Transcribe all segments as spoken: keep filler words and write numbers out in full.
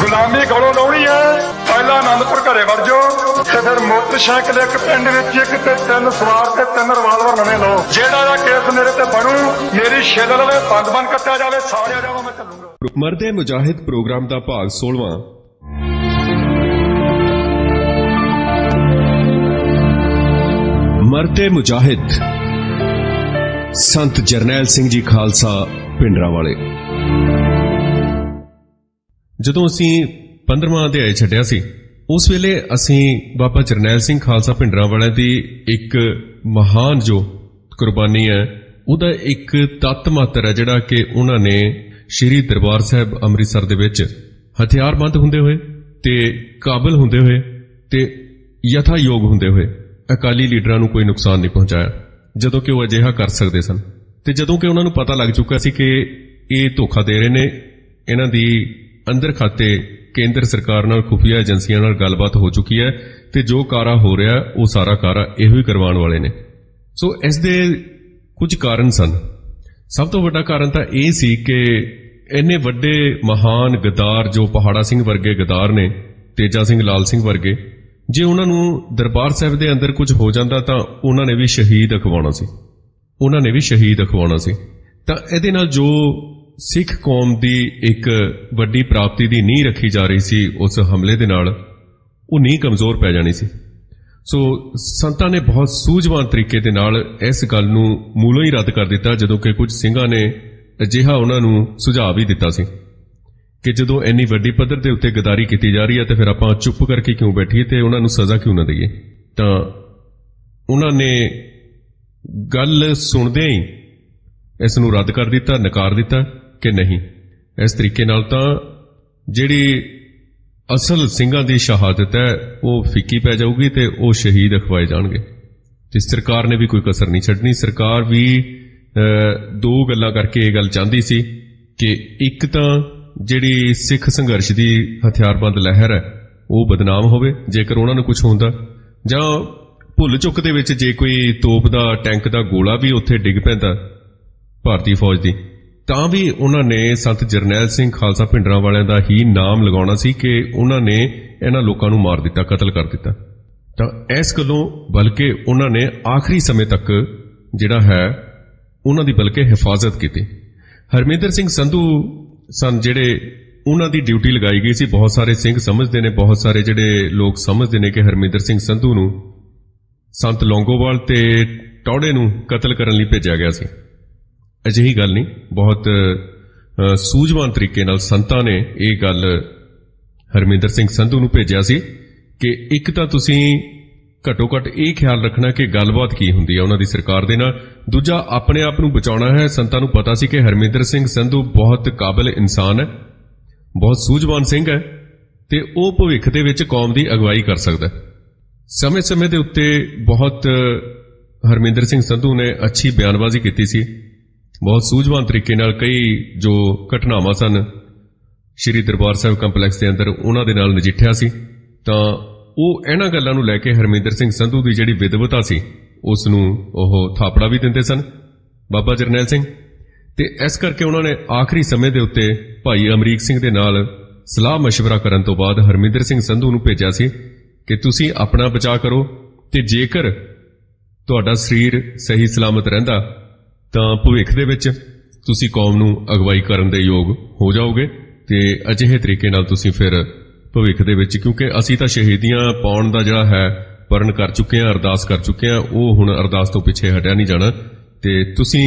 गुलामी गलों लाउणी है, पहला आनंदपुर घरे वड़ जाओ ते फिर मोटरसाइकिल एक पिंड विच एक ते तीन सवार ते तीन रिवाल्वर नवे लो। जेड़ा दा केस मेरे ते बनू, मेरी छिल लवे, बंद बंद कट्टिया जावे, साड़िया जावे, मैं चलूंगा। मर्दे मुजाहिद प्रोग्राम दा भाग सोलवां। मर्दे मुजाहिद संत जरनैल सिंह जी खालसा पिंडरावाले। ਜਦੋਂ ਅਸੀਂ पंद्रहवां अध्याय छड्डिया सी, उस वेले ਅਸੀਂ बाबा जरनैल सिंह खालसा पिंडरावाले ਦੀ ਇੱਕ महान जो कुर्बानी है ਉਹਦਾ ਇੱਕ ਤੱਤ ਮਾਤਰ ਹੈ ਜਿਹੜਾ ਕਿ ਉਹਨਾਂ ਨੇ ਸ਼੍ਰੀ ਦਰਬਾਰ ਸਾਹਿਬ ਅੰਮ੍ਰਿਤਸਰ ਦੇ ਵਿੱਚ ਹਥਿਆਰਬੰਦ ਹੁੰਦੇ ਹੋਏ ਤੇ ਕਾਬਲ ਹੁੰਦੇ ਹੋਏ ਤੇ ਯਥਾਯੋਗ ਹੁੰਦੇ ਹੋਏ ਅਕਾਲੀ ਲੀਡਰਾਂ ਨੂੰ ਕੋਈ ਨੁਕਸਾਨ ਨਹੀਂ ਪਹੁੰਚਾਇਆ, ਜਦੋਂ ਕਿ ਉਹ ਅਜਿਹਾ ਕਰ ਸਕਦੇ ਸਨ। ਤੇ ਜਦੋਂ ਕਿ ਉਹਨਾਂ ਨੂੰ ਪਤਾ ਲੱਗ ਚੁੱਕਾ ਸੀ ਕਿ ਇਹ ਧੋਖਾ ਦੇ ਰਹੇ ਨੇ, ਇਹਨਾਂ ਦੀ ਅੰਦਰ ਖਾਤੇ ਕੇਂਦਰ ਸਰਕਾਰ ਨਾਲ ਖੁਫੀਆ ਏਜੰਸੀਆਂ ਨਾਲ ਗੱਲਬਾਤ ਹੋ ਚੁੱਕੀ ਹੈ ਤੇ ਜੋ ਕਾਰਾ ਹੋ ਰਿਹਾ ਉਹ ਸਾਰਾ ਕਾਰਾ ਇਹੋ ਹੀ ਕਰਵਾਉਣ ਵਾਲੇ ਨੇ। ਸੋ ਇਸ ਦੇ ਕੁਝ ਕਾਰਨ ਸਨ। ਸਭ ਤੋਂ ਵੱਡਾ ਕਾਰਨ ਤਾਂ ਇਹ ਸੀ ਕਿ ਇੰਨੇ ਵੱਡੇ ਮਹਾਨ ਗਦਾਰ ਜੋ ਪਹਾੜਾ ਸਿੰਘ ਵਰਗੇ ਗਦਾਰ ਨੇ, ਤੇਜਾ ਸਿੰਘ ਲਾਲ ਸਿੰਘ ਵਰਗੇ, ਜੇ ਉਹਨਾਂ ਨੂੰ ਦਰਬਾਰ ਸਾਹਿਬ ਦੇ ਅੰਦਰ ਕੁਝ ਹੋ ਜਾਂਦਾ ਤਾਂ ਉਹਨਾਂ ਨੇ ਵੀ ਸ਼ਹੀਦ ਅਖਵਾਉਣਾ ਸੀ ਉਹਨਾਂ ਨੇ ਵੀ ਸ਼ਹੀਦ ਅਖਵਾਉਣਾ ਸੀ। ਤਾਂ ਇਹਦੇ ਨਾਲ ਜੋ ਸਿੱਖ ਕੌਮ ਦੀ ਇੱਕ ਵੱਡੀ ਪ੍ਰਾਪਤੀ ਦੀ ਨੀਂਹ ਰੱਖੀ ਜਾ ਰਹੀ ਸੀ, ਉਸ ਹਮਲੇ ਦੇ ਨਾਲ ਉਹ ਨੀਂਹ ਕਮਜ਼ੋਰ ਪੈ ਜਾਣੀ ਸੀ। ਸੋ ਸੰਤਾਂ ਨੇ ਬਹੁਤ ਸੂਝਵਾਨ ਤਰੀਕੇ ਦੇ ਨਾਲ ਇਸ ਗੱਲ ਨੂੰ ਮੂਲੋਂ ਹੀ ਰੱਦ ਕਰ ਦਿੱਤਾ, ਜਦੋਂ ਕਿ ਕੁਝ ਸਿੰਘਾਂ ਨੇ ਅਜਿਹਾ ਉਹਨਾਂ ਨੂੰ ਸੁਝਾਅ ਵੀ ਦਿੱਤਾ ਸੀ ਕਿ ਜਦੋਂ ਇੰਨੀ ਵੱਡੀ ਪੱਧਰ ਦੇ ਉੱਤੇ ਗਦਾਰੀ ਕੀਤੀ ਜਾ ਰਹੀ ਹੈ ਤੇ ਫਿਰ ਆਪਾਂ ਚੁੱਪ ਕਰਕੇ ਕਿਉਂ ਬੈਠੀਏ ਤੇ ਉਹਨਾਂ ਨੂੰ ਸਜ਼ਾ ਕਿਉਂ ਨਾ ਦਈਏ। ਤਾਂ ਉਹਨਾਂ ਨੇ ਗੱਲ ਸੁਣਦਿਆਂ ਹੀ ਇਸ ਨੂੰ ਰੱਦ ਕਰ ਦਿੱਤਾ, ਨਕਾਰ ਦਿੱਤਾ ਕਿ ਨਹੀਂ, ਇਸ ਤਰੀਕੇ ਨਾਲ ਤਾਂ ਜਿਹੜੀ ਅਸਲ ਸਿੰਘਾਂ ਦੀ ਸ਼ਹਾਦਤ ਹੈ ਉਹ ਫਿੱਕੀ ਪੈ ਜਾਊਗੀ ਤੇ ਉਹ ਸ਼ਹੀਦ ਅਖਵਾਏ ਜਾਣਗੇ। ਤੇ ਸਰਕਾਰ ਨੇ ਵੀ ਕੋਈ ਕਸਰ ਨਹੀਂ ਛੱਡਣੀ। ਸਰਕਾਰ ਵੀ ਦੋ ਗੱਲਾਂ ਕਰਕੇ ਇਹ ਗੱਲ ਚਾਹੁੰਦੀ ਸੀ ਕਿ ਇੱਕ ਤਾਂ ਜਿਹੜੀ ਸਿੱਖ ਸੰਘਰਸ਼ ਦੀ ਹਥਿਆਰਬੰਦ ਲਹਿਰ ਹੈ ਉਹ ਬਦਨਾਮ ਹੋਵੇ ਜੇਕਰ ਉਹਨਾਂ ਨੂੰ ਕੁਝ ਹੁੰਦਾ, ਜਾਂ ਭੁੱਲ ਚੁੱਕ ਦੇ ਵਿੱਚ ਜੇ ਕੋਈ ਤੋਪ ਦਾ ਟੈਂਕ ਦਾ ਗੋਲਾ ਵੀ ਉੱਥੇ ਡਿੱਗ ਪੈਂਦਾ ਭਾਰਤੀ ਫੌਜ ਦੀ, ਤਾਂ ਵੀ ਉਹਨਾਂ ਨੇ ਸੰਤ ਜਰਨੈਲ ਸਿੰਘ ਖਾਲਸਾ ਪਿੰਡਰਾਂਵਾਲਿਆਂ ਦਾ ਹੀ ਨਾਮ ਲਗਾਉਣਾ ਸੀ ਕਿ ਉਹਨਾਂ ਨੇ ਇਹਨਾਂ ਲੋਕਾਂ ਨੂੰ ਮਾਰ ਦਿੱਤਾ, ਕਤਲ ਕਰ ਦਿੱਤਾ। ਤਾਂ ਇਸ ਗੱਲੋਂ ਬਲਕਿ ਉਹਨਾਂ ਨੇ ਆਖਰੀ ਸਮੇਂ ਤੱਕ ਜਿਹੜਾ ਹੈ ਉਹਨਾਂ ਦੀ ਬਲਕਿ ਹਿਫਾਜ਼ਤ ਕੀਤੀ। ਹਰਮਿੰਦਰ ਸਿੰਘ ਸੰਧੂ ਸਨ ਜਿਹੜੇ ਉਹਨਾਂ ਦੀ ਡਿਊਟੀ ਲਗਾਈ ਗਈ ਸੀ। ਬਹੁਤ ਸਾਰੇ ਸਿੰਘ ਸਮਝਦੇ ਨੇ, ਬਹੁਤ ਸਾਰੇ ਜਿਹੜੇ ਲੋਕ ਸਮਝਦੇ ਨੇ ਕਿ ਹਰਮਿੰਦਰ ਸਿੰਘ ਸੰਧੂ ਨੂੰ ਸੰਤ ਲੌਂਗੋਵਾਲ ਤੇ ਟੌੜੇ ਨੂੰ ਕਤਲ ਕਰਨ ਲਈ ਭੇਜਿਆ ਗਿਆ ਸੀ। ਅਜਿਹੀ ਗੱਲ ਨਹੀਂ। ਬਹੁਤ ਸੂਝਵਾਨ ਤਰੀਕੇ ਨਾਲ ਸੰਤਾਂ ਨੇ ਇਹ ਗੱਲ ਹਰਮਿੰਦਰ ਸਿੰਘ ਸੰਧੂ ਨੂੰ ਭੇਜਿਆ ਸੀ ਕਿ ਇੱਕ ਤਾਂ ਤੁਸੀਂ ਘੱਟੋ ਘੱਟ ਇਹ ਖਿਆਲ ਰੱਖਣਾ ਕਿ ਗੱਲਬਾਤ ਕੀ ਹੁੰਦੀ ਹੈ ਉਹਨਾਂ ਦੀ ਸਰਕਾਰ ਦੇ ਨਾਲ, ਦੂਜਾ ਆਪਣੇ ਆਪ ਨੂੰ ਬਚਾਉਣਾ ਹੈ। ਸੰਤਾਂ ਨੂੰ ਪਤਾ ਸੀ ਕਿ ਹਰਮਿੰਦਰ ਸਿੰਘ ਸੰਧੂ ਬਹੁਤ ਕਾਬਲ ਇਨਸਾਨ ਹੈ, ਬਹੁਤ ਸੂਝਵਾਨ ਸਿੰਘ ਹੈ ਤੇ ਉਹ ਭਵਿੱਖ ਦੇ ਵਿੱਚ ਕੌਮ ਦੀ ਅਗਵਾਈ ਕਰ ਸਕਦਾ। ਸਮੇਂ ਸਮੇਂ ਦੇ ਉੱਤੇ ਬਹੁਤ ਹਰਮਿੰਦਰ ਸਿੰਘ ਸੰਧੂ ਨੇ ਅੱਛੀ ਬਿਆਨਬਾਜ਼ੀ ਕੀਤੀ ਸੀ, ਬਹੁਤ ਸੂਝਵਾਨ ਤਰੀਕੇ ਨਾਲ ਕਈ ਜੋ ਘਟਨਾਵਾਂ ਸਨ ਸ਼੍ਰੀ ਦਰਬਾਰ ਸਾਹਿਬ ਕੰਪਲੈਕਸ ਦੇ ਅੰਦਰ ਉਹਨਾਂ ਦੇ ਨਾਲ ਨਜਿੱਠਿਆ ਸੀ। ਤਾਂ ਉਹ ਇਹਨਾਂ ਗੱਲਾਂ ਨੂੰ ਲੈ ਕੇ ਹਰਮਿੰਦਰ ਸਿੰਘ ਸੰਧੂ ਦੀ ਜਿਹੜੀ ਵਿਦਵਤਾ ਸੀ ਉਸ ਨੂੰ ਉਹ ਥਾਪੜਾ ਵੀ ਦਿੰਦੇ ਸਨ ਬਾਬਾ ਜਰਨੈਲ ਸਿੰਘ। ਤੇ ਇਸ ਕਰਕੇ ਉਹਨਾਂ ਨੇ ਆਖਰੀ ਸਮੇਂ ਦੇ ਉੱਤੇ ਭਾਈ ਅਮਰੀਕ ਸਿੰਘ ਦੇ ਨਾਲ ਸਲਾਹ ਮਸ਼ਵਰਾ ਕਰਨ ਤੋਂ ਬਾਅਦ ਹਰਮਿੰਦਰ ਸਿੰਘ ਸੰਧੂ ਨੂੰ ਭੇਜਿਆ ਸੀ ਕਿ ਤੁਸੀਂ ਆਪਣਾ ਬਚਾਅ ਕਰੋ ਤੇ ਜੇਕਰ ਤੁਹਾਡਾ ਸਰੀਰ ਸਹੀ ਸਲਾਮਤ ਰਹਿੰਦਾ ਤਾਂ ਭਵਿੱਖ ਦੇ ਵਿੱਚ ਤੁਸੀਂ ਕੌਮ ਨੂੰ ਅਗਵਾਈ ਕਰਨ ਦੇ ਯੋਗ ਹੋ ਜਾਓਗੇ ਤੇ ਅਜਿਹੇ ਤਰੀਕੇ ਨਾਲ ਤੁਸੀਂ ਫਿਰ ਭਵਿੱਖ ਦੇ ਵਿੱਚ, ਕਿਉਂਕਿ ਅਸੀਂ ਤਾਂ ਸ਼ਹੀਦੀਆਂ ਪਾਉਣ ਦਾ ਜਿਹੜਾ ਹੈ ਪਰਨ ਕਰ ਚੁੱਕੇ ਹਾਂ, ਅਰਦਾਸ ਕਰ ਚੁੱਕੇ ਹਾਂ, ਉਹ ਹੁਣ ਅਰਦਾਸ ਤੋਂ ਪਿੱਛੇ ਹਟਿਆ ਨਹੀਂ ਜਾਣਾ ਤੇ ਤੁਸੀਂ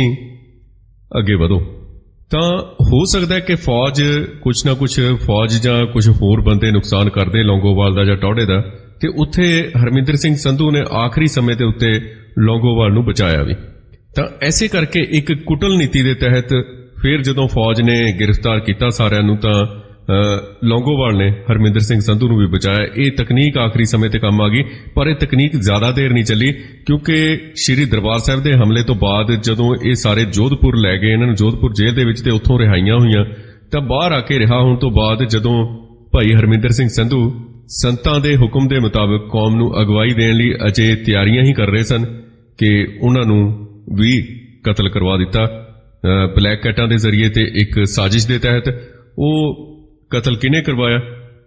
ਅੱਗੇ ਵਧੋ। ਤਾਂ ਹੋ ਸਕਦਾ ਕਿ ਫੌਜ ਕੁਛ ਨਾ ਕੁਛ ਫੌਜ ਜਾਂ ਕੁਛ ਹੋਰ ਬੰਦੇ ਨੁਕਸਾਨ ਕਰਦੇ ਲੌਂਗੋਵਾਲ ਦਾ ਜਾਂ ਟੌੜੇ ਦਾ, ਤੇ ਉੱਥੇ ਹਰਮਿੰਦਰ ਸਿੰਘ ਸੰਧੂ ਨੇ ਆਖਰੀ ਸਮੇਂ ਦੇ ਉੱਤੇ ਲੌਂਗੋਵਾਲ ਨੂੰ ਬਚਾਇਆ ਵੀ। ਤਾਂ ਐਸੇ ਕਰਕੇ ਇੱਕ ਕੁਟਲ ਨੀਤੀ ਦੇ ਤਹਿਤ ਫਿਰ ਜਦੋਂ ਫੌਜ ਨੇ ਗ੍ਰਿਫਤਾਰ ਕੀਤਾ ਸਾਰਿਆਂ ਨੂੰ ਤਾਂ ਲੌਂਗੋਵਾਲ ਨੇ ਹਰਮਿੰਦਰ ਸਿੰਘ ਸੰਧੂ ਨੂੰ ਵੀ ਬਚਾਇਆ। ਇਹ ਤਕਨੀਕ ਆਖਰੀ ਸਮੇਂ ਤੇ ਕੰਮ ਆ ਗਈ, ਪਰ ਇਹ ਤਕਨੀਕ ਜ਼ਿਆਦਾ ਦੇਰ ਨਹੀਂ ਚੱਲੀ ਕਿਉਂਕਿ ਸ਼੍ਰੀ ਦਰਬਾਰ ਸਾਹਿਬ ਦੇ ਹਮਲੇ ਤੋਂ ਬਾਅਦ ਜਦੋਂ ਇਹ ਸਾਰੇ ਜੋਧਪੁਰ ਲੈ ਗਏ, ਇਹਨਾਂ ਨੂੰ ਜੋਧਪੁਰ ਜੇਲ੍ਹ ਦੇ ਵਿੱਚ ਤੇ ਉੱਥੋਂ ਰਿਹਾਈਆਂ ਹੋਈਆਂ, ਤਾਂ ਬਾਹਰ ਆ ਕੇ ਰਿਹਾ ਹੋਣ ਤੋਂ ਬਾਅਦ ਜਦੋਂ ਭਾਈ ਹਰਮਿੰਦਰ ਸਿੰਘ ਸੰਧੂ ਸੰਤਾਂ ਦੇ ਹੁਕਮ ਦੇ ਮੁਤਾਬਕ ਕੌਮ ਨੂੰ ਅਗਵਾਈ ਦੇਣ ਲਈ ਅਜੇ ਤਿਆਰੀਆਂ ਹੀ ਕਰ ਰਹੇ ਸਨ ਕਿ ਉਹਨਾਂ ਨੂੰ ਵੀ ਕਤਲ ਕਰਵਾ ਦਿੱਤਾ ਬਲੈਕ ਕੈਟਾਂ ਦੇ ਜ਼ਰੀਏ ਤੇ ਇੱਕ ਸਾਜ਼ਿਸ਼ ਦੇ ਤਹਿਤ। ਉਹ ਕਤਲ ਕਿਹਨੇ ਕਰਵਾਇਆ?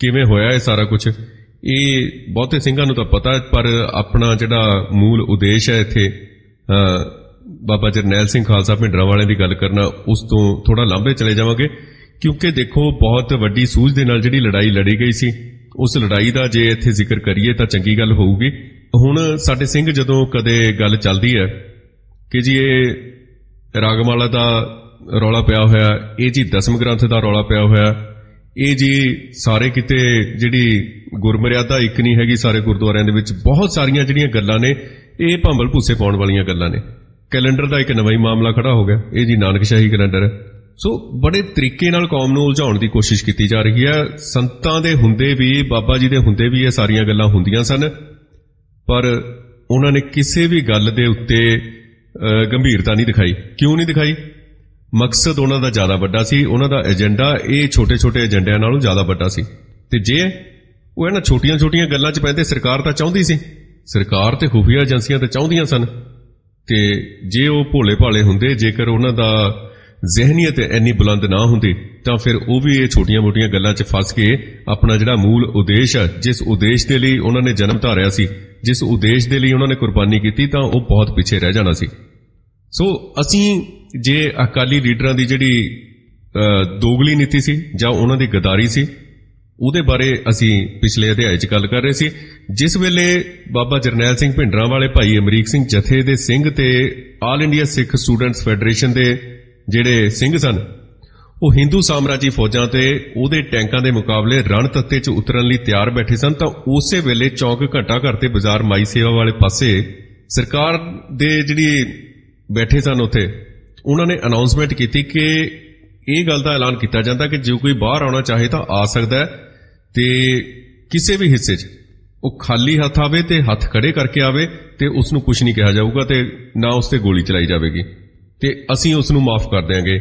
ਕਿਵੇਂ ਹੋਇਆ ਇਹ ਸਾਰਾ ਕੁਝ, ਇਹ ਬਹੁਤੇ ਸਿੰਘਾਂ ਨੂੰ ਤਾਂ ਪਤਾ, ਪਰ ਆਪਣਾ ਜਿਹੜਾ ਮੂਲ ਉਦੇਸ਼ ਹੈ ਇੱਥੇ ਬਾਬਾ ਜਰਨੈਲ ਸਿੰਘ ਖਾਲਸਾ ਭਿੰਡਰਾਂਵਾਲੇ ਦੀ ਗੱਲ ਕਰਨਾ, ਉਸ ਤੋਂ ਥੋੜਾ ਲਾਂਭੇ ਚਲੇ ਜਾਵਾਂਗੇ। ਕਿਉਂਕਿ ਦੇਖੋ, ਬਹੁਤ ਵੱਡੀ ਸੂਝ ਦੇ ਨਾਲ ਜਿਹੜੀ ਲੜਾਈ ਲੜੀ ਗਈ ਸੀ, ਉਸ ਲੜਾਈ ਦਾ ਜੇ ਇੱਥੇ ਜ਼ਿਕਰ ਕਰੀਏ ਤਾਂ ਚੰਗੀ ਗੱਲ ਹੋਊਗੀ। ਹੁਣ ਸਾਡੇ ਸਿੰਘ ਜਦੋਂ ਕਦੇ ਗੱਲ ਚੱਲਦੀ ਹੈ ਕਿ ਜੀ ਇਹ ਰਾਗਮਾਲਾ ਦਾ ਰੌਲਾ ਪਿਆ ਹੋਇਆ, ਇਹ ਜੀ ਦਸਮ ਗ੍ਰੰਥ ਦਾ ਰੌਲਾ ਪਿਆ ਹੋਇਆ, ਇਹ ਜੀ ਸਾਰੇ ਕਿਤੇ ਜਿਹੜੀ ਗੁਰਮਰਿਆਦਾ ਇੱਕ ਨਹੀਂ ਹੈਗੀ ਸਾਰੇ ਗੁਰਦੁਆਰਿਆਂ ਦੇ ਵਿੱਚ, ਬਹੁਤ ਸਾਰੀਆਂ ਜਿਹੜੀਆਂ ਗੱਲਾਂ ਨੇ ਇਹ ਭੰਬਲ ਭੂਸੇ ਪਾਉਣ ਵਾਲੀਆਂ ਗੱਲਾਂ ਨੇ। ਕੈਲੰਡਰ ਦਾ ਇੱਕ ਨਵਾਂ ਹੀ ਮਾਮਲਾ ਖੜਾ ਹੋ ਗਿਆ, ਇਹ ਜੀ ਨਾਨਕਸ਼ਾਹੀ ਕੈਲੰਡਰ ਹੈ। ਸੋ ਬੜੇ ਤਰੀਕੇ ਨਾਲ ਕੌਮ ਨੂੰ ਉਲਝਾਉਣ ਦੀ ਕੋਸ਼ਿਸ਼ ਕੀਤੀ ਜਾ ਰਹੀ ਹੈ। ਸੰਤਾਂ ਦੇ ਹੁੰਦੇ ਵੀ, ਬਾਬਾ ਜੀ ਦੇ ਹੁੰਦੇ ਵੀ ਇਹ ਸਾਰੀਆਂ ਗੱਲਾਂ ਹੁੰਦੀਆਂ ਸਨ, ਪਰ ਉਹਨਾਂ ਨੇ ਕਿਸੇ ਵੀ ਗੱਲ ਦੇ ਉੱਤੇ ਗੰਭੀਰਤਾ ਨਹੀਂ ਦਿਖਾਈ। ਕਿਉਂ ਨਹੀਂ ਦਿਖਾਈ? ਮਕਸਦ ਉਹਨਾਂ ਦਾ ਜ਼ਿਆਦਾ ਵੱਡਾ ਸੀ, ਉਹਨਾਂ ਦਾ ਏਜੰਡਾ ਇਹ ਛੋਟੇ-ਛੋਟੇ ਏਜੰਡਿਆਂ ਨਾਲੋਂ ਜ਼ਿਆਦਾ ਵੱਡਾ ਸੀ। ਤੇ ਜੇ ਉਹ ਇਹਨਾਂ ਛੋਟੀਆਂ-ਛੋਟੀਆਂ ਗੱਲਾਂ 'ਚ ਪੈਂਦੇ, ਸਰਕਾਰ ਤਾਂ ਚਾਹੁੰਦੀ ਸੀ, ਸਰਕਾਰ ਤੇ ਖੁਫੀਆ ਏਜੰਸੀਆਂ ਤਾਂ ਚਾਹੁੰਦੀਆਂ ਸਨ, ਤੇ ਜੇ ਉਹ ਭੋਲੇ-ਭਾਲੇ ਹੁੰਦੇ, ਜੇਕਰ ਉਹਨਾਂ ਦਾ ਜ਼ਿਹਨੀਅਤ ਇੰਨੀ ਬੁਲੰਦ ਨਾ ਹੁੰਦੀ, ਤਾਂ ਫਿਰ ਉਹ ਵੀ ਇਹ ਛੋਟੀਆਂ-ਮੋਟੀਆਂ ਗੱਲਾਂ 'ਚ ਫਸ ਕੇ ਆਪਣਾ ਜਿਹੜਾ ਮੂਲ ਉਦੇਸ਼ ਹੈ, ਜਿਸ ਉਦੇਸ਼ ਦੇ ਲਈ ਉਹਨਾਂ ਨੇ ਜਨਮ ਧਾਰਿਆ ਸੀ, ਜਿਸ ਉਦੇਸ਼ ਦੇ ਲਈ ਉਹਨਾਂ ਨੇ ਕੁਰਬਾਨੀ ਕੀਤੀ, ਤਾਂ ਉਹ ਬਹੁਤ ਪਿੱਛੇ ਰਹਿ ਜਾਣਾ ਸੀ। ਸੋ ਅਸੀਂ ਜੇ ਅਕਾਲੀ ਲੀਡਰਾਂ ਦੀ ਜਿਹੜੀ ਦੋਗਲੀ ਨੀਤੀ ਸੀ ਜਾਂ ਉਹਨਾਂ ਦੀ ਗਦਾਰੀ ਸੀ, ਉਹਦੇ ਬਾਰੇ ਅਸੀਂ ਪਿਛਲੇ ਅਧਿਆਇ 'ਚ ਗੱਲ ਕਰ ਰਹੇ ਸੀ। ਜਿਸ ਵੇਲੇ ਬਾਬਾ ਜਰਨੈਲ ਸਿੰਘ ਭਿੰਡਰਾਂਵਾਲੇ, ਭਾਈ ਅਮਰੀਕ ਸਿੰਘ ਜਥੇ ਦੇ ਸਿੰਘ ਤੇ all India Sikh students federation ਦੇ ਜਿਹੜੇ ਸਿੰਘ ਸਨ, ਉਹ ਹਿੰਦੂ ਸਾਮਰਾਜੀ ਫੌਜਾਂ ਤੇ ਉਹਦੇ ਟੈਂਕਾਂ ਦੇ ਮੁਕਾਬਲੇ ਰਣ ਤੱਤੇ 'ਚ ਉਤਰਨ ਲਈ ਤਿਆਰ ਬੈਠੇ ਸਨ, ਤਾਂ ਉਸੇ ਵੇਲੇ ਚੌਕ ਘੰਟਾ ਘਰ ਤੇ ਬਾਜ਼ਾਰ ਮਾਈ ਸੇਵਾ ਵਾਲੇ ਪਾਸੇ ਸਰਕਾਰ ਦੇ ਜਿਹੜੀ ਬੈਠੇ ਸਨ ਉੱਥੇ, ਉਹਨਾਂ ਨੇ ਅਨਾਉਂਸਮੈਂਟ ਕੀਤੀ ਕਿ ਇਹ ਗੱਲ ਦਾ ਐਲਾਨ ਕੀਤਾ ਜਾਂਦਾ ਕਿ ਜੇ ਕੋਈ ਬਾਹਰ ਆਉਣਾ ਚਾਹੇ ਤਾਂ ਆ ਸਕਦਾ ਹੈ, ਤੇ ਕਿਸੇ ਵੀ ਹਿੱਸੇ 'ਚ ਉਹ ਖਾਲੀ ਹੱਥ ਆਵੇ ਤੇ ਹੱਥ ਖੜੇ ਕਰਕੇ ਆਵੇ, ਤੇ ਉਸ ਨੂੰ ਕੁਝ ਨਹੀਂ ਕਿਹਾ ਜਾਊਗਾ ਤੇ ਨਾ ਉਸ ਤੇ ਗੋਲੀ ਚਲਾਈ ਜਾਵੇਗੀ, ਤੇ ਅਸੀਂ ਉਸ ਨੂੰ ਮਾਫ ਕਰ ਦਿਆਂਗੇ।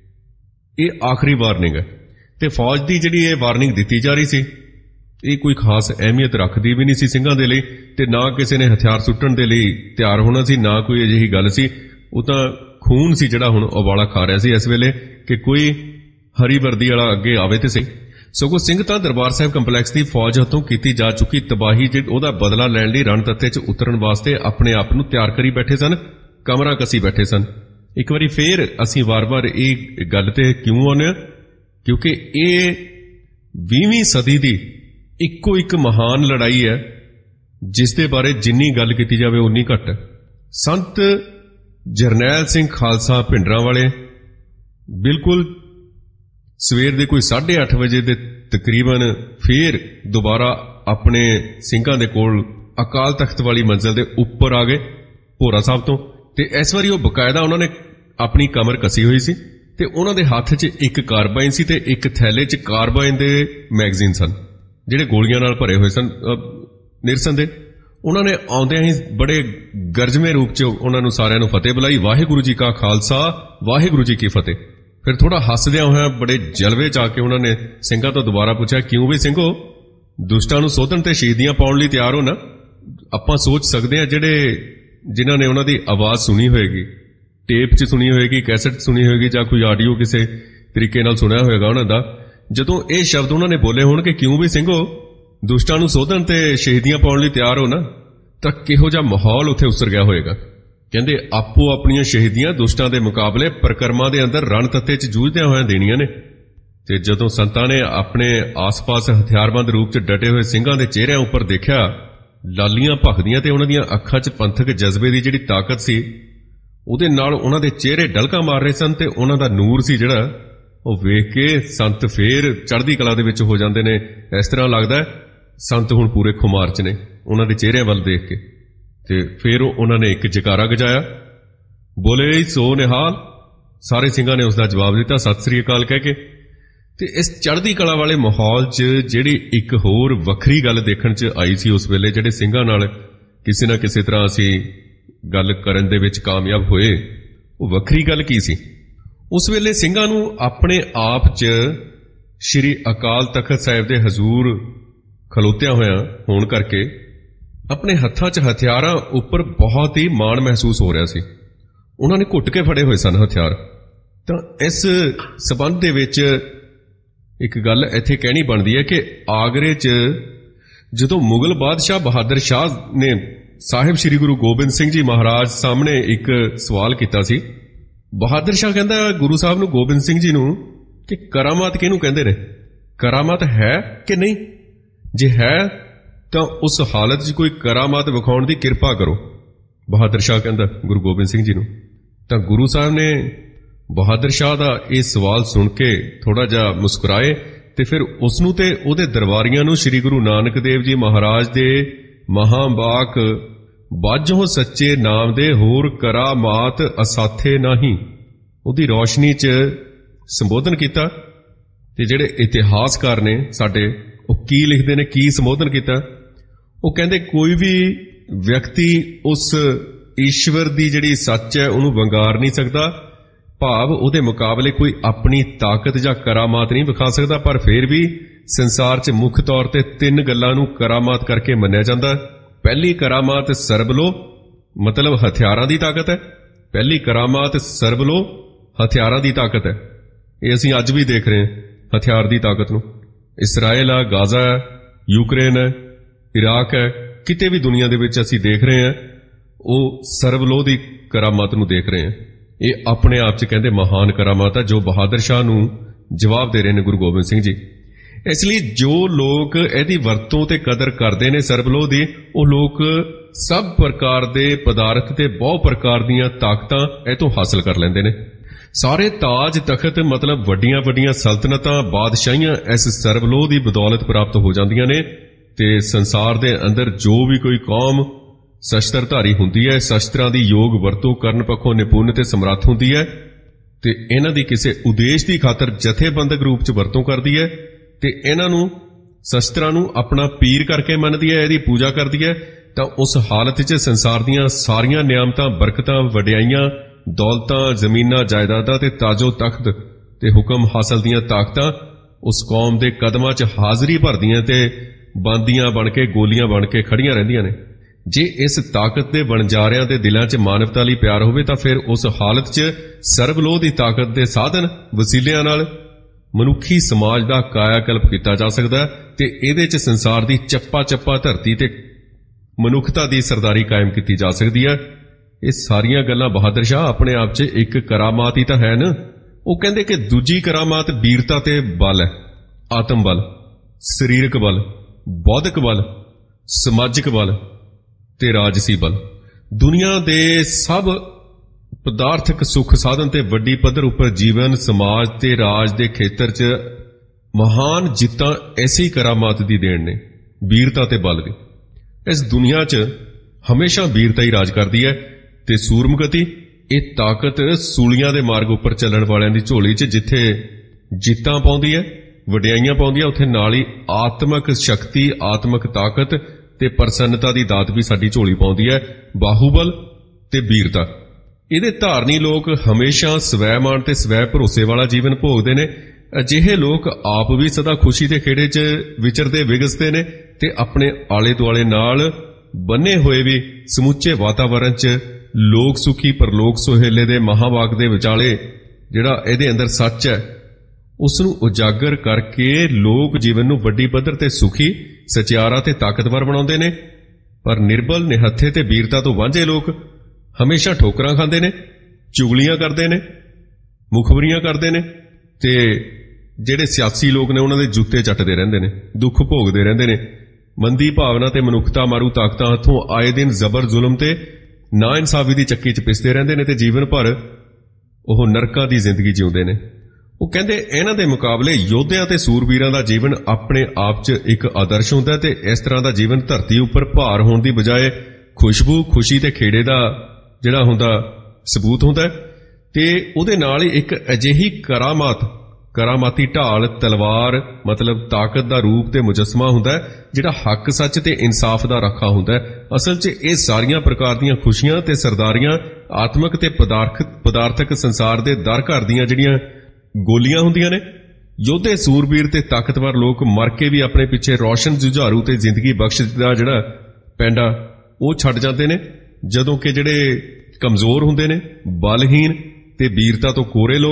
ਇਹ ਆਖਰੀ ਵਾਰਨਿੰਗ ਹੈ। ਤੇ ਫੌਜ ਦੀ ਜਿਹੜੀ ਇਹ ਵਾਰਨਿੰਗ ਦਿੱਤੀ ਜਾ ਰਹੀ ਸੀ, ਇਹ ਕੋਈ ਖਾਸ ਅਹਿਮੀਅਤ ਰੱਖਦੀ ਵੀ ਨਹੀਂ ਸੀ ਸਿੰਘਾਂ ਦੇ ਲਈ, ਤੇ ਨਾ ਕਿਸੇ ਨੇ ਹਥਿਆਰ ਸੁੱਟਣ ਦੇ ਲਈ ਤਿਆਰ ਹੋਣਾ ਸੀ, ਨਾ ਕੋਈ ਅਜਿਹੀ ਗੱਲ ਸੀ। ਉਹ ਤਾਂ ਖੂਨ ਸੀ ਜਿਹੜਾ ਹੁਣ ਉਬਾਲਾ ਖਾ ਰਿਹਾ ਸੀ ਇਸ ਵੇਲੇ, ਕਿ ਕੋਈ ਹਰੀ ਵਰਦੀ ਵਾਲਾ ਅੱਗੇ ਆਵੇ ਤੇ ਸਹੀ। ਸਗੋਂ ਸਿੰਘ ਤਾਂ ਦਰਬਾਰ ਸਾਹਿਬ ਕੰਪਲੈਕਸ ਦੀ ਫੌਜ ਹੱਥੋਂ ਕੀਤੀ ਜਾ ਚੁੱਕੀ ਤਬਾਹੀ, ਉਹਦਾ ਬਦਲਾ ਲੈਣ ਲਈ ਰਣ ਤੱਤੇ 'ਚ ਉਤਰਨ ਵਾਸਤੇ ਆਪਣੇ ਆਪ ਨੂੰ ਤਿਆਰ ਕਰੀ ਬੈਠੇ ਸਨ, ਕਮਰਾਂ ਕੱਸੀ ਬੈਠੇ ਸਨ। ਇੱਕ ਵਾਰੀ ਫੇਰ ਅਸੀਂ ਵਾਰ-ਵਾਰ ਇਹ ਗੱਲ ਤੇ ਕਿਉਂ ਆਉਂਦੇ ਹਾਂ? ਕਿਉਂਕਿ ਇਹ ਵੀਹਵੀਂ ਸਦੀ ਦੀ ਇੱਕੋ ਇੱਕ ਮਹਾਨ ਲੜਾਈ ਹੈ, ਜਿਸ ਦੇ ਬਾਰੇ ਜਿੰਨੀ ਗੱਲ ਕੀਤੀ ਜਾਵੇ ਉਨੀ ਘੱਟ ਹੈ। ਸੰਤ ਜਰਨੈਲ ਸਿੰਘ ਖਾਲਸਾ ਭਿੰਡਰਾਂਵਾਲੇ ਬਿਲਕੁਲ ਸਵੇਰ ਦੇ ਕੋਈ ਸਾਢੇ ਅੱਠ ਵਜੇ ਦੇ ਤਕਰੀਬਨ ਫੇਰ ਦੁਬਾਰਾ ਆਪਣੇ ਸਿੰਘਾਂ ਦੇ ਕੋਲ ਅਕਾਲ ਤਖਤ ਵਾਲੀ ਮੰਜ਼ਿਲ ਦੇ ਉੱਪਰ ਆ ਗਏ ਭੋਰਾ ਸਾਹਿਬ ਤੋਂ, ਤੇ ਇਸ ਵਾਰੀ ਉਹ ਬਕਾਇਦਾ ਉਹਨਾਂ ਨੇ ਆਪਣੀ ਕਮਰ ਕੱਸੀ ਹੋਈ ਸੀ, ਤੇ ਉਹਨਾਂ ਦੇ ਹੱਥ 'ਚ ਇੱਕ ਕਾਰਬਾਈਨ ਸੀ ਤੇ ਇੱਕ ਥੈਲੇ 'ਚ ਕਾਰਬਾਈਨ ਦੇ ਮੈਗਜ਼ੀਨ ਸਨ, ਜਿਹੜੇ ਗੋਲੀਆਂ ਨਾਲ ਭਰੇ ਹੋਏ ਸਨ ਨਿਰਸਨ ਦੇ। ਉਹਨਾਂ ਨੇ ਆਉਂਦਿਆਂ ਹੀ ਬੜੇ ਗਰਜਵੇਂ ਰੂਪ 'ਚ ਉਹਨਾਂ ਨੂੰ ਸਾਰਿਆਂ ਨੂੰ ਫਤਿਹ ਬੁਲਾਈ, ਵਾਹਿਗੁਰੂ ਜੀ ਕਾ ਖਾਲਸਾ, ਵਾਹਿਗੁਰੂ ਜੀ ਕੀ ਫਤਿਹ। ਫਿਰ ਥੋੜਾ ਹੱਸਦਿਆਂ ਹੋਇਆ ਬੜੇ ਜਲਵੇ 'ਚ ਆ ਕੇ ਉਹਨਾਂ ਨੇ ਸਿੰਘਾਂ ਤੋਂ ਦੁਬਾਰਾ ਪੁੱਛਿਆ, ਕਿਉਂ ਵੀ ਸਿੰਘੋ, ਦੁਸ਼ਟਾਂ ਨੂੰ ਸੋਧਣ ਤੇ ਸ਼ਹੀਦੀਆਂ ਪਾਉਣ ਲਈ ਤਿਆਰ ਹੋ ਨਾ? ਆਪਾਂ ਸੋਚ ਸਕਦੇ ਹਾਂ ਜਿਹੜੇ ਜਿਨ੍ਹਾਂ ਨੇ ਉਹਨਾਂ ਦੀ ਆਵਾਜ਼ ਸੁਣੀ ਹੋਏਗੀ, ਟੇਪ 'ਚ ਸੁਣੀ ਹੋਏਗੀ, ਕੈਸਟ ਸੁਣੀ ਹੋਏਗੀ, ਜਾਂ ਕੋਈ ਆਡੀਓ ਕਿਸੇ ਤਰੀਕੇ ਨਾਲ ਸੁਣਿਆ ਹੋਏਗਾ ਉਹਨਾਂ ਦਾ, ਜਦੋਂ ਇਹ ਸ਼ਬਦ ਉਹਨਾਂ ਨੇ ਬੋਲੇ ਹੋਣ ਕਿ ਕਿਉਂ ਵੀ ਸਿੰਘੋ, ਦੁਸ਼ਟਾਂ ਨੂੰ ਸੋਧਣ ਤੇ ਸ਼ਹੀਦੀਆਂ ਪਾਉਣ ਲਈ ਤਿਆਰ ਹੋ ਨਾ, ਤਾਂ ਕਿਹੋ ਜਿਹਾ ਮਾਹੌਲ ਉੱਥੇ ਉਸਰ ਗਿਆ ਹੋਏਗਾ। ਕਹਿੰਦੇ ਆਪੋ ਆਪਣੀਆਂ ਸ਼ਹੀਦੀਆਂ ਦੁਸ਼ਟਾਂ ਦੇ ਮੁਕਾਬਲੇ ਪ੍ਰਕਰਮਾਂ ਦੇ ਅੰਦਰ ਰਣ ਤੱਤੇ 'ਚ ਜੂਝਦਿਆਂ ਹੋਇਆਂ ਦੇਣੀਆਂ ਨੇ। ਤੇ ਜਦੋਂ ਸੰਤਾਂ ਨੇ ਆਪਣੇ ਆਸ-ਪਾਸ ਹਥਿਆਰਬੰਦ ਰੂਪ 'ਚ ਡਟੇ ਹੋਏ ਸਿੰਘਾਂ ਦੇ ਚਿਹਰਿਆਂ ਉੱਪਰ ਦੇਖਿਆ, ਲਾਲੀਆਂ ਭਖਦੀਆਂ ਤੇ ਉਹਨਾਂ ਦੀਆਂ ਅੱਖਾਂ 'ਚ ਪੰਥਕ ਜਜ਼ਬੇ ਦੀ ਜਿਹੜੀ ਤਾਕਤ ਸੀ, ਉਹਦੇ ਨਾਲ ਉਹਨਾਂ ਦੇ ਚਿਹਰੇ ਡਲਕਾਂ ਮਾਰ ਰਹੇ ਸਨ, ਤੇ ਉਹਨਾਂ ਦਾ ਨੂਰ ਸੀ ਜਿਹੜਾ, ਉਹ ਵੇਖ ਕੇ ਸੰਤ ਫੇਰ ਚੜ੍ਹਦੀ ਕਲਾ ਦੇ ਵਿੱਚ ਹੋ ਜਾਂਦੇ ਨੇ। ਇਸ ਤਰ੍ਹਾਂ ਲੱਗਦਾ ਸੰਤ ਹੁਣ ਪੂਰੇ ਖੁਮਾਰ 'ਚ ਨੇ ਉਹਨਾਂ ਦੇ ਚਿਹਰਿਆਂ ਵੱਲ ਦੇਖ ਕੇ। ਤੇ ਫੇਰ ਉਹਨਾਂ ਨੇ ਇੱਕ ਜਕਾਰਾ ਗਜਾਇਆ, ਬੋਲੇ ਸੋ ਨਿਹਾਲ। ਸਾਰੇ ਸਿੰਘਾਂ ਨੇ ਉਸ ਦਾ ਜਵਾਬ ਦਿੱਤਾ, ਸਤਿ ਸ੍ਰੀ ਅਕਾਲ ਕਹਿ ਕੇ। ਤੇ ਇਸ ਚੜ੍ਹਦੀ ਕਲਾ ਵਾਲੇ ਮਾਹੌਲ 'ਚ ਜਿਹੜੀ ਇੱਕ ਹੋਰ ਵੱਖਰੀ ਗੱਲ ਦੇਖਣ 'ਚ ਆਈ ਸੀ ਉਸ ਵੇਲੇ, ਜਿਹੜੇ ਸਿੰਘਾਂ ਨਾਲ ਕਿਸੇ ਨਾ ਕਿਸੇ ਤਰ੍ਹਾਂ ਅਸੀਂ ਗੱਲ ਕਰਨ ਦੇ ਵਿੱਚ ਕਾਮਯਾਬ ਹੋਏ, ਉਹ ਵੱਖਰੀ ਗੱਲ ਕੀ ਸੀ? ਉਸ ਵੇਲੇ ਸਿੰਘਾਂ ਨੂੰ ਆਪਣੇ ਆਪ 'ਚ ਸ਼੍ਰੀ ਅਕਾਲ ਤਖਤ ਸਾਹਿਬ ਦੇ ਹਜ਼ੂਰ ਖਲੋਤਿਆਂ ਹੋਇਆਂ ਹੋਣ ਕਰਕੇ ਆਪਣੇ ਹੱਥਾਂ 'ਚ ਹਥਿਆਰਾਂ ਉੱਪਰ ਬਹੁਤ ਹੀ ਮਾਣ ਮਹਿਸੂਸ ਹੋ ਰਿਹਾ ਸੀ। ਉਹਨਾਂ ਨੇ ਘੁੱਟ ਕੇ ਫੜੇ ਹੋਏ ਸਨ ਹਥਿਆਰ। ਤਾਂ ਇਸ ਸਬੰਧ ਦੇ ਵਿੱਚ ਇੱਕ ਗੱਲ ਇੱਥੇ ਕਹਿਣੀ ਬਣਦੀ ਹੈ ਕਿ ਆਗਰੇ 'ਚ ਜਦੋਂ ਮੁਗਲ ਬਾਦਸ਼ਾਹ ਬਹਾਦਰ ਸ਼ਾਹ ਨੇ ਸਾਹਿਬ ਸ੍ਰੀ ਗੁਰੂ ਗੋਬਿੰਦ ਸਿੰਘ ਜੀ ਮਹਾਰਾਜ ਸਾਹਮਣੇ ਇੱਕ ਸਵਾਲ ਕੀਤਾ ਸੀ, ਬਹਾਦਰ ਸ਼ਾਹ ਕਹਿੰਦਾ ਗੁਰੂ ਸਾਹਿਬ ਨੂੰ, ਗੋਬਿੰਦ ਸਿੰਘ ਜੀ ਨੂੰ, ਕਿ ਕਰਾਮਾਤ ਕਿਹਨੂੰ ਕਹਿੰਦੇ ਨੇ, ਕਰਾਮਾਤ ਹੈ ਕਿ ਨਹੀਂ, ਜੇ ਹੈ ਤਾਂ ਉਸ ਹਾਲਤ 'ਚ ਕੋਈ ਕਰਾਮਾਤ ਵਿਖਾਉਣ ਦੀ ਕਿਰਪਾ ਕਰੋ। ਬਹਾਦਰ ਸ਼ਾਹ ਕਹਿੰਦਾ ਗੁਰੂ ਗੋਬਿੰਦ ਸਿੰਘ ਜੀ ਨੂੰ। ਤਾਂ ਗੁਰੂ ਸਾਹਿਬ ਨੇ ਬਹਾਦਰ ਸ਼ਾਹ ਦਾ ਇਹ ਸਵਾਲ ਸੁਣ ਕੇ ਥੋੜਾ ਜਿਹਾ ਮੁਸਕਰਾਏ ਤੇ ਫਿਰ ਉਸ ਨੂੰ ਤੇ ਉਹਦੇ ਦਰਬਾਰੀਆਂ ਨੂੰ ਸ੍ਰੀ ਗੁਰੂ ਨਾਨਕ ਦੇਵ ਜੀ ਮਹਾਰਾਜ ਦੇ ਮਹਾਂਬਾਕ ਬਾਝੋਂ ਸੱਚੇ ਨਾਮ ਦੇ ਹੋਰ ਕਰਾਮਾਤ ਅਸਾਥੇ ਨਹੀਂ, ਉਹਦੀ ਰੌਸ਼ਨੀ 'ਚ ਸੰਬੋਧਨ ਕੀਤਾ। ਤੇ ਜਿਹੜੇ ਇਤਿਹਾਸਕਾਰ ਨੇ ਸਾਡੇ, ਉਹ ਕੀ ਲਿਖਦੇ ਨੇ, ਕੀ ਸੰਬੋਧਨ ਕੀਤਾ? ਉਹ ਕਹਿੰਦੇ ਕੋਈ ਵੀ ਵਿਅਕਤੀ ਉਸ ਈਸ਼ਵਰ ਦੀ ਜਿਹੜੀ ਸੱਚ ਹੈ ਉਹਨੂੰ ਵੰਗਾਰ ਨਹੀਂ ਸਕਦਾ, ਭਾਵ ਉਹਦੇ ਮੁਕਾਬਲੇ ਕੋਈ ਆਪਣੀ ਤਾਕਤ ਜਾਂ ਕਰਾਮਾਤ ਨਹੀਂ ਵਿਖਾ ਸਕਦਾ, ਪਰ ਫਿਰ ਵੀ ਸੰਸਾਰ 'ਚ ਮੁੱਖ ਤੌਰ ਤੇ ਤਿੰਨ ਗੱਲਾਂ ਨੂੰ ਕਰਾਮਾਤ ਕਰਕੇ ਮੰਨਿਆ ਜਾਂਦਾ। ਪਹਿਲੀ ਕਰਾਮਾਤ ਸਰਬਲੋ, ਮਤਲਬ ਹਥਿਆਰਾਂ ਦੀ ਤਾਕਤ ਹੈ। ਪਹਿਲੀ ਕਰਾਮਾਤ ਸਰਬਲੋ, ਹਥਿਆਰਾਂ ਦੀ ਤਾਕਤ ਹੈ। ਇਹ ਅਸੀਂ ਅੱਜ ਵੀ ਦੇਖ ਰਹੇ ਹਾਂ ਹਥਿਆਰ ਦੀ ਤਾਕਤ ਨੂੰ। ਇਸਰਾਏਲ ਆ, ਗਾਜ਼ਾ ਹੈ, ਯੂਕਰੇਨ ਹੈ, ਇਰਾਕ ਹੈ, ਕਿਤੇ ਵੀ ਦੁਨੀਆ ਦੇ ਵਿੱਚ ਅਸੀਂ ਦੇਖ ਰਹੇ ਹਾਂ, ਉਹ ਸਰਬਲੋ ਦੀ ਕਰਾਮਾਤ ਨੂੰ ਦੇਖ ਰਹੇ ਹਾਂ। ਇਹ ਆਪਣੇ ਆਪ 'ਚ ਕਹਿੰਦੇ ਮਹਾਨ ਕਰਾਮਾਤ ਹੈ ਜੋ ਬਹਾਦਰ ਸ਼ਾਹ ਨੂੰ ਜਵਾਬ ਦੇ ਰਹੇ ਨੇ ਗੁਰੂ ਗੋਬਿੰਦ ਸਿੰਘ ਜੀ। ਇਸ ਲਈ ਜੋ ਲੋਕ ਇਹਦੀ ਵਰਤੋਂ ਤੇ ਕਦਰ ਕਰਦੇ ਨੇ ਸਰਬਲੋ ਦੀ, ਉਹ ਲੋਕ ਸਭ ਪ੍ਰਕਾਰ ਦੇ ਪਦਾਰਥ ਤੇ ਬਹੁ ਪ੍ਰਕਾਰ ਦੀਆਂ ਤਾਕਤਾਂ ਇਹ ਤੋਂ ਹਾਸਲ ਕਰ ਲੈਂਦੇ ਨੇ। ਸਾਰੇ ਤਾਜ ਤਖਤ, ਮਤਲਬ ਵੱਡੀਆਂ ਵੱਡੀਆਂ ਸਲਤਨਤਾਂ, ਬਾਦਸ਼ਾਹੀਆਂ ਇਸ ਸਰਬਲੋ ਦੀ ਬਦੌਲਤ ਪ੍ਰਾਪਤ ਹੋ ਜਾਂਦੀਆਂ ਨੇ। ਤੇ ਸੰਸਾਰ ਦੇ ਅੰਦਰ ਜੋ ਵੀ ਕੋਈ ਕੌਮ ਸ਼ਸਤਰਧਾਰੀ ਹੁੰਦੀ ਹੈ, ਸ਼ਸਤਰਾਂ ਦੀ ਯੋਗ ਵਰਤੋਂ ਕਰਨ ਪੱਖੋਂ ਨਿਪੁੰਨ ਤੇ ਸਮਰੱਥ ਹੁੰਦੀ ਹੈ, ਤੇ ਇਹਨਾਂ ਦੀ ਕਿਸੇ ਉਦੇਸ਼ ਦੀ ਖਾਤਰ ਜਥੇਬੰਦਕ ਰੂਪ 'ਚ ਵਰਤੋਂ ਕਰਦੀ ਹੈ, ਤੇ ਇਹਨਾਂ ਨੂੰ ਸ਼ਸਤਰਾਂ ਨੂੰ ਆਪਣਾ ਪੀਰ ਕਰਕੇ ਮੰਨਦੀ ਹੈ, ਇਹਦੀ ਪੂਜਾ ਕਰਦੀ ਹੈ, ਤਾਂ ਉਸ ਹਾਲਤ 'ਚ ਸੰਸਾਰ ਦੀਆਂ ਸਾਰੀਆਂ ਨਿਆਮਤਾਂ, ਬਰਕਤਾਂ, ਵਡਿਆਈਆਂ, ਦੌਲਤਾਂ, ਜ਼ਮੀਨਾਂ, ਜਾਇਦਾਦਾਂ ਤੇ ਤਾਜੋ ਤਖਤ ਤੇ ਹੁਕਮ ਹਾਸਲ ਦੀਆਂ ਤਾਕਤਾਂ ਉਸ ਕੌਮ ਦੇ ਕਦਮਾਂ 'ਚ ਹਾਜ਼ਰੀ ਭਰਦੀਆਂ ਤੇ ਬਾਂਦੀਆਂ ਬਣ ਕੇ, ਗੋਲੀਆਂ ਬਣ ਕੇ ਖੜੀਆਂ ਰਹਿੰਦੀਆਂ ਨੇ। ਜੇ ਇਸ ਤਾਕਤ ਦੇ ਵਣਜਾਰਿਆਂ ਦੇ ਦਿਲਾਂ 'ਚ ਮਾਨਵਤਾ ਲਈ ਪਿਆਰ ਹੋਵੇ ਤਾਂ ਫਿਰ ਉਸ ਹਾਲਤ 'ਚ ਸਰਬਲੋਹ ਦੀ ਤਾਕਤ ਦੇ ਸਾਧਨ, ਵਸੀਲਿਆਂ ਨਾਲ ਮਨੁੱਖੀ ਸਮਾਜ ਦਾ ਕਾਇਆਕਲਪ ਕੀਤਾ ਜਾ ਸਕਦਾ ਤੇ ਇਹਦੇ 'ਚ ਸੰਸਾਰ ਦੀ ਚੱਪਾ ਚੱਪਾ ਧਰਤੀ ਤੇ ਮਨੁੱਖਤਾ ਦੀ ਸਰਦਾਰੀ ਕਾਇਮ ਕੀਤੀ ਜਾ ਸਕਦੀ ਹੈ। ਇਹ ਸਾਰੀਆਂ ਗੱਲਾਂ ਬਹਾਦਰ ਸ਼ਾਹ ਆਪਣੇ ਆਪ 'ਚ ਇੱਕ ਕਰਾਮਾਤ ਹੀ ਤਾਂ ਹੈ ਨਾ। ਉਹ ਕਹਿੰਦੇ ਕਿ ਦੂਜੀ ਕਰਾਮਾਤ ਵੀਰਤਾ ਤੇ ਬਲ ਹੈ, ਆਤਮ ਬਲ, ਸਰੀਰਕ ਬਲ, ਬੌਧਿਕ ਬਲ, ਸਮਾਜਿਕ ਬਲ ਤੇ ਰਾਜਸੀ ਬਲ। ਦੁਨੀਆ ਦੇ ਸਭ ਪਦਾਰਥਕ ਸੁੱਖ ਸਾਧਨ ਤੇ ਵੱਡੀ ਪੱਧਰ ਉੱਪਰ ਜੀਵਨ, ਸਮਾਜ ਤੇ ਰਾਜ ਦੇ ਖੇਤਰ 'ਚ ਮਹਾਨ ਜਿੱਤਾਂ ਐਸੀ ਕਰਾਮਾਤ ਦੀ ਦੇਣ ਨੇ, ਵੀਰਤਾ ਤੇ ਬਲ ਦੀ। ਇਸ ਦੁਨੀਆ 'ਚ ਹਮੇਸ਼ਾ ਵੀਰਤਾ ਹੀ ਰਾਜ ਕਰਦੀ ਹੈ ਤੇ ਸੂਰਮਗਤੀ, ਇਹ ਤਾਕਤ ਸੂਲੀਆਂ ਦੇ ਮਾਰਗ ਉੱਪਰ ਚੱਲਣ ਵਾਲਿਆਂ ਦੀ ਝੋਲੀ 'ਚ ਜਿੱਥੇ ਜਿੱਤਾਂ ਪਾਉਂਦੀ ਹੈ, ਵਡਿਆਈਆਂ ਪਾਉਂਦੀ ਹੈ, ਉੱਥੇ ਨਾਲ ਹੀ ਆਤਮਕ ਸ਼ਕਤੀ, ਆਤਮਕ ਤਾਕਤ ਤੇ ਪ੍ਰਸੰਨਤਾ ਦੀ ਦਾਤ ਵੀ ਸਾਡੀ ਝੋਲੀ ਪਾਉਂਦੀ ਹੈ, ਬਾਹੂਬਲ ਤੇ ਵੀਰਤਾ। ਇਹਦੇ ਧਾਰਨੀ ਲੋਕ ਹਮੇਸ਼ਾ ਸਵੈਮਾਨ ਤੇ ਸਵੈ ਭਰੋਸੇ ਵਾਲਾ ਜੀਵਨ ਭੋਗਦੇ ਨੇ। ਅਜਿਹੇ ਲੋਕ ਆਪ ਵੀ ਸਦਾ ਖੁਸ਼ੀ ਦੇ ਖੇੜੇ 'ਚ ਵਿਚਰਦੇ ਵਿਗਸਦੇ ਨੇ ਤੇ ਆਪਣੇ ਆਲੇ ਦੁਆਲੇ ਨਾਲ ਬੰਨੇ ਹੋਏ ਵੀ ਸਮੁੱਚੇ ਵਾਤਾਵਰਣ 'ਚ ਲੋਕ ਸੁਖੀ ਪਰਲੋਕ ਸੁਹੇਲੇ ਦੇ ਮਹਾਵਾਕ ਦੇ ਵਿਚਾਲੇ ਜਿਹੜਾ ਇਹਦੇ ਅੰਦਰ ਸੱਚ ਹੈ ਉਸ ਨੂੰ ਉਜਾਗਰ ਕਰਕੇ ਲੋਕ ਜੀਵਨ ਨੂੰ ਵੱਡੀ ਪੱਧਰ ਤੇ ਸੁਖੀ, ਸਚਿਆਰਾ ਤੇ ਤਾਕਤਵਰ ਬਣਾਉਂਦੇ ਨੇ। ਪਰ ਨਿਰਬਲ, ਨਿਹੱਥੇ ਤੇ ਵੀਰਤਾ ਤੋਂ ਵਾਂਝੇ ਲੋਕ ਹਮੇਸ਼ਾ ਠੋਕਰਾਂ ਖਾਂਦੇ ਨੇ, ਚੁਗਲੀਆਂ ਕਰਦੇ ਨੇ, ਮੁਖਬਰੀਆਂ ਕਰਦੇ ਨੇ ਤੇ ਜਿਹੜੇ ਸਿਆਸੀ ਲੋਕ ਨੇ ਉਹਨਾਂ ਦੇ ਜੁੱਤੇ ਚੱਟਦੇ ਰਹਿੰਦੇ ਨੇ, ਦੁੱਖ ਭੋਗਦੇ ਰਹਿੰਦੇ ਨੇ। ਮੰਦੀ ਭਾਵਨਾ ਤੇ ਮਨੁੱਖਤਾ ਮਾਰੂ ਤਾਕਤਾਂ ਹੱਥੋਂ ਆਏ ਦਿਨ ਜ਼ਬਰ, ਜ਼ੁਲਮ ਤੇ ਨਾ ਇਨਸਾਫੀ ਦੀ ਚੱਕੀ 'ਚ ਪਿਸਦੇ ਰਹਿੰਦੇ ਨੇ ਤੇ ਜੀਵਨ ਭਰ ਉਹ ਨਰਕਾਂ ਦੀ ਜ਼ਿੰਦਗੀ ਜਿਉਂਦੇ ਨੇ। ਉਹ ਕਹਿੰਦੇ ਇਹਨਾਂ ਦੇ ਮੁਕਾਬਲੇ ਯੋਧਿਆਂ ਤੇ ਸੂਰਬੀਰਾਂ ਦਾ ਜੀਵਨ ਆਪਣੇ ਆਪ 'ਚ ਇੱਕ ਆਦਰਸ਼ ਹੁੰਦਾ ਤੇ ਇਸ ਤਰ੍ਹਾਂ ਦਾ ਜੀਵਨ ਧਰਤੀ ਉੱਪਰ ਭਾਰ ਹੋਣ ਦੀ ਬਜਾਏ ਖੁਸ਼ਬੂ, ਖੁਸ਼ੀ ਤੇ ਖੇੜੇ ਦਾ ਜਿਹੜਾ ਹੁੰਦਾ ਸਬੂਤ ਹੁੰਦਾ ਤੇ ਉਹਦੇ ਨਾਲ ਹੀ ਇੱਕ ਅਜਿਹੀ ਕਰਾਮਾਤ, ਕਰਾਮਾਤੀ ਢਾਲ, ਤਲਵਾਰ, ਮਤਲਬ ਤਾਕਤ ਦਾ ਰੂਪ ਤੇ ਮੁਜੱਸਮਾ ਹੁੰਦਾ ਜਿਹੜਾ ਹੱਕ, ਸੱਚ ਤੇ ਇਨਸਾਫ ਦਾ ਰਾਖਾ ਹੁੰਦਾ। ਅਸਲ 'ਚ ਇਹ ਸਾਰੀਆਂ ਪ੍ਰਕਾਰ ਦੀਆਂ ਖੁਸ਼ੀਆਂ ਤੇ ਸਰਦਾਰੀਆਂ ਆਤਮਿਕ ਤੇ ਪਦਾਰਥਕ ਸੰਸਾਰ ਦੇ ਦਰ ਘਰ ਦੀਆਂ ਜਿਹੜੀਆਂ ਗੋਲੀਆਂ ਹੁੰਦੀਆਂ ਨੇ। ਯੋਧੇ, ਸੂਰਬੀਰ ਤੇ ਤਾਕਤਵਰ ਲੋਕ ਮਰ ਕੇ ਵੀ ਆਪਣੇ ਪਿੱਛੇ ਰੌਸ਼ਨ, ਜੁਝਾਰੂ ਤੇ ਜ਼ਿੰਦਗੀ ਬਖਸ਼ ਦਾ ਜਿਹੜਾ ਪੈਂਡਾ ਉਹ ਛੱਡ ਜਾਂਦੇ ਨੇ, ਜਦੋਂ ਕਿ ਜਿਹੜੇ ਕਮਜ਼ੋਰ ਹੁੰਦੇ ਨੇ, ਬਲਹੀਨ ਤੇ ਵੀਰਤਾ ਤੋਂ ਕੋਰੇ ਲੋਕ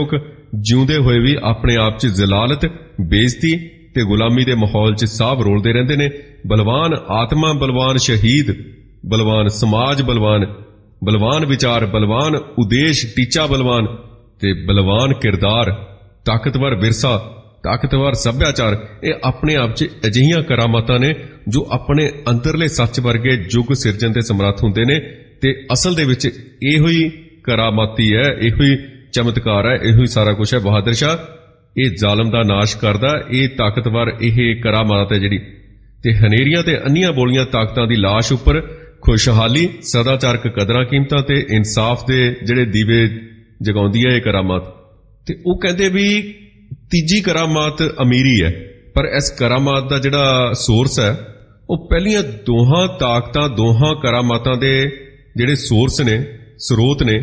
ਜਿਉਂਦੇ ਹੋਏ ਵੀ ਆਪਣੇ ਆਪ 'ਚ ਜ਼ਲਾਲਤ, ਬੇਇੱਜ਼ਤੀ ਤੇ ਗੁਲਾਮੀ ਦੇ ਮਾਹੌਲ 'ਚ ਸਾਹ ਰੋਲਦੇ ਰਹਿੰਦੇ ਨੇ। ਬਲਵਾਨ ਆਤਮਾ, ਬਲਵਾਨ ਸ਼ਹੀਦ, ਬਲਵਾਨ ਸਮਾਜ, ਬਲਵਾਨ ਬਲਵਾਨ ਵਿਚਾਰ, ਬਲਵਾਨ ਉਦੇਸ਼, ਟੀਚਾ ਬਲਵਾਨ ਤੇ ਬਲਵਾਨ ਕਿਰਦਾਰ, ਤਾਕਤਵਰ ਵਿਰਸਾ, ਤਾਕਤਵਰ ਸੱਭਿਆਚਾਰ, ਇਹ ਆਪਣੇ ਆਪ 'ਚ ਅਜਿਹੀਆਂ ਕਰਾਮਾਤਾਂ ਨੇ ਜੋ ਆਪਣੇ ਅੰਦਰਲੇ ਸੱਚ ਵਰਗੇ ਯੁੱਗ ਸਿਰਜਣ ਦੇ ਸਮਰੱਥ ਹੁੰਦੇ ਨੇ। ਤੇ ਅਸਲ ਦੇ ਵਿੱਚ ਇਹੋ ਹੀ ਕਰਾਮਾਤੀ ਹੈ, ਇਹੋ ਹੀ ਚਮਤਕਾਰ ਹੈ, ਇਹੋ ਹੀ ਸਾਰਾ ਕੁਝ ਹੈ। ਬਹਾਦਰ ਸ਼ਾਹ ਇਹ ਜ਼ਾਲਮ ਦਾ ਨਾਸ਼ ਕਰਦਾ, ਇਹ ਤਾਕਤਵਰ, ਇਹ ਕਰਾਮਾਤ ਹੈ ਜਿਹੜੀ। ਤੇ ਹਨੇਰੀਆਂ ਤੇ ਅੰਨੀਆਂ ਬੋਲੀਆਂ ਤਾਕਤਾਂ ਦੀ ਲਾਸ਼ ਉੱਪਰ ਖੁਸ਼ਹਾਲੀ, ਸਦਾਚਾਰਕ ਕਦਰਾਂ ਕੀਮਤਾਂ ਤੇ ਇਨਸਾਫ ਦੇ ਜਿਹੜੇ ਦੀਵੇ ਜਗਾਉਂਦੀ ਹੈ ਇਹ ਕਰਾਮਾਤ। ਤੇ ਉਹ ਕਹਿੰਦੇ ਵੀ ਤੀਜੀ ਕਰਾਮਾਤ ਅਮੀਰੀ ਹੈ, ਪਰ ਇਸ ਕਰਾਮਾਤ ਦਾ ਜਿਹੜਾ ਸੋਰਸ ਹੈ ਉਹ ਪਹਿਲੀਆਂ ਦੋਹਾਂ ਤਾਕਤਾਂ, ਦੋਹਾਂ ਕਰਾਮਾਤਾਂ ਦੇ ਜਿਹੜੇ ਸੋਰਸ ਨੇ, ਸਰੋਤ ਨੇ,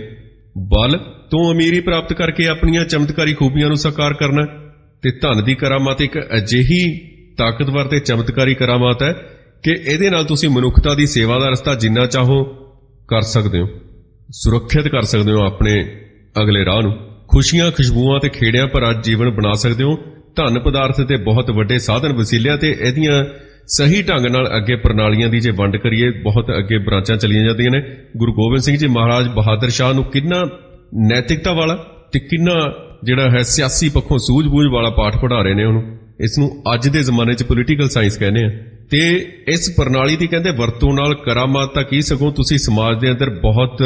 ਬਲ ਤੋਂ ਅਮੀਰੀ ਪ੍ਰਾਪਤ ਕਰਕੇ ਆਪਣੀਆਂ ਚਮਤਕਾਰੀ ਖੂਬੀਆਂ ਨੂੰ ਸਾਕਾਰ ਕਰਨਾ। ਤੇ ਧਨ ਦੀ ਕਰਾਮਾਤ ਇੱਕ ਅਜਿਹੀ ਤਾਕਤਵਰ ਤੇ ਚਮਤਕਾਰੀ ਕਰਾਮਾਤ ਹੈ ਕਿ ਇਹਦੇ ਨਾਲ ਤੁਸੀਂ ਮਨੁੱਖਤਾ ਦੀ ਸੇਵਾ ਦਾ ਰਸਤਾ ਜਿੰਨਾ ਚਾਹੋ ਕਰ ਸਕਦੇ ਹੋ, ਸੁਰੱਖਿਅਤ ਕਰ ਸਕਦੇ ਹੋ ਆਪਣੇ ਅਗਲੇ ਰਾਹ ਨੂੰ, ਖੁਸ਼ੀਆਂ, ਖੁਸ਼ਬੂਆਂ ਤੇ ਖੇੜਿਆਂ ਭਰਾ ਜੀਵਨ ਬਣਾ ਸਕਦੇ ਹੋ। ਧਨ ਪਦਾਰਥ ਤੇ ਬਹੁਤ ਵੱਡੇ ਸਾਧਨ ਵਸੀਲਿਆਂ ਤੇ ਇਹਦੀਆਂ ਸਹੀ ਢੰਗ ਨਾਲ ਅੱਗੇ ਪ੍ਰਣਾਲੀਆਂ ਦੀ ਜੇ ਵੰਡ ਕਰੀਏ ਬਹੁਤ ਅੱਗੇ ਬ੍ਰਾਂਚਾਂ ਚਲੀਆਂ ਜਾਂਦੀਆਂ ਨੇ। ਗੁਰੂ ਗੋਬਿੰਦ ਸਿੰਘ ਜੀ ਮਹਾਰਾਜ ਬਹਾਦਰ ਸ਼ਾਹ ਨੂੰ ਕਿੰਨਾ ਨੈਤਿਕਤਾ ਵਾਲਾ ਤੇ ਕਿੰਨਾ ਜਿਹੜਾ ਹੈ ਸਿਆਸੀ ਪੱਖੋਂ ਸੂਝ-ਬੂਝ ਵਾਲਾ ਪਾਠ ਪੜ੍ਹਾ ਰਹੇ ਨੇ ਉਹਨੂੰ। ਇਸ ਨੂੰ ਅੱਜ ਦੇ ਜ਼ਮਾਨੇ 'ਚ ਪੋਲੀਟੀਕਲ ਸਾਇੰਸ ਕਹਿੰਦੇ ਆ। ਤੇ ਇਸ ਪ੍ਰਣਾਲੀ ਦੀ ਕਹਿੰਦੇ ਵਰਤੋਂ ਨਾਲ ਕਰਾਮਾਤ ਤਾਂ ਕੀ, ਸਗੋਂ ਤੁਸੀਂ ਸਮਾਜ ਦੇ ਅੰਦਰ ਬਹੁਤ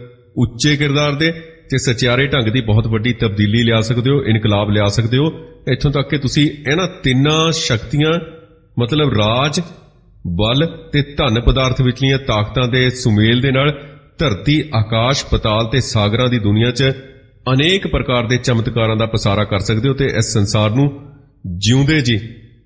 ਉੱਚੇ ਕਿਰਦਾਰ ਦੇ ਤੇ ਸਚਿਆਰੇ ਢੰਗ ਦੀ ਬਹੁਤ ਵੱਡੀ ਤਬਦੀਲੀ ਲਿਆ ਸਕਦੇ ਹੋ, ਇਨਕਲਾਬ ਲਿਆ ਸਕਦੇ ਹੋ। ਇੱਥੋਂ ਤੱਕ ਕਿ ਤੁਸੀਂ ਇਹਨਾਂ ਤਿੰਨਾਂ ਸ਼ਕਤੀਆਂ ਮਤਲਬ ਰਾਜ, ਬਲ ਤੇ ਧਨ ਪਦਾਰਥ ਵਿਚਲੀਆਂ ਤਾਕਤਾਂ ਦੇ ਸੁਮੇਲ ਦੇ ਨਾਲ ਧਰਤੀ, ਆਕਾਸ਼, ਪਤਾਲ ਤੇ ਸਾਗਰਾਂ ਦੀ ਦੁਨੀਆ 'ਚ ਅਨੇਕ ਪ੍ਰਕਾਰ ਦੇ ਚਮਤਕਾਰਾਂ ਦਾ ਪਸਾਰਾ ਕਰ ਸਕਦੇ ਹੋ ਤੇ ਇਸ ਸੰਸਾਰ ਨੂੰ ਜਿਉਂਦੇ ਜੀ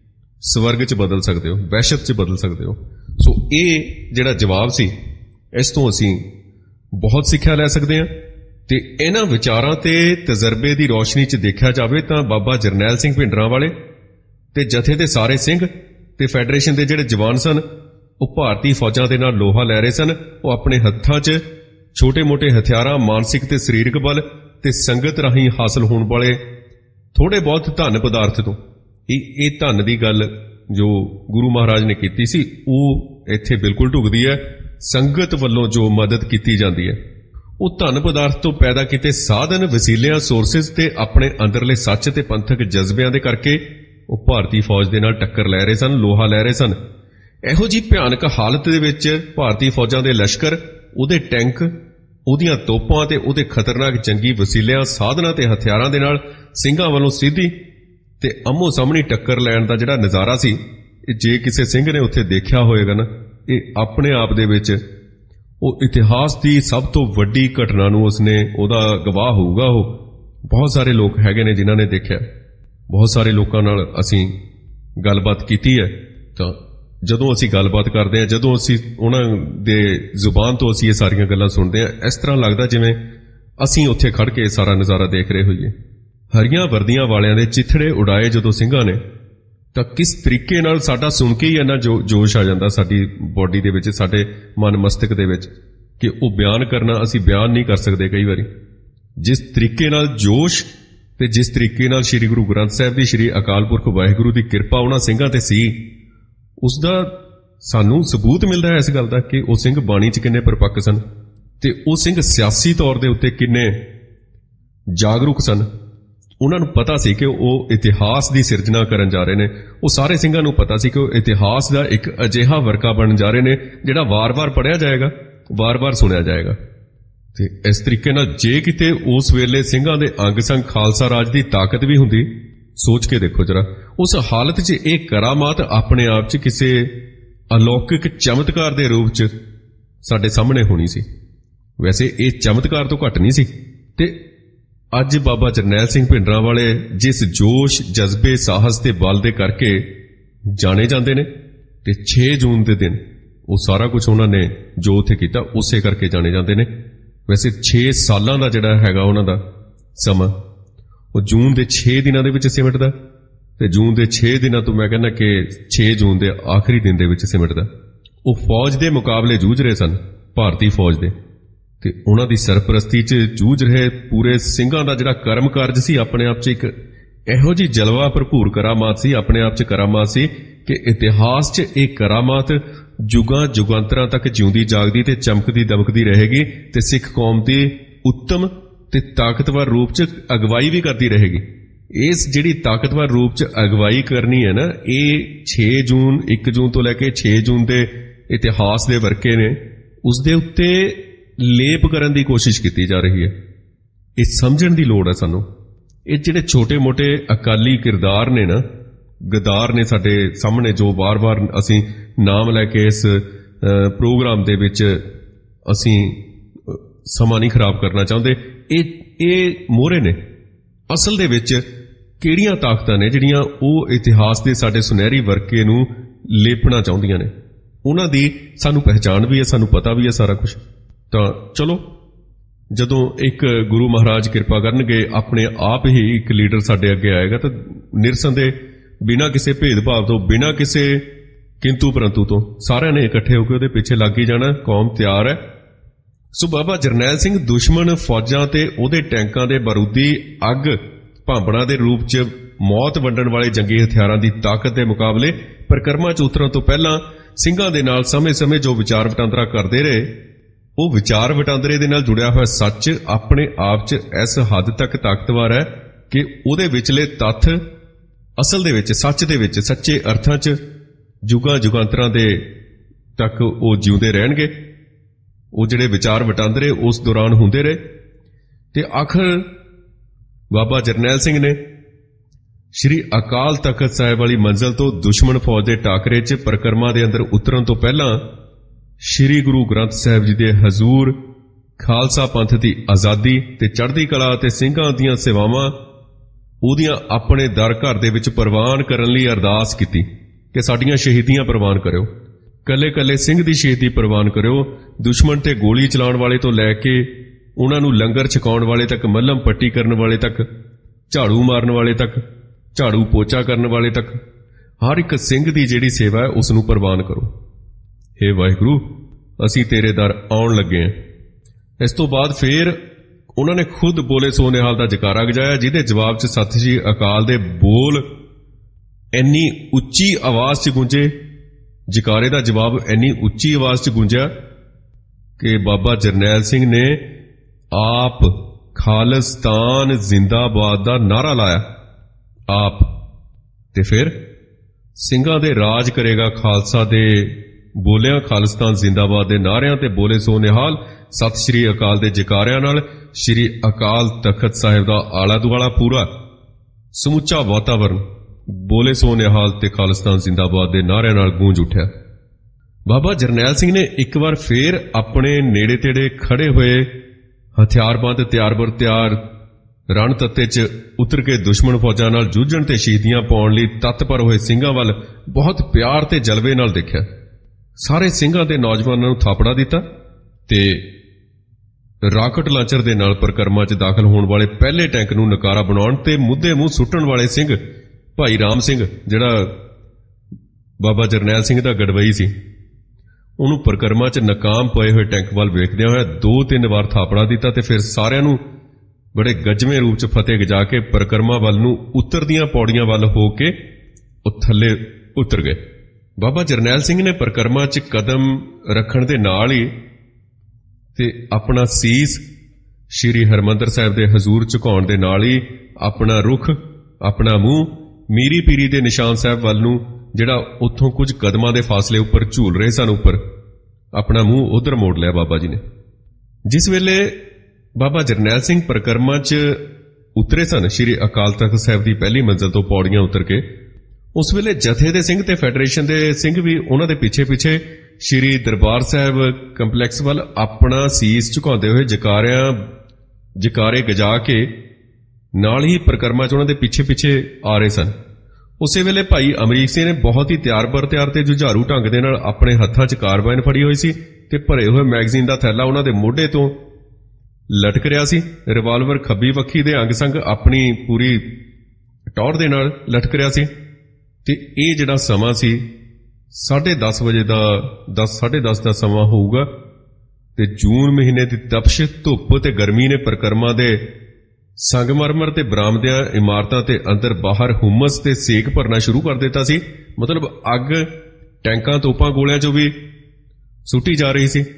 ਸਵਰਗ 'ਚ ਬਦਲ ਸਕਦੇ ਹੋ, ਵਹਿਸ਼ਤ 'ਚ ਬਦਲ ਸਕਦੇ ਹੋ। ਸੋ ਇਹ ਜਿਹੜਾ ਜਵਾਬ ਸੀ, ਇਸ ਤੋਂ ਅਸੀਂ ਬਹੁਤ ਸਿੱਖਿਆ ਲੈ ਸਕਦੇ ਹਾਂ। ਤੇ ਇਹਨਾਂ ਵਿਚਾਰਾਂ ਤੇ ਤਜਰਬੇ ਦੀ ਰੋਸ਼ਨੀ 'ਚ ਦੇਖਿਆ ਜਾਵੇ ਤਾਂ ਬਾਬਾ ਜਰਨੈਲ ਸਿੰਘ ਭਿੰਡਰਾਂਵਾਲੇ ਤੇ ਜਥੇ ਦੇ ਸਾਰੇ ਸਿੰਘ ਤੇ ਫੈਡਰੇਸ਼ਨ ਦੇ ਜਿਹੜੇ ਜਵਾਨ ਸਨ, ਉਹ ਭਾਰਤੀ ਫੌਜਾਂ ਦੇ ਨਾਲ ਲੋਹਾ ਲੈ ਰਹੇ ਸਨ। ਉਹ ਆਪਣੇ ਹੱਥਾਂ 'ਚ ਛੋਟੇ-ਮੋਟੇ ਹਥਿਆਰਾਂ, ਮਾਨਸਿਕ ਤੇ ਸਰੀਰਕ ਬਲ ਤੇ ਸੰਗਤ ਰਾਹੀਂ ਹਾਸਲ ਹੋਣ ਵਾਲੇ ਥੋੜੇ ਬਹੁਤ ਧਨ ਪਦਾਰਥ ਤੋਂ, ਇਹ ਇਹ ਧਨ ਦੀ ਗੱਲ ਜੋ ਗੁਰੂ ਮਹਾਰਾਜ ਨੇ ਕੀਤੀ ਸੀ ਉਹ ਇੱਥੇ ਬਿਲਕੁਲ ਢੁਕਦੀ ਹੈ। ਸੰਗਤ ਵੱਲੋਂ ਜੋ ਮਦਦ ਕੀਤੀ ਜਾਂਦੀ ਹੈ ਉਹ ਧਨ ਪਦਾਰਥ ਤੋਂ ਪੈਦਾ ਕੀਤੇ ਸਾਧਨ, ਵਸੀਲਿਆਂ, ਸੋਰਸਿਸ ਤੇ ਆਪਣੇ ਅੰਦਰਲੇ ਸੱਚ ਤੇ ਪੰਥਕ ਜਜ਼ਬਿਆਂ ਦੇ ਕਰਕੇ ਉਹ ਭਾਰਤੀ ਫੌਜ ਦੇ ਨਾਲ ਟੱਕਰ ਲੈ ਰਹੇ ਸਨ, ਲੋਹਾ ਲੈ ਰਹੇ ਸਨ। ਇਹੋ ਜੀ ਭਿਆਨਕ ਹਾਲਤ ਦੇ ਵਿੱਚ ਭਾਰਤੀ ਫੌਜਾਂ ਦੇ ਲਸ਼ਕਰ, ਉਹਦੇ ਟੈਂਕ, ਉਹਦੀਆਂ ਤੋਪਾਂ ਤੇ ਉਹਦੇ ਖਤਰਨਾਕ ਜੰਗੀ ਵਸੀਲਿਆਂ, ਸਾਧਨਾਂ ਤੇ ਹਥਿਆਰਾਂ ਦੇ ਨਾਲ ਸਿੰਘਾਂ ਵੱਲੋਂ ਸਿੱਧੀ ਤੇ ਆਮੋ ਸਾਹਮਣੀ ਟੱਕਰ ਲੈਣ ਦਾ ਜਿਹੜਾ ਨਜ਼ਾਰਾ ਸੀ, ਇਹ ਜੇ ਕਿਸੇ ਸਿੰਘ ਨੇ ਉੱਥੇ ਦੇਖਿਆ ਹੋਏਗਾ ਨਾ, ਇਹ ਆਪਣੇ ਆਪ ਦੇ ਵਿੱਚ ਉਹ ਇਤਿਹਾਸ ਦੀ ਸਭ ਤੋਂ ਵੱਡੀ ਘਟਨਾ ਨੂੰ ਉਸਨੇ ਉਹਦਾ ਗਵਾਹ ਹੋਊਗਾ। ਉਹ ਬਹੁਤ ਸਾਰੇ ਲੋਕ ਹੈਗੇ ਨੇ ਜਿਨ੍ਹਾਂ ਨੇ ਦੇਖਿਆ, ਬਹੁਤ ਸਾਰੇ ਲੋਕਾਂ ਨਾਲ ਅਸੀਂ ਗੱਲਬਾਤ ਕੀਤੀ ਹੈ। ਤਾਂ ਜਦੋਂ ਅਸੀਂ ਗੱਲਬਾਤ ਕਰਦੇ ਹਾਂ, ਜਦੋਂ ਅਸੀਂ ਉਹਨਾਂ ਦੇ ਜ਼ੁਬਾਨ ਤੋਂ ਅਸੀਂ ਇਹ ਸਾਰੀਆਂ ਗੱਲਾਂ ਸੁਣਦੇ ਹਾਂ, ਇਸ ਤਰ੍ਹਾਂ ਲੱਗਦਾ ਜਿਵੇਂ ਅਸੀਂ ਉੱਥੇ ਖੜ ਕੇ ਸਾਰਾ ਨਜ਼ਾਰਾ ਦੇਖ ਰਹੇ ਹੋਈਏ। ਹਰੀਆਂ ਵਰਦੀਆਂ ਵਾਲਿਆਂ ਦੇ ਚਿੱਥੜੇ ਉਡਾਏ ਜਦੋਂ ਸਿੰਘਾਂ ਨੇ, ਤਾਂ ਕਿਸ ਤਰੀਕੇ ਨਾਲ ਸਾਡਾ ਸੁਣ ਕੇ ਹੀ ਇੰਨਾ ਜੋ ਜੋਸ਼ ਆ ਜਾਂਦਾ ਸਾਡੀ ਬੋਡੀ ਦੇ ਵਿੱਚ, ਸਾਡੇ ਮਨ ਮਸਤਕ ਦੇ ਵਿੱਚ, ਕਿ ਉਹ ਬਿਆਨ ਕਰਨਾ ਅਸੀਂ ਬਿਆਨ ਨਹੀਂ ਕਰ ਸਕਦੇ ਕਈ ਵਾਰੀ। ਜਿਸ ਤਰੀਕੇ ਨਾਲ ਜੋਸ਼ ਤੇ ਜਿਸ ਤਰੀਕੇ ਨਾਲ ਸ੍ਰੀ ਗੁਰੂ ਗ੍ਰੰਥ ਸਾਹਿਬ ਦੀ, ਸ੍ਰੀ ਅਕਾਲ ਪੁਰਖ ਵਾਹਿਗੁਰੂ ਦੀ ਕਿਰਪਾ ਉਹਨਾਂ ਸਿੰਘਾਂ ਤੇ ਸੀ, ਉਸ ਦਾ ਸਾਨੂੰ ਸਬੂਤ ਮਿਲਦਾ ਹੈ ਇਸ ਗੱਲ ਦਾ ਕਿ ਉਹ ਸਿੰਘ ਬਾਣੀ 'ਚ ਕਿੰਨੇ ਪਰਪੱਕ ਸਨ ਤੇ ਉਹ ਸਿੰਘ ਸਿਆਸੀ ਤੌਰ ਦੇ ਉੱਤੇ ਕਿੰਨੇ ਜਾਗਰੂਕ ਸਨ। ਉਹਨਾਂ ਨੂੰ ਪਤਾ ਸੀ ਕਿ ਉਹ ਇਤਿਹਾਸ ਦੀ ਸਿਰਜਣਾ ਕਰਨ ਜਾ ਰਹੇ ਨੇ। ਉਹ ਸਾਰੇ ਸਿੰਘਾਂ ਨੂੰ ਪਤਾ ਸੀ ਕਿ ਉਹ ਇਤਿਹਾਸ ਦਾ ਇੱਕ ਅਜਿਹਾ ਵਰਕਾ ਬਣਨ ਜਾ ਰਹੇ ਨੇ ਜਿਹੜਾ ਵਾਰ-ਵਾਰ ਪੜ੍ਹਿਆ ਜਾਏਗਾ, ਵਾਰ-ਵਾਰ ਸੁਣਿਆ ਜਾਏਗਾ। ਤੇ ਇਸ ਤਰੀਕੇ ਨਾਲ ਜੇ ਕਿਤੇ ਉਸ ਵੇਲੇ ਸਿੰਘਾਂ ਦੇ ਅੰਗ ਸੰਗ ਖਾਲਸਾ ਰਾਜ ਦੀ ਤਾਕਤ ਵੀ ਹੁੰਦੀ, ਸੋਚ ਕੇ ਦੇਖੋ ਜਰਾ, ਉਸ ਹਾਲਤ 'ਚ ਇਹ ਕਰਾਮਾਤ ਆਪਣੇ ਆਪ 'ਚ ਕਿਸੇ ਅਲੌਕਿਕ ਚਮਤਕਾਰ ਦੇ ਰੂਪ 'ਚ ਸਾਡੇ ਸਾਹਮਣੇ ਹੋਣੀ ਸੀ। ਵੈਸੇ ਇਹ ਚਮਤਕਾਰ ਤੋਂ ਘੱਟ ਨਹੀਂ ਸੀ। ਤੇ ਅੱਜ ਬਾਬਾ ਜਰਨੈਲ ਸਿੰਘ ਭਿੰਡਰਾਂਵਾਲੇ ਜਿਸ ਜੋਸ਼, ਜਜ਼ਬੇ, ਸਾਹਸ ਤੇ ਬਲ ਦੇ ਕਰਕੇ ਜਾਣੇ ਜਾਂਦੇ ਨੇ, ਤੇ ਛੇ ਜੂਨ ਦੇ ਦਿਨ ਉਹ ਸਾਰਾ ਕੁਝ ਉਹਨਾਂ ਨੇ ਜੋ ਉੱਥੇ ਕੀਤਾ ਉਸੇ ਕਰਕੇ ਜਾਣੇ ਜਾਂਦੇ ਨੇ। ਵੈਸੇ ਛੇ ਸਾਲਾਂ ਦਾ ਜਿਹੜਾ ਹੈਗਾ ਉਹਨਾਂ ਦਾ ਸਮਾਂ, ਉਹ ਜੂਨ ਦੇ ਛੇ ਦਿਨਾਂ ਦੇ ਵਿੱਚ ਸਿਮਟਦਾ, ਤੇ ਜੂਨ ਦੇ ਛੇ ਦਿਨਾਂ ਤੋਂ ਮੈਂ ਕਹਿੰਦਾ ਕਿ ਛੇ ਜੂਨ ਦੇ ਆਖਰੀ ਦਿਨ ਦੇ ਵਿੱਚ ਸਿਮਟਦਾ। ਉਹ ਫੌਜ ਦੇ ਮੁਕਾਬਲੇ ਜੂਝ ਰਹੇ ਸਨ, ਭਾਰਤੀ ਫੌਜ ਦੇ, ਤੇ ਉਹਨਾਂ ਦੀ ਸਰਪ੍ਰਸਤੀ 'ਚ ਜੂਝ ਰਹੇ ਪੂਰੇ ਸਿੰਘਾਂ ਦਾ ਜਿਹੜਾ ਕਰਮ ਕਾਰਜ ਸੀ ਆਪਣੇ ਆਪ 'ਚ ਇੱਕ ਇਹੋ ਜਿਹੀ ਜਲਵਾ ਭਰਪੂਰ ਕਰਾਮਾਤ ਸੀ, ਆਪਣੇ ਆਪ 'ਚ ਕਰਾਮਾਤ ਸੀ ਕਿ ਇਤਿਹਾਸ 'ਚ ਇਹ ਕਰਾਮਾਤ ਜੁਗਾਂ ਜੁਗਾਂਤਰਾਂ ਤੱਕ ਜਿਉਂਦੀ ਜਾਗਦੀ ਤੇ ਚਮਕਦੀ ਦਮਕਦੀ ਰਹੇਗੀ ਤੇ ਸਿੱਖ ਕੌਮ ਦੀ ਉੱਤਮ ਤੇ ਤਾਕਤਵਰ ਰੂਪ 'ਚ ਅਗਵਾਈ ਵੀ ਕਰਦੀ ਰਹੇਗੀ। ਇਸ ਜਿਹੜੀ ਤਾਕਤਵਰ ਰੂਪ 'ਚ ਅਗਵਾਈ ਕਰਨੀ ਹੈ ਨਾ, ਇਹ ਛੇ ਜੂਨ ਇੱਕ ਜੂਨ ਤੋਂ ਲੈ ਕੇ ਛੇ ਜੂਨ ਦੇ ਇਤਿਹਾਸ ਦੇ ਵਰਕੇ ਨੇ, ਉਸ ਦੇ ਉੱਤੇ ਲੇਪ ਕਰਨ ਦੀ ਕੋਸ਼ਿਸ਼ ਕੀਤੀ ਜਾ ਰਹੀ ਹੈ। ਇਹ ਸਮਝਣ ਦੀ ਲੋੜ ਹੈ ਸਾਨੂੰ। ਇਹ ਜਿਹੜੇ ਛੋਟੇ-ਮੋਟੇ ਅਕਾਲੀ ਕਿਰਦਾਰ ਨੇ ਨਾ, ਗਦਾਰ ਨੇ ਸਾਡੇ ਸਾਹਮਣੇ, ਜੋ ਵਾਰ-ਵਾਰ ਅਸੀਂ ਨਾਮ ਲੈ ਕੇ ਇਸ ਪ੍ਰੋਗਰਾਮ ਦੇ ਵਿੱਚ ਅਸੀਂ ਸਮਾਂ ਨਹੀਂ ਖਰਾਬ ਕਰਨਾ ਚਾਹੁੰਦੇ, ਇਹ ਇਹ ਮੋਹਰੇ ਨੇ। ਅਸਲ ਦੇ ਵਿੱਚ ਕਿਹੜੀਆਂ ਤਾਕਤਾਂ ਨੇ ਜਿਹੜੀਆਂ ਉਹ ਇਤਿਹਾਸ ਦੇ ਸਾਡੇ ਸੁਨਹਿਰੀ ਵਰਕੇ ਨੂੰ ਲੇਪਣਾ ਚਾਹੁੰਦੀਆਂ ਨੇ? ਉਹਨਾਂ ਦੀ ਸਾਨੂੰ ਪਹਿਚਾਣ ਵੀ ਹੈ, ਸਾਨੂੰ ਪਤਾ ਵੀ ਹੈ ਸਾਰਾ ਕੁਝ। ਤਾਂ ਚਲੋ, ਜਦੋਂ ਇੱਕ ਗੁਰੂ ਮਹਾਰਾਜ ਕਿਰਪਾ ਕਰਨਗੇ, ਆਪਣੇ ਆਪ ਹੀ ਇੱਕ ਲੀਡਰ ਸਾਡੇ ਅੱਗੇ ਆਏਗਾ, ਤਾਂ ਨਿਰਸੰਦੇਹ ਬਿਨਾਂ ਕਿਸੇ ਭੇਦਭਾਵ ਤੋਂ, ਬਿਨਾਂ ਕਿਸੇ ਕਿੰਤੂ ਪਰੰਤੂ ਤੋਂ ਸਾਰਿਆਂ ਨੇ ਇਕੱਠੇ ਹੋ ਕੇ ਉਹਦੇ ਪਿੱਛੇ ਲੱਗ ਹੀ ਜਾਣਾ। ਕੌਮ ਤਿਆਰ ਹੈ। ਸੋ ਬਾਬਾ ਜਰਨੈਲ ਸਿੰਘ ਦੁਸ਼ਮਣ ਫੌਜਾਂ ਤੇ ਉਹਦੇ ਟੈਂਕਾਂ ਦੇ ਬਾਰੂਦੀ ਅੱਗ ਭਾਂਬੜਾਂ ਦੇ ਰੂਪ 'ਚ ਮੌਤ ਵੰਡਣ ਵਾਲੇ ਜੰਗੀ ਹਥਿਆਰਾਂ ਦੀ ਤਾਕਤ ਦੇ ਮੁਕਾਬਲੇ ਪਰਿਕਰਮਾ 'ਚ ਉਤਰਨ ਤੋਂ ਪਹਿਲਾਂ ਸਿੰਘਾਂ ਦੇ ਨਾਲ ਸਮੇਂ-ਸਮੇਂ ਜੋ ਵਿਚਾਰ ਵਟਾਂਦਰਾ ਕਰਦੇ ਰਹੇ, ਉਹ ਵਿਚਾਰ ਵਟਾਂਦਰੇ ਦੇ ਨਾਲ ਜੁੜਿਆ ਹੋਇਆ ਸੱਚ ਆਪਣੇ ਆਪ 'ਚ ਇਸ ਹੱਦ ਤੱਕ ਤਾਕਤਵਰ ਹੈ ਕਿ ਉਹਦੇ ਵਿਚਲੇ ਤੱਥ ਅਸਲ ਦੇ ਵਿੱਚ, ਸੱਚ ਦੇ ਵਿੱਚ, ਸੱਚੇ ਅਰਥਾਂ 'ਚ ਜੁਗਾਂ ਜੁਗਾਂਤਰਾਂ ਦੇ ਤੱਕ ਉਹ ਜਿਉਂਦੇ ਰਹਿਣਗੇ। ਉਹ ਜਿਹੜੇ ਵਿਚਾਰ ਵਟਾਂਦਰੇ ਉਸ ਦੌਰਾਨ ਹੁੰਦੇ ਰਹੇ ਤੇ ਆਖਰ ਬਾਬਾ ਜਰਨੈਲ ਸਿੰਘ ਨੇ ਸ਼੍ਰੀ ਅਕਾਲ ਤਖਤ ਸਾਹਿਬ ਵਾਲੀ ਮੰਜ਼ਲ ਤੋਂ ਦੁਸ਼ਮਣ ਫੌਜ ਦੇ ਟਾਕਰੇ 'ਚ ਪਰਿਕਰਮਾ ਦੇ ਅੰਦਰ ਉਤਰਨ ਤੋਂ ਪਹਿਲਾਂ ਸ਼੍ਰੀ ਗੁਰੂ ਗ੍ਰੰਥ ਸਾਹਿਬ ਜੀ ਦੇ ਹਜ਼ੂਰ ਖਾਲਸਾ ਪੰਥ ਦੀ ਆਜ਼ਾਦੀ ਤੇ ਚੜ੍ਹਦੀ ਕਲਾ ਅਤੇ ਸਿੰਘਾਂ ਦੀਆਂ ਸੇਵਾਵਾਂ ਉਹਦੀਆਂ ਆਪਣੇ ਦਰ ਘਰ ਦੇ ਵਿੱਚ ਪ੍ਰਵਾਨ ਕਰਨ ਲਈ ਅਰਦਾਸ ਕੀਤੀ ਕਿ ਸਾਡੀਆਂ ਸ਼ਹੀਦੀਆਂ ਪ੍ਰਵਾਨ ਕਰਿਓ, ਕੱਲੇ-ਕੱਲੇ ਸਿੰਘ ਦੀ ਸ਼ਹੀਦੀ ਪ੍ਰਵਾਨ ਕਰਿਓ। ਦੁਸ਼ਮਣ ਤੇ ਗੋਲੀ ਚਲਾਉਣ ਵਾਲੇ ਤੋਂ ਲੈ ਕੇ ਉਹਨਾਂ ਨੂੰ ਲੰਗਰ ਛਕਾਉਣ ਵਾਲੇ ਤੱਕ, ਮੱਲਮ ਪੱਟੀ ਕਰਨ ਵਾਲੇ ਤੱਕ, ਝਾੜੂ ਮਾਰਨ ਵਾਲੇ ਤੱਕ, ਝਾੜੂ ਪੋਚਾ ਕਰਨ ਵਾਲੇ ਤੱਕ, ਹਰ ਇੱਕ ਸਿੰਘ ਦੀ ਜਿਹੜੀ ਸੇਵਾ ਹੈ ਉਸ ਨੂੰ ਪ੍ਰਵਾਨ ਕਰੋ। ਹੇ ਵਾਹਿਗੁਰੂ, ਅਸੀਂ ਤੇਰੇ ਦਰ ਆਉਣ ਲੱਗੇ ਹਾਂ। ਇਸ ਤੋਂ ਬਾਅਦ ਫੇਰ ਉਹਨਾਂ ਨੇ ਖੁਦ ਬੋਲੇ ਸੋ ਨਿਹਾਲ ਦਾ ਜਕਾਰਾ ਗਜਾਇਆ, ਜਿਹਦੇ ਜਵਾਬ 'ਚ ਸਤਿ ਸ੍ਰੀ ਅਕਾਲ ਦੇ ਬੋਲ ਇੰਨੀ ਉੱਚੀ ਆਵਾਜ਼ 'ਚ ਗੂੰਜੇ, ਜਕਾਰੇ ਦਾ ਜਵਾਬ ਇੰਨੀ ਉੱਚੀ ਆਵਾਜ਼ 'ਚ ਗੂੰਜਿਆ ਕਿ ਬਾਬਾ ਜਰਨੈਲ ਸਿੰਘ ਨੇ ਆਪ ਖਾਲਿਸਤਾਨ ਜ਼ਿੰਦਾਬਾਦ ਦਾ ਨਾਰਾ ਲਾਇਆ ਆਪ, ਤੇ ਫਿਰ ਸਿੰਘਾਂ ਦੇ ਰਾਜ ਕਰੇਗਾ ਖਾਲਸਾ ਦੇ ਬੋਲਿਆਂ, ਖਾਲਿਸਤਾਨ ਜ਼ਿੰਦਾਬਾਦ ਦੇ ਨਾਰਿਆਂ ਤੇ ਬੋਲੇ ਸੋ ਨਿਹਾਲ ਸਤਿ ਸ੍ਰੀ ਅਕਾਲ ਦੇ ਜਕਾਰਿਆਂ ਨਾਲ ਸ੍ਰੀ ਅਕਾਲ ਤਖਤ ਸਾਹਿਬ ਦਾ ਆਲਾ ਦੁਆਲਾ ਪੂਰਾ ਸਮੁੱਚਾ ਵਾਤਾਵਰਨ ਬੋਲੇ ਸੋ ਨਿਹਾਲ ਤੇ ਖਾਲਿਸਤਾਨ ਜ਼ਿੰਦਾਬਾਦ ਦੇ ਨਾਰਿਆਂ ਨਾਲ ਗੂੰਜ ਉੱਠਿਆ। ਬਾਬਾ ਜਰਨੈਲ ਸਿੰਘ ਨੇ ਇੱਕ ਵਾਰ ਫੇਰ ਆਪਣੇ ਨੇੜੇ ਤੇੜੇ ਖੜੇ ਹੋਏ ਹਥਿਆਰਬੰਦ ਤਿਆਰ-ਬਰ ਤਿਆਰ ਰਣ ਤੱਤੇ 'ਚ ਉਤਰ ਕੇ ਦੁਸ਼ਮਣ ਫੌਜਾਂ ਨਾਲ ਜੂਝਣ ਤੇ ਸ਼ਹੀਦੀਆਂ ਪਾਉਣ ਲਈ ਤਤਪਰ ਹੋਏ ਸਿੰਘਾਂ ਵੱਲ ਬਹੁਤ ਪਿਆਰ ਤੇ ਜਲਵੇ ਨਾਲ ਦੇਖਿਆ। ਸਾਰੇ ਸਿੰਘਾਂ ਦੇ ਨੌਜਵਾਨਾਂ ਨੂੰ ਥਾਪੜਾ ਦਿੱਤਾ ਤੇ ਰਾਕਟ ਲਾਂਚਰ ਦੇ ਨਾਲ ਪਰਿਕਰਮਾ 'ਚ ਦਾਖਲ ਹੋਣ ਵਾਲੇ ਪਹਿਲੇ ਟੈਂਕ ਨੂੰ ਨਕਾਰਾ ਬਣਾਉਣ ਤੇ ਮੁੱਦੇ ਮੂੰਹ ਸੁੱਟਣ ਵਾਲੇ ਸਿੰਘ ਭਾਈ ਰਾਮ ਸਿੰਘ, ਜਿਹੜਾ ਬਾਬਾ ਜਰਨੈਲ ਸਿੰਘ ਦਾ ਗੜਵਈ ਸੀ, ਉਹਨੂੰ ਪਰਿਕਰਮਾ 'ਚ ਨਾਕਾਮ ਪਏ ਹੋਏ ਟੈਂਕ ਵੱਲ ਵੇਖਦਿਆਂ ਹੋਇਆ ਦੋ ਤਿੰਨ ਵਾਰ ਥਾਪੜਾ ਦਿੱਤਾ ਤੇ ਫਿਰ ਸਾਰਿਆਂ ਨੂੰ ਬੜੇ ਗੱਜਵੇਂ ਰੂਪ 'ਚ ਫਤਿਹ ਗਜਾ ਕੇ ਪਰਿਕਰਮਾ ਵੱਲ ਨੂੰ ਉਤਰਦੀਆਂ ਪੌੜੀਆਂ ਵੱਲ ਹੋ ਕੇ ਉਹ ਥੱਲੇ ਉਤਰ ਗਏ। ਬਾਬਾ ਜਰਨੈਲ ਸਿੰਘ ਨੇ ਪਰਿਕਰਮਾ 'ਚ ਕਦਮ ਰੱਖਣ ਦੇ ਨਾਲ ਹੀ ਤੇ ਆਪਣਾ ਸੀਸ ਸ਼੍ਰੀ ਹਰਿਮੰਦਰ ਸਾਹਿਬ ਦੇ ਹਜ਼ੂਰ ਝੁਕਾਉਣ ਦੇ ਨਾਲ ਹੀ ਆਪਣਾ ਰੁਖ, ਆਪਣਾ ਮੂੰਹ ਮੀਰੀ ਪੀਰੀ ਦੇ ਨਿਸ਼ਾਨ ਸਾਹਿਬ ਵੱਲ ਨੂੰ, ਜਿਹੜਾ ਉੱਥੋਂ ਕੁਝ ਕਦਮਾਂ ਦੇ ਫਾਸਲੇ ਉੱਪਰ ਝੂਲ ਰਹੇ ਸਨ, ਉੱਪਰ ਆਪਣਾ ਮੂੰਹ ਉਧਰ ਮੋੜ ਲਿਆ ਬਾਬਾ ਜੀ ਨੇ। ਜਿਸ ਵੇਲੇ ਬਾਬਾ ਜਰਨੈਲ ਸਿੰਘ ਪਰਿਕਰਮਾ 'ਚ ਉਤਰੇ ਸਨ ਸ਼੍ਰੀ ਅਕਾਲ ਤਖਤ ਸਾਹਿਬ ਦੀ ਪਹਿਲੀ ਮੰਜ਼ਲ ਤੋਂ ਪੌੜੀਆਂ ਉਤਰ ਕੇ, ਉਸ ਵੇਲੇ ਜਥੇ ਦੇ ਸਿੰਘ ਤੇ ਫੈਡਰੇਸ਼ਨ ਦੇ ਸਿੰਘ ਵੀ ਉਹਨਾਂ ਦੇ ਪਿੱਛੇ-ਪਿੱਛੇ ਸ਼੍ਰੀ ਦਰਬਾਰ ਸਾਹਿਬ ਕੰਪਲੈਕਸ ਵੱਲ ਆਪਣਾ ਸੀਸ ਝੁਕਾਉਂਦੇ ਹੋਏ ਜਕਾਰਿਆਂ ਜਕਾਰੇ ਗਜਾ ਕੇ ਨਾਲ ਹੀ ਪਰਿਕਰਮਾ 'ਚ ਉਹਨਾਂ ਦੇ ਪਿੱਛੇ-ਪਿੱਛੇ ਆ ਰਹੇ ਸਨ। ਉਸੇ ਵੇਲੇ ਭਾਈ ਅਮਰੀਕ ਸਿੰਘ ਨੇ ਬਹੁਤ ਹੀ ਤਿਆਰ-ਬਰ ਤਿਆਰ ਤੇ ਜੁਝਾਰੂ ਢੰਗ ਦੇ ਨਾਲ ਆਪਣੇ ਹੱਥਾਂ 'ਚ ਕਾਰਬਾਈਨ ਫੜੀ ਹੋਈ ਸੀ ਤੇ ਭਰੇ ਹੋਏ ਮੈਗਜ਼ੀਨ ਦਾ ਥੈਲਾ ਉਹਨਾਂ ਦੇ ਮੋਢੇ ਤੋਂ ਲਟਕ ਰਿਹਾ ਸੀ। ਰਿਵਾਲਵਰ ਖੱਬੀ ਵੱਖੀ ਦੇ ਅੰਗ ਸੰਗ ਆਪਣੀ ਪੂਰੀ ਟੌਰ ਦੇ ਨਾਲ ਲਟਕ ਰਿਹਾ ਸੀ ਤੇ ਇਹ ਜਿਹੜਾ ਸਮਾਂ ਸੀ ਸਾਢੇ ਦਸ ਵਜੇ ਦਾ, ਦਸ ਸਾਢੇ ਦਸ ਦਾ ਸਮਾਂ ਹੋਊਗਾ ਤੇ ਜੂਨ ਮਹੀਨੇ ਦੀ ਤਪਸ਼, ਧੁੱਪ ਤੇ ਗਰਮੀ ਨੇ ਪ੍ਰਕਰਮਾਂ ਦੇ ਸੰਗਮਰਮਰ ਤੇ ਬਰਾਮਦਿਆਂ ਇਮਾਰਤਾਂ ਤੇ ਅੰਦਰ ਬਾਹਰ ਹੁਮਸ ਤੇ ਸੇਕ ਭਰਨਾ ਸ਼ੁਰੂ ਕਰ ਦਿੱਤਾ ਸੀ। ਮਤਲਬ ਅੱਗ ਟੈਂਕਾਂ, ਤੋਪਾਂ, ਗੋਲਿਆਂ ਚੋਂ ਵੀ ਸੁੱਟੀ ਜਾ ਰਹੀ ਸੀ।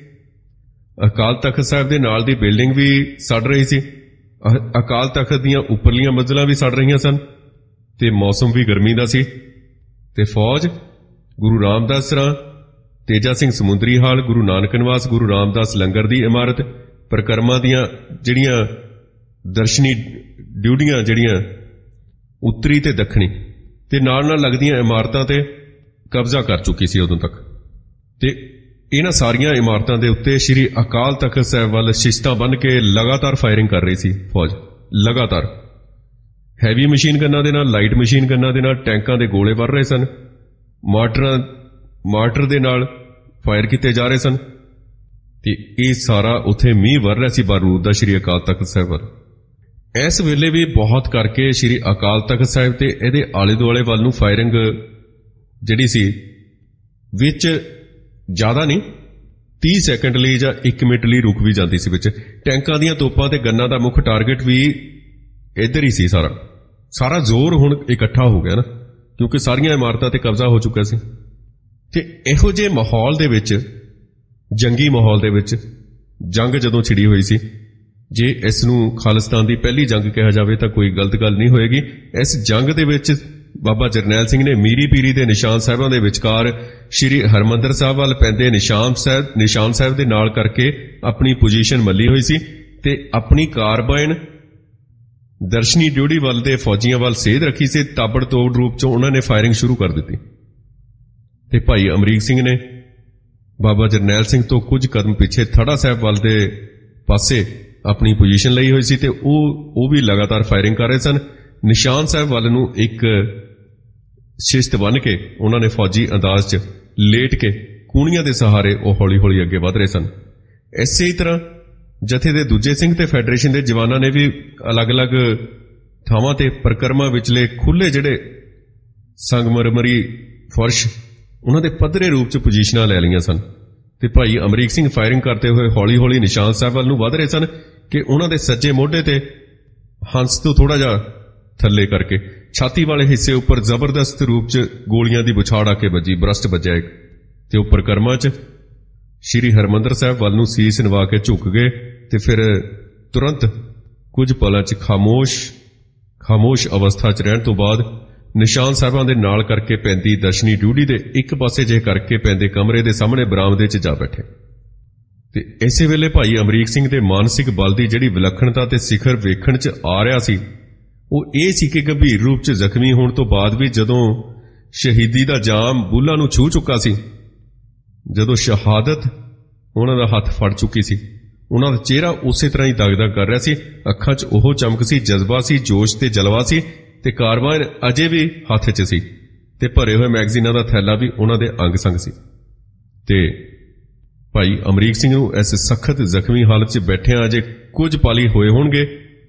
ਅਕਾਲ ਤਖਤ ਸਾਹਿਬ ਦੇ ਨਾਲ ਦੀ ਬਿਲਡਿੰਗ ਵੀ ਸੜ ਰਹੀ ਸੀ। ਅਕਾਲ ਤਖਤ ਦੀਆਂ ਉੱਪਰਲੀਆਂ ਮੰਜ਼ਲਾਂ ਵੀ ਸੜ ਰਹੀਆਂ ਸਨ ਤੇ ਮੌਸਮ ਵੀ ਗਰਮੀ ਦਾ ਸੀ। ਤੇ ਫੌਜ, ਗੁਰੂ ਰਾਮਦਾਸ ਸਰਾਂ, ਤੇਜਾ ਸਿੰਘ ਸਮੁੰਦਰੀ ਹਾਲ, ਗੁਰੂ ਨਾਨਕ ਨਿਵਾਸ, ਗੁਰੂ ਰਾਮਦਾਸ ਲੰਗਰ ਦੀ ਇਮਾਰਤ, ਪ੍ਰਕਰਮਾਂ ਦੀਆਂ ਜਿਹੜੀਆਂ ਦਰਸ਼ਨੀ ਡਿਊਟੀਆਂ ਜਿਹੜੀਆਂ ਉੱਤਰੀ ਤੇ ਦੱਖਣੀ ਤੇ ਨਾਲ ਨਾਲ ਲੱਗਦੀਆਂ ਇਮਾਰਤਾਂ ਤੇ ਕਬਜ਼ਾ ਕਰ ਚੁੱਕੀ ਸੀ ਉਦੋਂ ਤੱਕ। ਤੇ ਇਹਨਾਂ ਸਾਰੀਆਂ ਇਮਾਰਤਾਂ ਦੇ ਉੱਤੇ ਸ਼੍ਰੀ ਅਕਾਲ ਤਖਤ ਸਾਹਿਬ ਵੱਲ ਸ਼ਿਸ਼ਤਾਂ ਬੰਨ੍ਹ ਕੇ ਲਗਾਤਾਰ ਫਾਇਰਿੰਗ ਕਰ ਰਹੀ ਸੀ ਫੌਜ। ਲਗਾਤਾਰ ਹੈਵੀ ਮਸ਼ੀਨ ਗੰਨਾਂ ਦੇ ਨਾਲ, ਲਾਈਟ ਮਸ਼ੀਨ ਗੰਨਾਂ ਦੇ ਨਾਲ ਟੈਂਕਾਂ ਦੇ ਗੋਲੇ ਵਰ ਰਹੇ ਸਨ। ਮਾਰਟਰਾਂ ਮਾਰਟਰ ਦੇ ਨਾਲ ਫਾਇਰ ਕੀਤੇ ਜਾ ਰਹੇ ਸਨ ਤੇ ਇਹ ਸਾਰਾ ਉੱਥੇ ਮੀਂਹ ਵਰ ਰਿਹਾ ਸੀ ਬਾਰੂਦ ਦਾ ਸ਼੍ਰੀ ਅਕਾਲ ਤਖਤ ਸਾਹਿਬ ਵੱਲ। ਇਸ ਵੇਲੇ ਵੀ ਬਹੁਤ ਕਰਕੇ ਸ਼੍ਰੀ ਅਕਾਲ ਤਖਤ ਸਾਹਿਬ ਤੇ ਇਹਦੇ ਆਲੇ ਦੁਆਲੇ ਵੱਲ ਨੂੰ ਫਾਇਰਿੰਗ ਜਿਹੜੀ ਸੀ ਵਿੱਚ ਜ਼ਿਆਦਾ ਨਹੀਂ, ਤੀਹ ਸੈਕਿੰਡ ਲਈ ਜਾਂ ਇੱਕ ਮਿੰਟ ਲਈ ਰੁਕ ਵੀ ਜਾਂਦੀ ਸੀ ਵਿੱਚ। ਟੈਂਕਾਂ ਦੀਆਂ ਤੋਪਾਂ ਤੇ ਗੰਨਾਂ ਦਾ ਮੁੱਖ ਟਾਰਗੇਟ ਵੀ ਇੱਧਰ ਹੀ ਸੀ। ਸਾਰਾ ਸਾਰਾ ਜ਼ੋਰ ਹੁਣ ਇਕੱਠਾ ਹੋ ਗਿਆ ਨਾ, ਕਿਉਂਕਿ ਸਾਰੀਆਂ ਇਮਾਰਤਾਂ ਤੇ ਕਬਜ਼ਾ ਹੋ ਚੁੱਕਾ ਸੀ। ਤੇ ਇਹੋ ਜਿਹੇ ਮਾਹੌਲ ਦੇ ਵਿੱਚ, ਜੰਗੀ ਮਾਹੌਲ ਦੇ ਵਿੱਚ ਜੰਗ ਜਦੋਂ ਛਿੜੀ ਹੋਈ ਸੀ, ਜੇ ਇਸ ਨੂੰ ਖਾਲਿਸਤਾਨ ਦੀ ਪਹਿਲੀ ਜੰਗ ਕਿਹਾ ਜਾਵੇ ਤਾਂ ਕੋਈ ਗਲਤ ਗੱਲ ਨਹੀਂ ਹੋਏਗੀ। ਇਸ ਜੰਗ ਦੇ ਵਿੱਚ ਬਾਬਾ ਜਰਨੈਲ ਸਿੰਘ ਨੇ ਮੀਰੀ ਪੀਰੀ ਦੇ ਨਿਸ਼ਾਨ ਸਾਹਿਬਾਂ ਦੇ ਵਿਚਕਾਰ ਸ਼੍ਰੀ ਹਰਮੰਦਰ ਸਾਹਿਬ ਵੱਲ ਪੈਂਦੇ ਨਿਸ਼ਾਨ ਸਾਹਿਬ ਨਿਸ਼ਾਨ ਸਾਹਿਬ ਦੇ ਨਾਲ ਕਰਕੇ ਆਪਣੀ ਪੋਜੀਸ਼ਨ ਮੱਲੀ ਹੋਈ ਸੀ ਤੇ ਆਪਣੀ ਕਾਰਬਾਈਨ ਦਰਸ਼ਨੀ ਡਿਊਟੀ ਵੱਲ ਦੇ ਫੌਜੀਆਂ ਵੱਲ ਸੇਧ ਰੱਖੀ ਸੀ। ਤਾਬੜਤੋੜ ਰੂਪ ਚੋਂ ਉਹਨਾਂ ਨੇ ਫਾਇਰਿੰਗ ਸ਼ੁਰੂ ਕਰ ਦਿੱਤੀ ਤੇ ਭਾਈ ਅਮਰੀਕ ਸਿੰਘ ਨੇ ਬਾਬਾ ਜਰਨੈਲ ਸਿੰਘ ਤੋਂ ਕੁਝ ਕਦਮ ਪਿੱਛੇ ਥੜਾ ਸਾਹਿਬ ਵੱਲ ਦੇ ਪਾਸੇ ਆਪਣੀ ਪੋਜੀਸ਼ਨ ਲਈ ਹੋਈ ਸੀ ਤੇ ਉਹ ਉਹ ਵੀ ਲਗਾਤਾਰ ਫਾਇਰਿੰਗ ਕਰ ਰਹੇ ਸਨ। ਨਿਸ਼ਾਨ ਸਾਹਿਬ ਵੱਲ ਨੂੰ ਇੱਕ ਸ਼ਿਸ਼ਤ ਬਣ ਕੇ ਉਹਨਾਂ ਨੇ ਫੌਜੀ ਅੰਦਾਜ਼ 'ਚ ਲੇਟ ਕੇ ਕੂਣੀਆਂ ਦੇ ਸਹਾਰੇ ਉਹ ਹੌਲੀ ਹੌਲੀ ਅੱਗੇ ਵਧ ਰਹੇ ਸਨ। ਇਸੇ ਹੀ ਤਰ੍ਹਾਂ ਜਥੇ ਦੇ ਦੂਜੇ ਸਿੰਘ ਤੇ ਫੈਡਰੇਸ਼ਨ ਦੇ ਜਵਾਨਾਂ ਨੇ ਵੀ ਅਲੱਗ-ਅਲੱਗ ਥਾਵਾਂ ਤੇ ਪ੍ਰਕਰਮਾਂ ਵਿਚਲੇ ਖੁੱਲ੍ਹੇ ਜਿਹੜੇ ਸੰਗਮਰਮਰੀ ਫਰਸ਼ ਉਹਨਾਂ ਦੇ ਪੱਧਰੇ ਰੂਪ 'ਚ ਪੋਜੀਸ਼ਨਾਂ ਲੈ ਲਈਆਂ ਸਨ ਤੇ ਭਾਈ ਅਮਰੀਕ ਸਿੰਘ ਫਾਇਰਿੰਗ ਕਰਦੇ ਹੋਏ ਹੌਲੀ ਹੌਲੀ ਨਿਸ਼ਾਨ ਸਾਹਿਬ ਵੱਲ ਨੂੰ ਵਧ ਰਹੇ ਸਨ ਕਿ ਉਹਨਾਂ ਦੇ ਸੱਜੇ ਮੋਢੇ ਤੇ ਹੰਸ ਤੋਂ ਥੋੜਾ ਜਿਹਾ ਥੱਲੇ ਕਰਕੇ ਛਾਤੀ ਵਾਲੇ ਹਿੱਸੇ ਉੱਪਰ ਜ਼ਬਰਦਸਤ ਰੂਪ 'ਚ ਗੋਲੀਆਂ ਦੀ ਬੁਛਾੜ ਆ ਕੇ ਵੱਜੀ, ਬਰਸਟ ਵੱਜਿਆ ਇੱਕ ਤੇ ਉਹ ਪ੍ਰਕਰਮਾਂ 'ਚ ਸ਼੍ਰੀ ਹਰਮੰਦਰ ਸਾਹਿਬ ਵੱਲ ਨੂੰ ਸੀਸ ਨਿਵਾ ਕੇ ਝੁਕ ਗਏ ਤੇ ਫਿਰ ਤੁਰੰਤ ਕੁਝ ਪਲਾਂ 'ਚ ਖਾਮੋਸ਼ ਖਾਮੋਸ਼ ਅਵਸਥਾ 'ਚ ਰਹਿਣ ਤੋਂ ਬਾਅਦ ਨਿਸ਼ਾਨ ਸਾਹਿਬਾਂ ਦੇ ਨਾਲ ਕਰਕੇ ਪੈਂਦੀ ਦਰਸ਼ਨੀ ਡਿਊਟੀ ਦੇ ਇੱਕ ਪਾਸੇ ਜਿਹੇ ਕਰਕੇ ਪੈਂਦੇ ਕਮਰੇ ਦੇ ਸਾਹਮਣੇ ਬਰਾਮਦੇ 'ਚ ਜਾ ਬੈਠੇ। ਤੇ ਇਸੇ ਵੇਲੇ ਭਾਈ ਅਮਰੀਕ ਸਿੰਘ ਦੇ ਮਾਨਸਿਕ ਬਲ ਦੀ ਜਿਹੜੀ ਵਿਲੱਖਣਤਾ ਤੇ ਸਿਖਰ ਵੇਖਣ 'ਚ ਆ ਰਿਹਾ ਸੀ ਉਹ ਇਹ ਸੀ ਕਿ ਗੰਭੀਰ ਰੂਪ 'ਚ ਜ਼ਖਮੀ ਹੋਣ ਤੋਂ ਬਾਅਦ ਵੀ ਜਦੋਂ ਸ਼ਹੀਦੀ ਦਾ ਜਾਮ ਬੁੱਲਾਂ ਨੂੰ ਛੂਹ ਚੁੱਕਾ ਸੀ, ਜਦੋਂ ਸ਼ਹਾਦਤ ਉਹਨਾਂ ਦਾ ਹੱਥ ਫੜ ਚੁੱਕੀ ਸੀ, ਉਹਨਾਂ ਦਾ ਚਿਹਰਾ ਉਸੇ ਤਰ੍ਹਾਂ ਹੀ ਦਗਦਗ ਕਰ ਰਿਹਾ ਸੀ। ਅੱਖਾਂ 'ਚ ਉਹ ਚਮਕ ਸੀ, ਜਜ਼ਬਾ ਸੀ, ਜੋਸ਼ ਤੇ ਜਲਵਾ ਸੀ ਤੇ ਕਾਰਬਾਈਨ ਅਜੇ ਵੀ ਹੱਥ 'ਚ ਸੀ ਤੇ ਭਰੇ ਹੋਏ ਮੈਗਜ਼ੀਨਾਂ ਦਾ ਥੈਲਾ ਵੀ ਉਹਨਾਂ ਦੇ ਅੰਗ ਸੰਗ ਸੀ। ਤੇ ਭਾਈ ਅਮਰੀਕ ਸਿੰਘ ਨੂੰ ਇਸ ਸਖਤ ਜ਼ਖਮੀ ਹਾਲਤ 'ਚ ਬੈਠਿਆਂ ਅਜੇ ਕੁਝ ਪਲ ਹੀ ਹੋਏ ਹੋਣਗੇ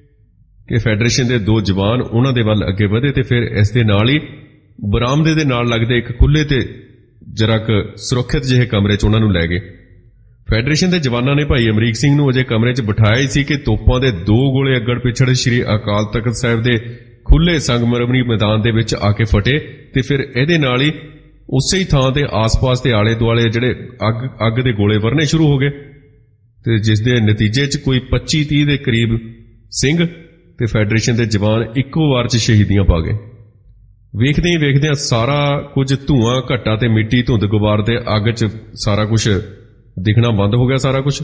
ਕਿ ਫੈਡਰੇਸ਼ਨ ਦੇ ਦੋ ਜਵਾਨ ਉਹਨਾਂ ਦੇ ਵੱਲ ਅੱਗੇ ਵਧੇ ਤੇ ਫਿਰ ਇਸ ਦੇ ਨਾਲ ਹੀ ਬਰਾਮਦੇ ਦੇ ਨਾਲ ਲੱਗਦੇ ਇੱਕ ਖੁੱਲ੍ਹੇ ਤੇ ਜਰਾ ਕੁ ਸੁਰੱਖਿਅਤ ਜਿਹੇ ਕਮਰੇ 'ਚ ਉਹਨਾਂ ਨੂੰ ਲੈ ਗਏ। ਫੈਡਰੇਸ਼ਨ ਦੇ ਜਵਾਨਾਂ ਨੇ ਭਾਈ ਅਮਰੀਕ ਸਿੰਘ ਨੂੰ ਅਜੇ ਕਮਰੇ 'ਚ ਬਿਠਾਇਆ ਹੀ ਸੀ ਕਿ ਤੋਪਾਂ ਦੇ ਦੋ ਗੋਲੇ ਅੱਗੜ ਪਿਛੜ ਸ਼੍ਰੀ ਅਕਾਲ ਤਖਤ ਸਾਹਿਬ ਦੇ ਖੁੱਲ੍ਹੇ ਸੰਗਮਰਮਰੀ ਮੈਦਾਨ ਦੇ ਵਿੱਚ ਆ ਕੇ ਫਟੇ ਤੇ ਫਿਰ ਇਹਦੇ ਨਾਲ ਹੀ ਉਸੇ ਹੀ ਥਾਂ ਤੇ ਆਸ-ਪਾਸ ਦੇ ਆਲੇ ਦੁਆਲੇ ਜਿਹੜੇ ਅੱਗ ਅੱਗ ਦੇ ਗੋਲੇ ਵਰਨੇ ਸ਼ੁਰੂ ਹੋ ਗਏ ਤੇ ਜਿਸ ਦੇ ਨਤੀਜੇ 'ਚ ਕੋਈ ਪੱਚੀ ਤੀਹ ਦੇ ਕਰੀਬ ਸਿੰਘ ਤੇ ਫੈਡਰੇਸ਼ਨ ਦੇ ਜਵਾਨ ਇੱਕੋ ਵਾਰ 'ਚ ਸ਼ਹੀਦੀਆਂ ਪਾ ਗਏ। ਵੇਖਦੇ ਹੀ ਵੇਖਦਿਆਂ ਸਾਰਾ ਕੁਝ ਧੂਆਂ ਘੱਟਾ ਤੇ ਮਿੱਟੀ ਧੁੰਦ ਗੁਬਾਰ ਦੇ ਅੱਗ 'ਚ ਸਾਰਾ ਕੁਝ ਦਿਖਣਾ ਬੰਦ ਹੋ ਗਿਆ। ਸਾਰਾ ਕੁਝ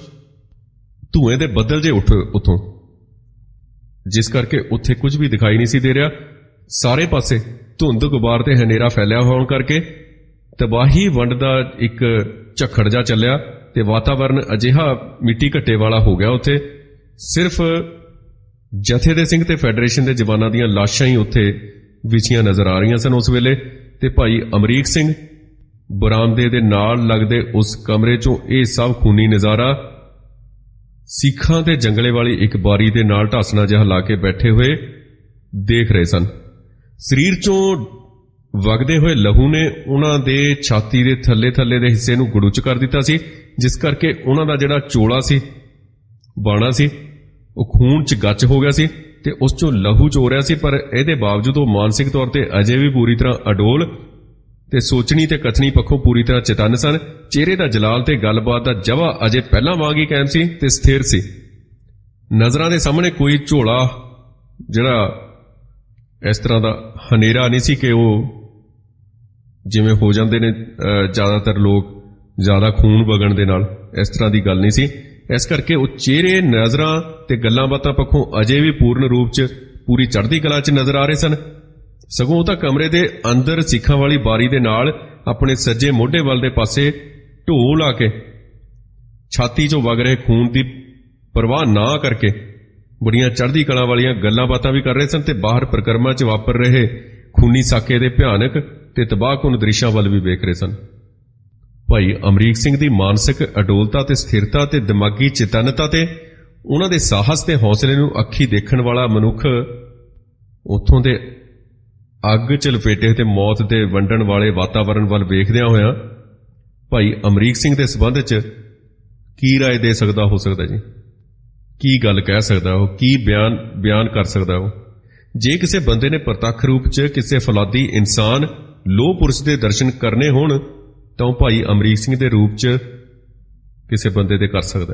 ਧੂਏ ਦੇ ਬੱਦਲ ਜੇ ਉੱਠ ਉੱਥੋਂ, ਜਿਸ ਕਰਕੇ ਉੱਥੇ ਕੁਝ ਵੀ ਦਿਖਾਈ ਨਹੀਂ ਸੀ ਦੇ ਰਿਹਾ। ਸਾਰੇ ਪਾਸੇ ਧੁੰਦ ਗੁਬਾਰ ਤੇ ਹਨੇਰਾ ਫੈਲਿਆ ਹੋਣ ਕਰਕੇ ਤਬਾਹੀ ਵੰਡ ਦਾ ਇੱਕ ਝੱਖੜ ਜਾ ਚੱਲਿਆ ਤੇ ਵਾਤਾਵਰਨ ਅਜਿਹਾ ਮਿੱਟੀ ਘੱਟੇ ਵਾਲਾ ਹੋ ਗਿਆ। ਉੱਥੇ ਸਿਰਫ ਜਥੇ ਦੇ ਸਿੰਘ ਤੇ ਫੈਡਰੇਸ਼ਨ ਦੇ ਜਵਾਨਾਂ ਦੀਆਂ ਲਾਸ਼ਾਂ ਹੀ ਉੱਥੇ ਵਿਛੀਆਂ ਨਜ਼ਰ ਆ ਰਹੀਆਂ ਸਨ ਉਸ ਵੇਲੇ ਤੇ ਭਾਈ ਅਮਰੀਕ ਸਿੰਘ ਬਰਾਮਦੇ ਦੇ ਨਾਲ ਲੱਗਦੇ ਉਸ ਕਮਰੇ 'ਚੋਂ ਇਹ ਸਭ ਖੂਨੀ ਨਜ਼ਾਰਾ ਸਿੱਖਾਂ ਤੇ ਜੰਗਲੇ ਵਾਲੀ ਇੱਕ ਬਾਰੀ ਦੇ ਨਾਲ ਢਾਸਣਾ ਜਿਹਾ ਲਾ ਕੇ ਬੈਠੇ ਹੋਏ ਦੇਖ ਰਹੇ ਸਨ। ਸਰੀਰ 'ਚੋਂ ਵਗਦੇ ਹੋਏ ਲਹੂ ਨੇ ਉਹਨਾਂ ਦੇ ਛਾਤੀ ਦੇ ਥੱਲੇ ਥੱਲੇ ਦੇ ਹਿੱਸੇ ਨੂੰ ਗੁੜੁਚ ਕਰ ਦਿੱਤਾ ਸੀ जिस करके उन्हां दा जिहड़ा चोला सी बाणा सी ਉਹ खून च गच हो गया सी ते उस चों लहू चो रिहा सी। पर ਇਹਦੇ बावजूद ਉਹ मानसिक तौर ते अजे भी पूरी तरह अडोल ते सोचनी ते कथनी पक्षों पूरी तरह चेतन सन। चेहरे दा जलाल ते गलबात दा जवा अजे पहला वांग ही कायम सी ते स्थिर सी। नजरां दे सामने कोई झोला जिहड़ा इस तरह दा हनेरा नहीं सी कि वो जिवें हो जांदे ने ज्यादातर लोग ज्यादा खून वगण दे नाल, इस तरह दी गल नहीं सी। इस करके वो चेहरे नजरां ते गल्लां बातां पक्षों अजे भी पूर्ण रूप च पूरी चढ़दी कला च नजर आ रहे सन। सगों तां कमरे दे अंदर सिखां वाली बारी दे नाल अपने सज्जे मोढे वल दे पासे ढोल ला के छाती चों वग रहे खून दी परवाह ना करके बड़ियां चढ़दी कला वालियां गल्लां बातां भी कर रहे सन ते बाहर परिक्रमा च वापर रहे खूनी साके दे भयानक ते तबाहकुन दृश्यां वल भी वेख रहे सन। भाई अमरीक सिंह दी मानसिक अडोलता ते स्थिरता ते दिमागी चेतनता ते उन्हां दे साहस ते हौसले नूं अखी देखण वाला मनुख उत्थों दे अग च लपेटे ते मौत दे वंडण वाले वातावरण वल वेखदियां होया भाई अमरीक सिंह दे संबंध च की राय दे सकदा हो सकदा जी, की गल कह सकदा हो, की बयान बयान कर सकदा हो। जे किसी बंदे ने प्रतख रूप च किसी फौलादी इंसान लोह पुरुष दे दर्शन करने होण तां भाई अमरीक सिंह दे रूप च किसी बंदे दे कर सकदा।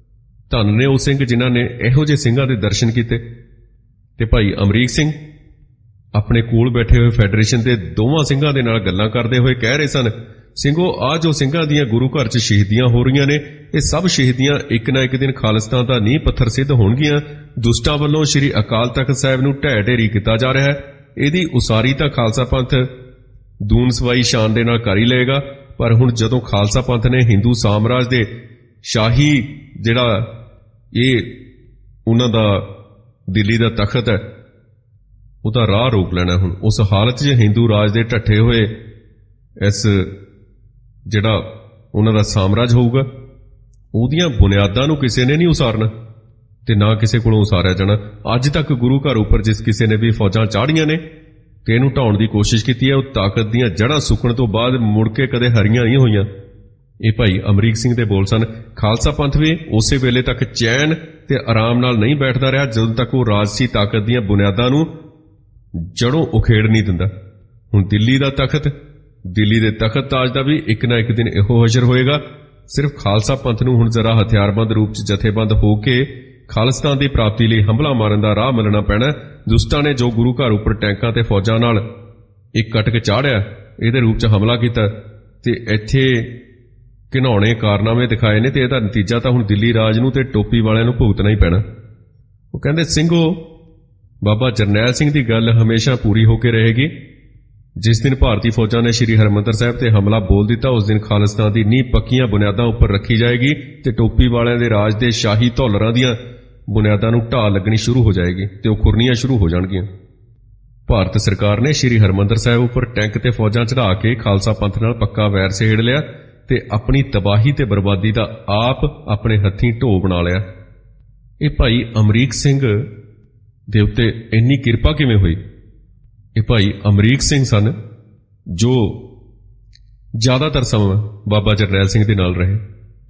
धन ने वो सिंह जिन्हां ने इहो जे सिंघां दे दर्शन कीते। ते भाई अमरीक सिंह अपने कोल बैठे हुए फेडरेशन दे दोवां सिंघां दे नाल गल्लां करदे होए कह रहे सन, ਸਿੰਘੋ आ जो सिंघां दियां गुरु घर च शहीदियां हो रहीआं ने, ये सब शहीदियां एक ना एक दिन खालिस्तान दा नींह पत्थर सिद्ध होणगीआं। दुष्टां वल्लों श्री अकाल तख्त साहिब नूं ढਹਿ ढੇਰੀ ਕੀਤਾ जा रहा है। ਇਹਦੀ ਉਸਾਰੀ ਤਾਂ ਖਾਲਸਾ ਪੰਥ ਦੂਨ ਸਵਾਈ ਸ਼ਾਨ ਦੇ ਨਾਲ ਕਰ ਹੀ ਲਏਗਾ। पर हुण जदों खालसा पंथ ने हिंदू साम्राज दे शाही जिहड़ा ये उन्हां दा दिल्ली दा तखत है उहदा राह रोक लेना। हुण उस हालत च हिंदू राज दे ढट्ठे होए इस जिहड़ा उन्हां दा साम्राज होऊगा उहदियां बुनियादां नूं किसी ने नहीं उसारना ते ना किसी कोलों उसारिया जाना। अज तक गुरु घर उपर जिस किसी ने भी फौजां चाढ़ियां ने ते इहनूं ढाउण दी कोशिश कीती है, ਉਹ ताकत ਦੀਆਂ जड़ां सुकण तो बाद मुड़ के कदे हरीਆਂ नहीं होईਆਂ। ਇਹ ਭਾਈ ਅਮਰੀਕ ਸਿੰਘ ਦੇ ਬੋਲ ਸਨ। ਖਾਲਸਾ ਪੰਥ ਵੀ ਉਸੇ ਵੇਲੇ ਤੱਕ ਚੈਨ ਤੇ ਆਰਾਮ ਨਾਲ ਨਹੀਂ ਬੈਠਦਾ ਰਿਹਾ ਜਦੋਂ ਤੱਕ ਉਹ ਰਾਜਸੀ ਤਾਕਤ ਦੀਆਂ ਬੁਨਿਆਦਾਂ ਨੂੰ ਜੜੋਂ ਉਖੇੜ ਨਹੀਂ ਦਿੰਦਾ। ਹੁਣ ਦਿੱਲੀ ਦਾ ਤਖਤ ਦਿੱਲੀ ਦੇ ਤਖਤ ਤਾਜ ਦਾ ਵੀ ਇੱਕ ਨਾ ਇੱਕ ਦਿਨ ਇਹੋ ਹਸ਼ਰ ਹੋਏਗਾ। ਸਿਰਫ ਖਾਲਸਾ ਪੰਥ ਨੂੰ ਹੁਣ ਜ਼ਰਾ ਹਥਿਆਰਬੰਦ ਰੂਪ ਚ ਜਥੇਬੰਦ ਹੋ ਕੇ ਖਾਲਿਸਤਾਨ ਦੀ ਪ੍ਰਾਪਤੀ ਲਈ ਹਮਲਾ ਮਾਰਨ ਦਾ ਰਾਹ ਮਿਲਣਾ ਪੈਣਾ। ਦੁਸ਼ਟਾਂ ਨੇ ਜੋ ਗੁਰੂ ਘਰ ਉੱਪਰ ਟੈਂਕਾਂ ਤੇ ਫੌਜਾਂ ਨਾਲ ਇੱਕ ਕਟਕ ਚਾੜਿਆ, ਇਹਦੇ ਰੂਪ ਚ ਹਮਲਾ ਕੀਤਾ ਤੇ ਇੱਥੇ ਘਿਨਾਉਣੇ ਕਾਰਨਾਮੇ ਦਿਖਾਏ ਨੇ ਤੇ ਇਹਦਾ ਨਤੀਜਾ ਤਾਂ ਹੁਣ ਦਿੱਲੀ ਰਾਜ ਨੂੰ ਤੇ ਟੋਪੀ ਵਾਲਿਆਂ ਨੂੰ ਭੁਗਤਣਾ ਹੀ ਪੈਣਾ। ਉਹ ਕਹਿੰਦੇ ਸਿੰਘੋ ਬਾਬਾ ਜਰਨੈਲ ਸਿੰਘ ਦੀ ਗੱਲ ਹਮੇਸ਼ਾ ਪੂਰੀ ਹੋ ਕੇ ਰਹੇਗੀ। ਜਿਸ ਦਿਨ ਭਾਰਤੀ ਫੌਜਾਂ ਨੇ ਸ਼੍ਰੀ ਹਰਿਮੰਦਰ ਸਾਹਿਬ ਤੇ ਹਮਲਾ ਬੋਲ ਦਿੱਤਾ ਉਸ ਦਿਨ ਖਾਲਿਸਤਾਨ ਦੀ ਨੀਂਹ ਪੱਕੀਆਂ ਬੁਨਿਆਦਾਂ ਉੱਪਰ ਰੱਖੀ ਜਾਏਗੀ ਤੇ ਟੋਪੀ ਵਾਲਿਆਂ ਦੇ ਰਾਜ ਦੇ ਸ਼ਾਹੀ ਧੌਲਰਾਂ ਦੀਆਂ ਬੁਨਿਆਦਾਂ ਨੂੰ ਢਾਹ ਲੱਗਣੀ ਸ਼ੁਰੂ ਹੋ ਜਾਏਗੀ ਤੇ ਉਹ ਖੁਰਨੀਆਂ ਸ਼ੁਰੂ ਹੋ ਜਾਣਗੀਆਂ। ਭਾਰਤ ਸਰਕਾਰ ਨੇ ਸ਼੍ਰੀ ਹਰਿਮੰਦਰ ਸਾਹਿਬ ਉੱਪਰ ਟੈਂਕ ਤੇ ਫੌਜਾਂ ਚੜ੍ਹਾ ਕੇ ਖਾਲਸਾ ਪੰਥ ਨਾਲ ਪੱਕਾ ਵੈਰ ਸਹੇੜ ਲਿਆ ਤੇ ਆਪਣੀ ਤਬਾਹੀ ਤੇ ਬਰਬਾਦੀ ਦਾ ਆਪ ਆਪਣੇ ਹੱਥੀਂ ਢੋਅ ਬਣਾ ਲਿਆ। ਇਹ ਭਾਈ ਅਮਰੀਕ ਸਿੰਘ ਦੇ ਉੱਤੇ ਇੰਨੀ ਕਿਰਪਾ ਕਿਵੇਂ ਹੋਈ? ਇਹ ਭਾਈ ਅਮਰੀਕ ਸਿੰਘ ਸਨ ਜੋ ਜ਼ਿਆਦਾਤਰ ਸਮਾਂ ਬਾਬਾ ਜਰਨੈਲ ਸਿੰਘ ਦੇ ਨਾਲ ਰਹੇ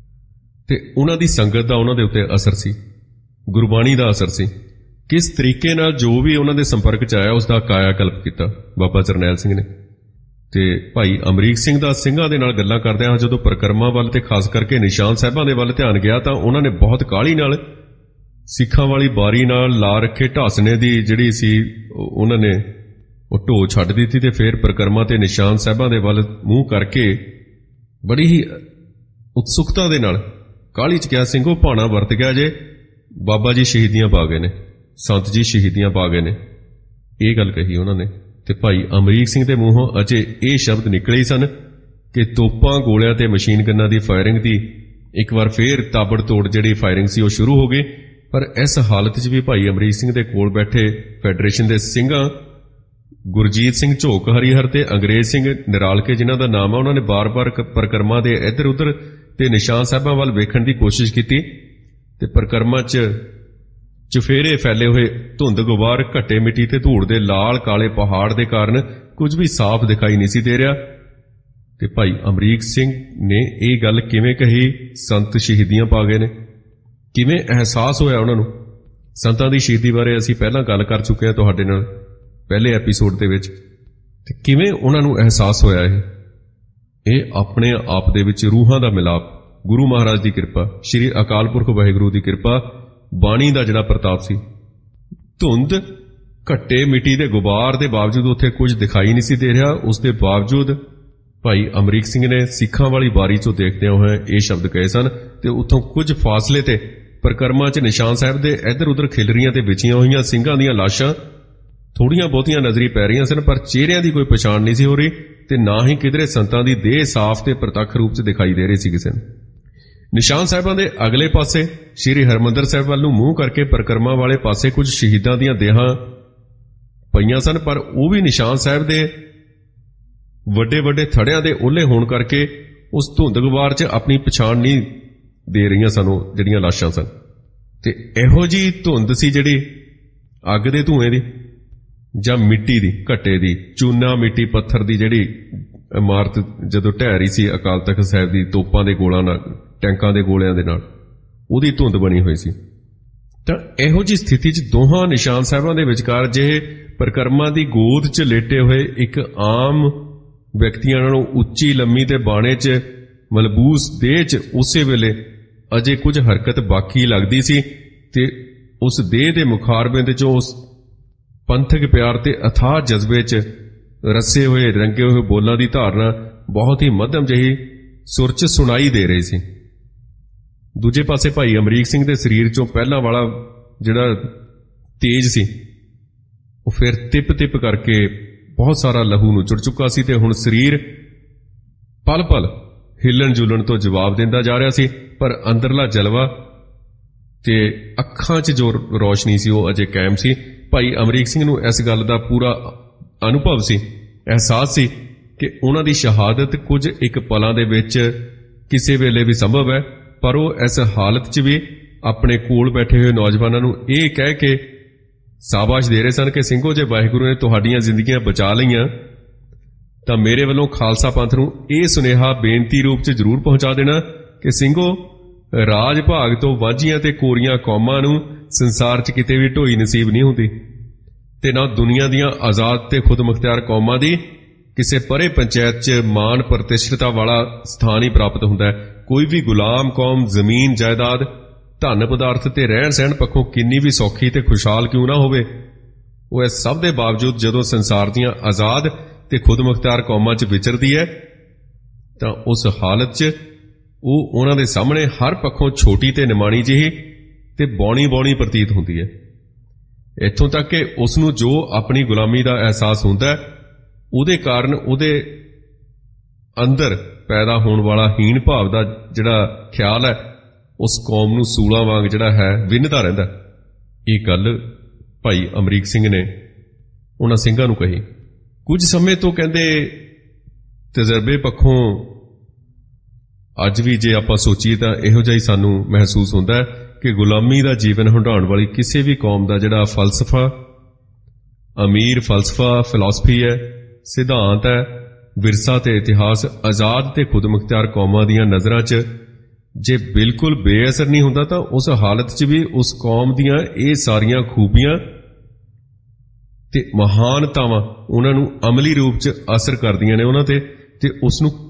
ਤੇ ਉਹਨਾਂ ਦੀ ਸੰਗਤ ਦਾ ਉਹਨਾਂ ਦੇ ਉੱਤੇ ਅਸਰ ਸੀ, ਗੁਰਬਾਣੀ ਦਾ ਅਸਰ ਸੀ। ਕਿਸ ਤਰੀਕੇ ਨਾਲ ਜੋ ਵੀ ਉਹਨਾਂ ਦੇ ਸੰਪਰਕ ਚ ਆਇਆ ਉਸ ਦਾ ਕਾਇਆ ਕਲਪ ਕੀਤਾ ਬਾਬਾ ਜਰਨੈਲ ਸਿੰਘ ਨੇ। ਤੇ ਭਾਈ ਅਮਰੀਕ ਸਿੰਘ ਦਾ ਸਿੰਘਾਂ ਦੇ ਨਾਲ ਗੱਲਾਂ ਕਰਦਿਆਂ ਜਦੋਂ ਪਰਿਕਰਮਾ ਵੱਲ ਤੇ ਖਾਸ ਕਰਕੇ ਨਿਸ਼ਾਨ ਸਾਹਿਬਾਂ ਦੇ ਵੱਲ ਧਿਆਨ ਗਿਆ ਤਾਂ ਉਹਨਾਂ ਨੇ ਬਹੁਤ ਕਾਹਲੀ ਨਾਲ ਸਿੱਖਾਂ ਵਾਲੀ ਬਾਰੀ ਨਾਲ ਲਾ ਰੱਖੇ ਢਾਸਣੇ ਦੀ ਜਿਹੜੀ ਸੀ ਉਹਨਾਂ ਨੇ ਉਹ ਢੋਅ ਛੱਡ ਦਿੱਤੀ ਤੇ ਫਿਰ ਪਰਿਕਰਮਾ ਤੇ ਨਿਸ਼ਾਨ ਸਾਹਿਬਾਂ ਦੇ ਵੱਲ ਮੂੰਹ ਕਰਕੇ ਬੜੀ ਹੀ ਉਤਸੁਕਤਾ ਦੇ ਨਾਲ ਕਾਹਲੀ ਚ ਕਿਹਾ, ਸਿੰਘੋ ਭਾਣਾ ਵਰਤ ਗਿਆ ਜੇ, ਬਾਬਾ ਜੀ ਸ਼ਹੀਦੀਆਂ ਪਾ ਗਏ ਨੇ, ਸੰਤ ਜੀ ਸ਼ਹੀਦੀਆਂ ਪਾ ਗਏ ਨੇ। ਇਹ ਗੱਲ ਕਹੀ ਉਹਨਾਂ ਨੇ ਤੇ ਭਾਈ ਅਮਰੀਕ ਸਿੰਘ ਦੇ ਮੂੰਹੋਂ ਅਜੇ ਇਹ ਸ਼ਬਦ ਨਿਕਲੇ ਹੀ ਸਨ ਕਿ ਤੋਪਾਂ ਗੋਲਿਆਂ ਤੇ ਮਸ਼ੀਨ ਗੰਨਾਂ ਦੀ ਫਾਇਰਿੰਗ ਦੀ ਇੱਕ ਵਾਰ ਫੇਰ ਤਾਬੜ ਤੋੜ ਜਿਹੜੀ ਫਾਇਰਿੰਗ ਸੀ ਉਹ ਸ਼ੁਰੂ ਹੋ ਗਈ। ਪਰ ਇਸ ਹਾਲਤ 'ਚ ਵੀ ਭਾਈ ਅਮਰੀਕ ਸਿੰਘ ਦੇ ਕੋਲ ਬੈਠੇ ਫੈਡਰੇਸ਼ਨ ਦੇ ਸਿੰਘਾਂ ਗੁਰਜੀਤ ਸਿੰਘ ਝੋਕ ਹਰੀਹਰ ਤੇ ਅੰਗਰੇਜ਼ ਸਿੰਘ ਨਿਰਾਲਕੇ ਜਿਨ੍ਹਾਂ ਦਾ ਨਾਮ ਆ, ਉਹਨਾਂ ਨੇ ਬਾਰ-ਬਾਰ ਪਰਿਕਰਮਾ ਦੇ ਇੱਧਰ ਉੱਧਰ ਤੇ ਨਿਸ਼ਾਨ ਸਾਹਿਬਾਂ ਵੱਲ ਵੇਖਣ ਦੀ ਕੋਸ਼ਿਸ਼ ਕੀਤੀ ਤੇ ਪਰਿਕਰਮਾ 'ਚ ਚੁਫੇਰੇ ਫੈਲੇ ਹੋਏ ਧੁੰਦ ਗੁਬਾਰ ਘੱਟੇ ਮਿੱਟੀ ਤੇ ਧੂੜ ਦੇ ਲਾਲ ਕਾਲੇ ਪਹਾੜ ਦੇ ਕਾਰਨ ਕੁਝ ਵੀ ਸਾਫ਼ ਦਿਖਾਈ ਨਹੀਂ ਸੀ ਦੇ ਰਿਹਾ ਤੇ ਭਾਈ ਅਮਰੀਕ ਸਿੰਘ ਨੇ ਇਹ ਗੱਲ ਕਿਵੇਂ ਕਹੀ, ਸੰਤ ਸ਼ਹੀਦੀਆਂ ਪਾ ਗਏ ਨੇ, ਕਿਵੇਂ ਅਹਿਸਾਸ ਹੋਇਆ ਉਹਨਾਂ ਨੂੰ। ਸੰਤਾਂ ਦੀ ਸ਼ਹੀਦੀ ਬਾਰੇ ਅਸੀਂ ਪਹਿਲਾਂ ਗੱਲ ਕਰ ਚੁੱਕੇ ਹਾਂ ਤੁਹਾਡੇ ਨਾਲ ਪਹਿਲੇ ਐਪੀਸੋਡ ਦੇ ਵਿੱਚ, ਤੇ ਕਿਵੇਂ ਉਹਨਾਂ ਨੂੰ ਅਹਿਸਾਸ ਹੋਇਆ। ਇਹ ਇਹ ਆਪਣੇ ਆਪ ਦੇ ਵਿੱਚ ਰੂਹਾਂ ਦਾ ਮਿਲਾਪ, ਗੁਰੂ ਮਹਾਰਾਜ ਦੀ ਕਿਰਪਾ, ਸ਼੍ਰੀ ਅਕਾਲ ਪੁਰਖ ਵਾਹਿਗੁਰੂ ਦੀ ਕਿਰਪਾ, ਬਾਣੀ ਦਾ ਜਿਹੜਾ ਪ੍ਰਤਾਪ ਸੀ। ਧੁੰਦ, ਘੱਟੇ ਮਿੱਟੀ ਦੇ ਗੁਬਾਰ ਦੇ ਬਾਵਜੂਦ ਉੱਥੇ ਕੁਝ ਦਿਖਾਈ ਨਹੀਂ ਸੀ ਦੇ ਰਿਹਾ। ਉਸ ਦੇ ਬਾਵਜੂਦ ਭਾਈ ਅਮਰੀਕ ਸਿੰਘ ਨੇ ਸਿੱਖਾਂ ਵਾਲੀ ਬਾਰੀ ਚੋਂ ਦੇਖਦਿਆਂ ਹੋਏ ਇਹ ਸ਼ਬਦ ਕਹੇ ਸਨ, ਤੇ ਉੱਥੋਂ ਕੁਝ ਫਾਸਲੇ ਤੇ ਪਰਿਕਰਮਾ 'ਚ ਨਿਸ਼ਾਨ ਸਾਹਿਬ ਦੇ ਇੱਧਰ ਉੱਧਰ ਖਿਲਰੀਆਂ ਤੇ ਵਿਛੀਆਂ ਹੋਈਆਂ ਸਿੰਘਾਂ ਦੀਆਂ ਲਾਸ਼ਾਂ ਥੋੜੀਆਂ ਬਹੁਤੀਆਂ ਨਜ਼ਰੀ ਪੈ ਰਹੀਆਂ ਸਨ, ਪਰ ਚਿਹਰਿਆਂ ਦੀ ਕੋਈ ਪਛਾਣ ਨਹੀਂ ਸੀ ਹੋ ਰਹੀ, ਤੇ ਨਾ ਹੀ ਕਿਧਰੇ ਸੰਤਾਂ ਦੀ ਦੇਹ ਸਾਫ਼ ਤੇ ਪ੍ਰਤੱਖ ਰੂਪ 'ਚ ਦਿਖਾਈ ਦੇ ਰਹੀ ਸੀ ਕਿਸੇ ਨੂੰ। ਨਿਸ਼ਾਨ ਸਾਹਿਬਾਂ ਦੇ ਅਗਲੇ ਪਾਸੇ ਸ਼੍ਰੀ ਹਰਿਮੰਦਰ ਸਾਹਿਬ ਵੱਲ ਨੂੰ ਮੂੰਹ ਕਰਕੇ ਪਰਿਕਰਮਾ ਵਾਲੇ ਪਾਸੇ ਕੁਝ ਸ਼ਹੀਦਾਂ ਦੀਆਂ ਦੇਹਾਂ ਪਈਆਂ ਸਨ, ਪਰ ਉਹ ਵੀ ਨਿਸ਼ਾਨ ਸਾਹਿਬ ਦੇ ਵੱਡੇ ਵੱਡੇ ਥੜਿਆਂ ਦੇ ਓਹਲੇ ਹੋਣ ਕਰਕੇ ਉਸ ਧੁੰਦ ਗੁਬਾਰ 'ਚ ਆਪਣੀ ਪਛਾਣ ਨਹੀਂ ਦੇ ਰਹੀਆਂ ਸਾਨੂੰ ਜਿਹੜੀਆਂ ਲਾਸ਼ਾਂ ਸਨ। ਤੇ ਇਹੋ ਜਿਹੀ ਧੁੰਦ ਸੀ ਜਿਹੜੀ ਅੱਗ ਦੇ ਧੂਏ ਦੀ ਜਾਂ ਮਿੱਟੀ ਦੀ, ਘੱਟੇ ਦੀ, ਚੂਨਾ ਮਿੱਟੀ ਪੱਥਰ ਦੀ ਜਿਹੜੀ ਇਮਾਰਤ ਜਦੋਂ ਢਹਿ ਰਹੀ ਸੀ ਅਕਾਲ ਤਖਤ ਸਾਹਿਬ ਦੀ ਤੋਪਾਂ ਦੇ ਗੋਲਾਂ ਨਾਲ, ਟੈਂਕਾਂ ਦੇ ਗੋਲਿਆਂ ਦੇ ਨਾਲ, ਉਹਦੀ ਧੁੰਦ ਬਣੀ ਹੋਈ ਸੀ। ਤਾਂ ਇਹੋ ਜਿਹੀ ਸਥਿਤੀ 'ਚ ਦੋਹਾਂ ਨਿਸ਼ਾਨ ਸਾਹਿਬਾਂ ਦੇ ਵਿਚਕਾਰ ਜਿਹੇ ਪਰਿਕਰਮਾ ਦੀ ਗੋਦ 'ਚ ਲੇਟੇ ਹੋਏ ਇੱਕ ਆਮ ਵਿਅਕਤੀਆਂ ਨਾਲੋਂ ਉੱਚੀ ਲੰਮੀ ਤੇ ਬਾਣੇ 'ਚ ਮਲਬੂਸ ਦੇਹ 'ਚ ਉਸੇ ਵੇਲੇ ਅਜੇ ਕੁਝ ਹਰਕਤ ਬਾਕੀ ਲੱਗਦੀ ਸੀ, ਤੇ ਉਸ ਦੇਹ ਦੇ ਮੁਖਾਰਬਿੰਦ 'ਚੋਂ ਉਸ ਪੰਥਕ ਪਿਆਰ ਤੇ ਅਥਾਹ ਜਜ਼ਬੇ 'ਚ ਰੱਸੇ ਹੋਏ ਰੰਗੇ ਹੋਏ ਬੋਲਾਂ ਦੀ ਧਾਰਨਾ ਬਹੁਤ ਹੀ ਮੱਧਮ ਜਿਹੀ ਸੁਰ 'ਚ ਸੁਣਾਈ ਦੇ ਰਹੀ ਸੀ। ਦੂਜੇ ਪਾਸੇ ਭਾਈ ਅਮਰੀਕ ਸਿੰਘ ਦੇ ਸਰੀਰ 'ਚੋਂ ਪਹਿਲਾਂ ਵਾਲਾ ਜਿਹੜਾ ਤੇਜ ਸੀ ਉਹ ਫਿਰ ਤਿਪ ਤਿਪ ਕਰਕੇ ਬਹੁਤ ਸਾਰਾ ਲਹੂ ਨੂੰ ਚੁੜ ਚੁੱਕਾ ਸੀ, ਤੇ ਹੁਣ ਸਰੀਰ ਪਲ ਪਲ ਹਿੱਲਣ ਜੁਲਣ ਤੋਂ ਜਵਾਬ ਦਿੰਦਾ ਜਾ ਰਿਹਾ ਸੀ, ਪਰ ਅੰਦਰਲਾ ਜਲਵਾ ਤੇ ਅੱਖਾਂ 'ਚ ਜੋ ਰੋਸ਼ਨੀ ਸੀ ਉਹ ਅਜੇ ਕਾਇਮ ਸੀ। ਭਾਈ ਅਮਰੀਕ ਸਿੰਘ ਨੂੰ ਇਸ ਗੱਲ ਦਾ ਪੂਰਾ ਅਨੁਭਵ ਸੀ, ਅਹਿਸਾਸ ਸੀ ਕਿ ਉਹਨਾਂ ਦੀ ਸ਼ਹਾਦਤ ਕੁਝ ਇੱਕ ਪਲਾਂ ਦੇ ਵਿੱਚ ਕਿਸੇ ਵੇਲੇ ਵੀ ਸੰਭਵ ਹੈ, ਪਰ ਉਹ ਇਸ ਹਾਲਤ 'ਚ ਵੀ ਆਪਣੇ ਕੋਲ ਬੈਠੇ ਹੋਏ ਨੌਜਵਾਨਾਂ ਨੂੰ ਇਹ ਕਹਿ ਕੇ ਸ਼ਾਬਾਸ਼ ਦੇ ਰਹੇ ਸਨ ਕਿ ਸਿੰਘੋ, ਜੇ ਵਾਹਿਗੁਰੂ ਨੇ ਤੁਹਾਡੀਆਂ ਜ਼ਿੰਦਗੀਆਂ ਬਚਾ ਲਈਆਂ ਤਾਂ ਮੇਰੇ ਵੱਲੋਂ ਖਾਲਸਾ ਪੰਥ ਨੂੰ ਇਹ ਸੁਨੇਹਾ ਬੇਨਤੀ ਰੂਪ 'ਚ ਜ਼ਰੂਰ ਪਹੁੰਚਾ ਦੇਣਾ ਕਿ ਸਿੰਘੋ, ਰਾਜ ਭਾਗ ਤੋਂ ਵਾਂਝੀਆਂ ਤੇ ਕੋਰੀਆਂ ਕੌਮਾਂ ਨੂੰ ਸੰਸਾਰ 'ਚ ਕਿਤੇ ਵੀ ਢੋਈ ਨਸੀਬ ਨਹੀਂ ਹੁੰਦੀ, ਤੇ ਨਾ ਦੁਨੀਆ ਦੀਆਂ ਆਜ਼ਾਦ ਤੇ ਖੁਦਮੁਖਤਿਆਰ ਕੌਮਾਂ ਦੀ ਕਿਸੇ ਪਰੇ ਪੰਚਾਇਤ 'ਚ ਮਾਣ ਪ੍ਰਤਿਸ਼ਠਤਾ ਵਾਲਾ ਸਥਾਨ ਹੀ ਪ੍ਰਾਪਤ ਹੁੰਦਾ ਹੈ। ਕੋਈ ਵੀ ਗੁਲਾਮ ਕੌਮ ਜ਼ਮੀਨ ਜਾਇਦਾਦ ਧਨ ਪਦਾਰਥ ਤੇ ਰਹਿਣ ਸਹਿਣ ਪੱਖੋਂ ਕਿੰਨੀ ਵੀ ਸੌਖੀ ਤੇ ਖੁਸ਼ਹਾਲ ਕਿਉਂ ਨਾ ਹੋਵੇ, ਉਹ ਇਸ ਸਭ ਦੇ ਬਾਵਜੂਦ ਜਦੋਂ ਸੰਸਾਰ ਦੀਆਂ ਆਜ਼ਾਦ ਤੇ ਖੁਦਮੁਖਤਿਆਰ ਕੌਮਾਂ 'ਚ ਵਿਚਰਦੀ ਹੈ ਤਾਂ ਉਸ ਹਾਲਤ 'ਚ ਉਹ ਉਹਨਾਂ ਦੇ ਸਾਹਮਣੇ ਹਰ ਪੱਖੋਂ ਛੋਟੀ ਤੇ ਨਿਮਾਣੀ ਜਿਹੀ ਤੇ ਬੌਣੀ ਬੌਣੀ ਪ੍ਰਤੀਤ ਹੁੰਦੀ ਹੈ। ਇੱਥੋਂ ਤੱਕ ਕਿ ਉਸ ਨੂੰ ਜੋ ਆਪਣੀ ਗੁਲਾਮੀ ਦਾ ਅਹਿਸਾਸ ਹੁੰਦਾ ਉਹਦੇ ਕਾਰਨ ਉਹਦੇ ਅੰਦਰ ਪੈਦਾ ਹੋਣ ਵਾਲਾ ਹੀਣ ਭਾਵ ਦਾ ਜਿਹੜਾ ਖਿਆਲ ਹੈ ਉਸ ਕੌਮ ਨੂੰ ਸੂਲਾਂ ਵਾਂਗ ਜਿਹੜਾ ਹੈ ਵਿੰਨ੍ਹਦਾ ਰਹਿੰਦਾ। ਇਹ ਗੱਲ ਭਾਈ ਅਮਰੀਕ ਸਿੰਘ ਨੇ ਉਹਨਾਂ ਸਿੰਘਾਂ ਨੂੰ ਕਹੀ। ਕੁਝ ਸਮੇਂ ਤੋਂ ਕਹਿੰਦੇ ਤਜਰਬੇ ਪੱਖੋਂ ਅੱਜ ਵੀ ਜੇ ਆਪਾਂ ਸੋਚੀਏ ਤਾਂ ਇਹੋ ਜਿਹਾ ਹੀ ਸਾਨੂੰ ਮਹਿਸੂਸ ਹੁੰਦਾ ਹੈ ਕਿ ਗੁਲਾਮੀ ਦਾ ਜੀਵਨ ਹੰਢਾਉਣ ਵਾਲੀ ਕਿਸੇ ਵੀ ਕੌਮ ਦਾ ਜਿਹੜਾ ਫਲਸਫਾ, ਅਮੀਰ ਫਲਸਫਾ, ਫਿਲਾਸਫੀ ਹੈ, ਸਿਧਾਂਤ ਹੈ, ਵਿਰਸਾ ਤੇ ਇਤਿਹਾਸ ਆਜ਼ਾਦ ਤੇ ਖੁਦਮੁਖਤਿਆਰ ਕੌਮਾਂ ਦੀਆਂ ਨਜ਼ਰਾਂ 'ਚ ਜੇ ਬਿਲਕੁਲ ਬੇਅਸਰ ਨਹੀਂ ਹੁੰਦਾ ਤਾਂ ਉਸ ਹਾਲਤ 'ਚ ਵੀ ਉਸ ਕੌਮ ਦੀਆਂ ਇਹ ਸਾਰੀਆਂ ਖੂਬੀਆਂ ਤੇ ਮਹਾਨਤਾਵਾਂ ਉਹਨਾਂ ਨੂੰ ਅਮਲੀ ਰੂਪ 'ਚ ਅਸਰ ਕਰਦੀਆਂ ਨੇ ਉਹਨਾਂ ਤੇ, ਤੇ ਉਸ ਨੂੰ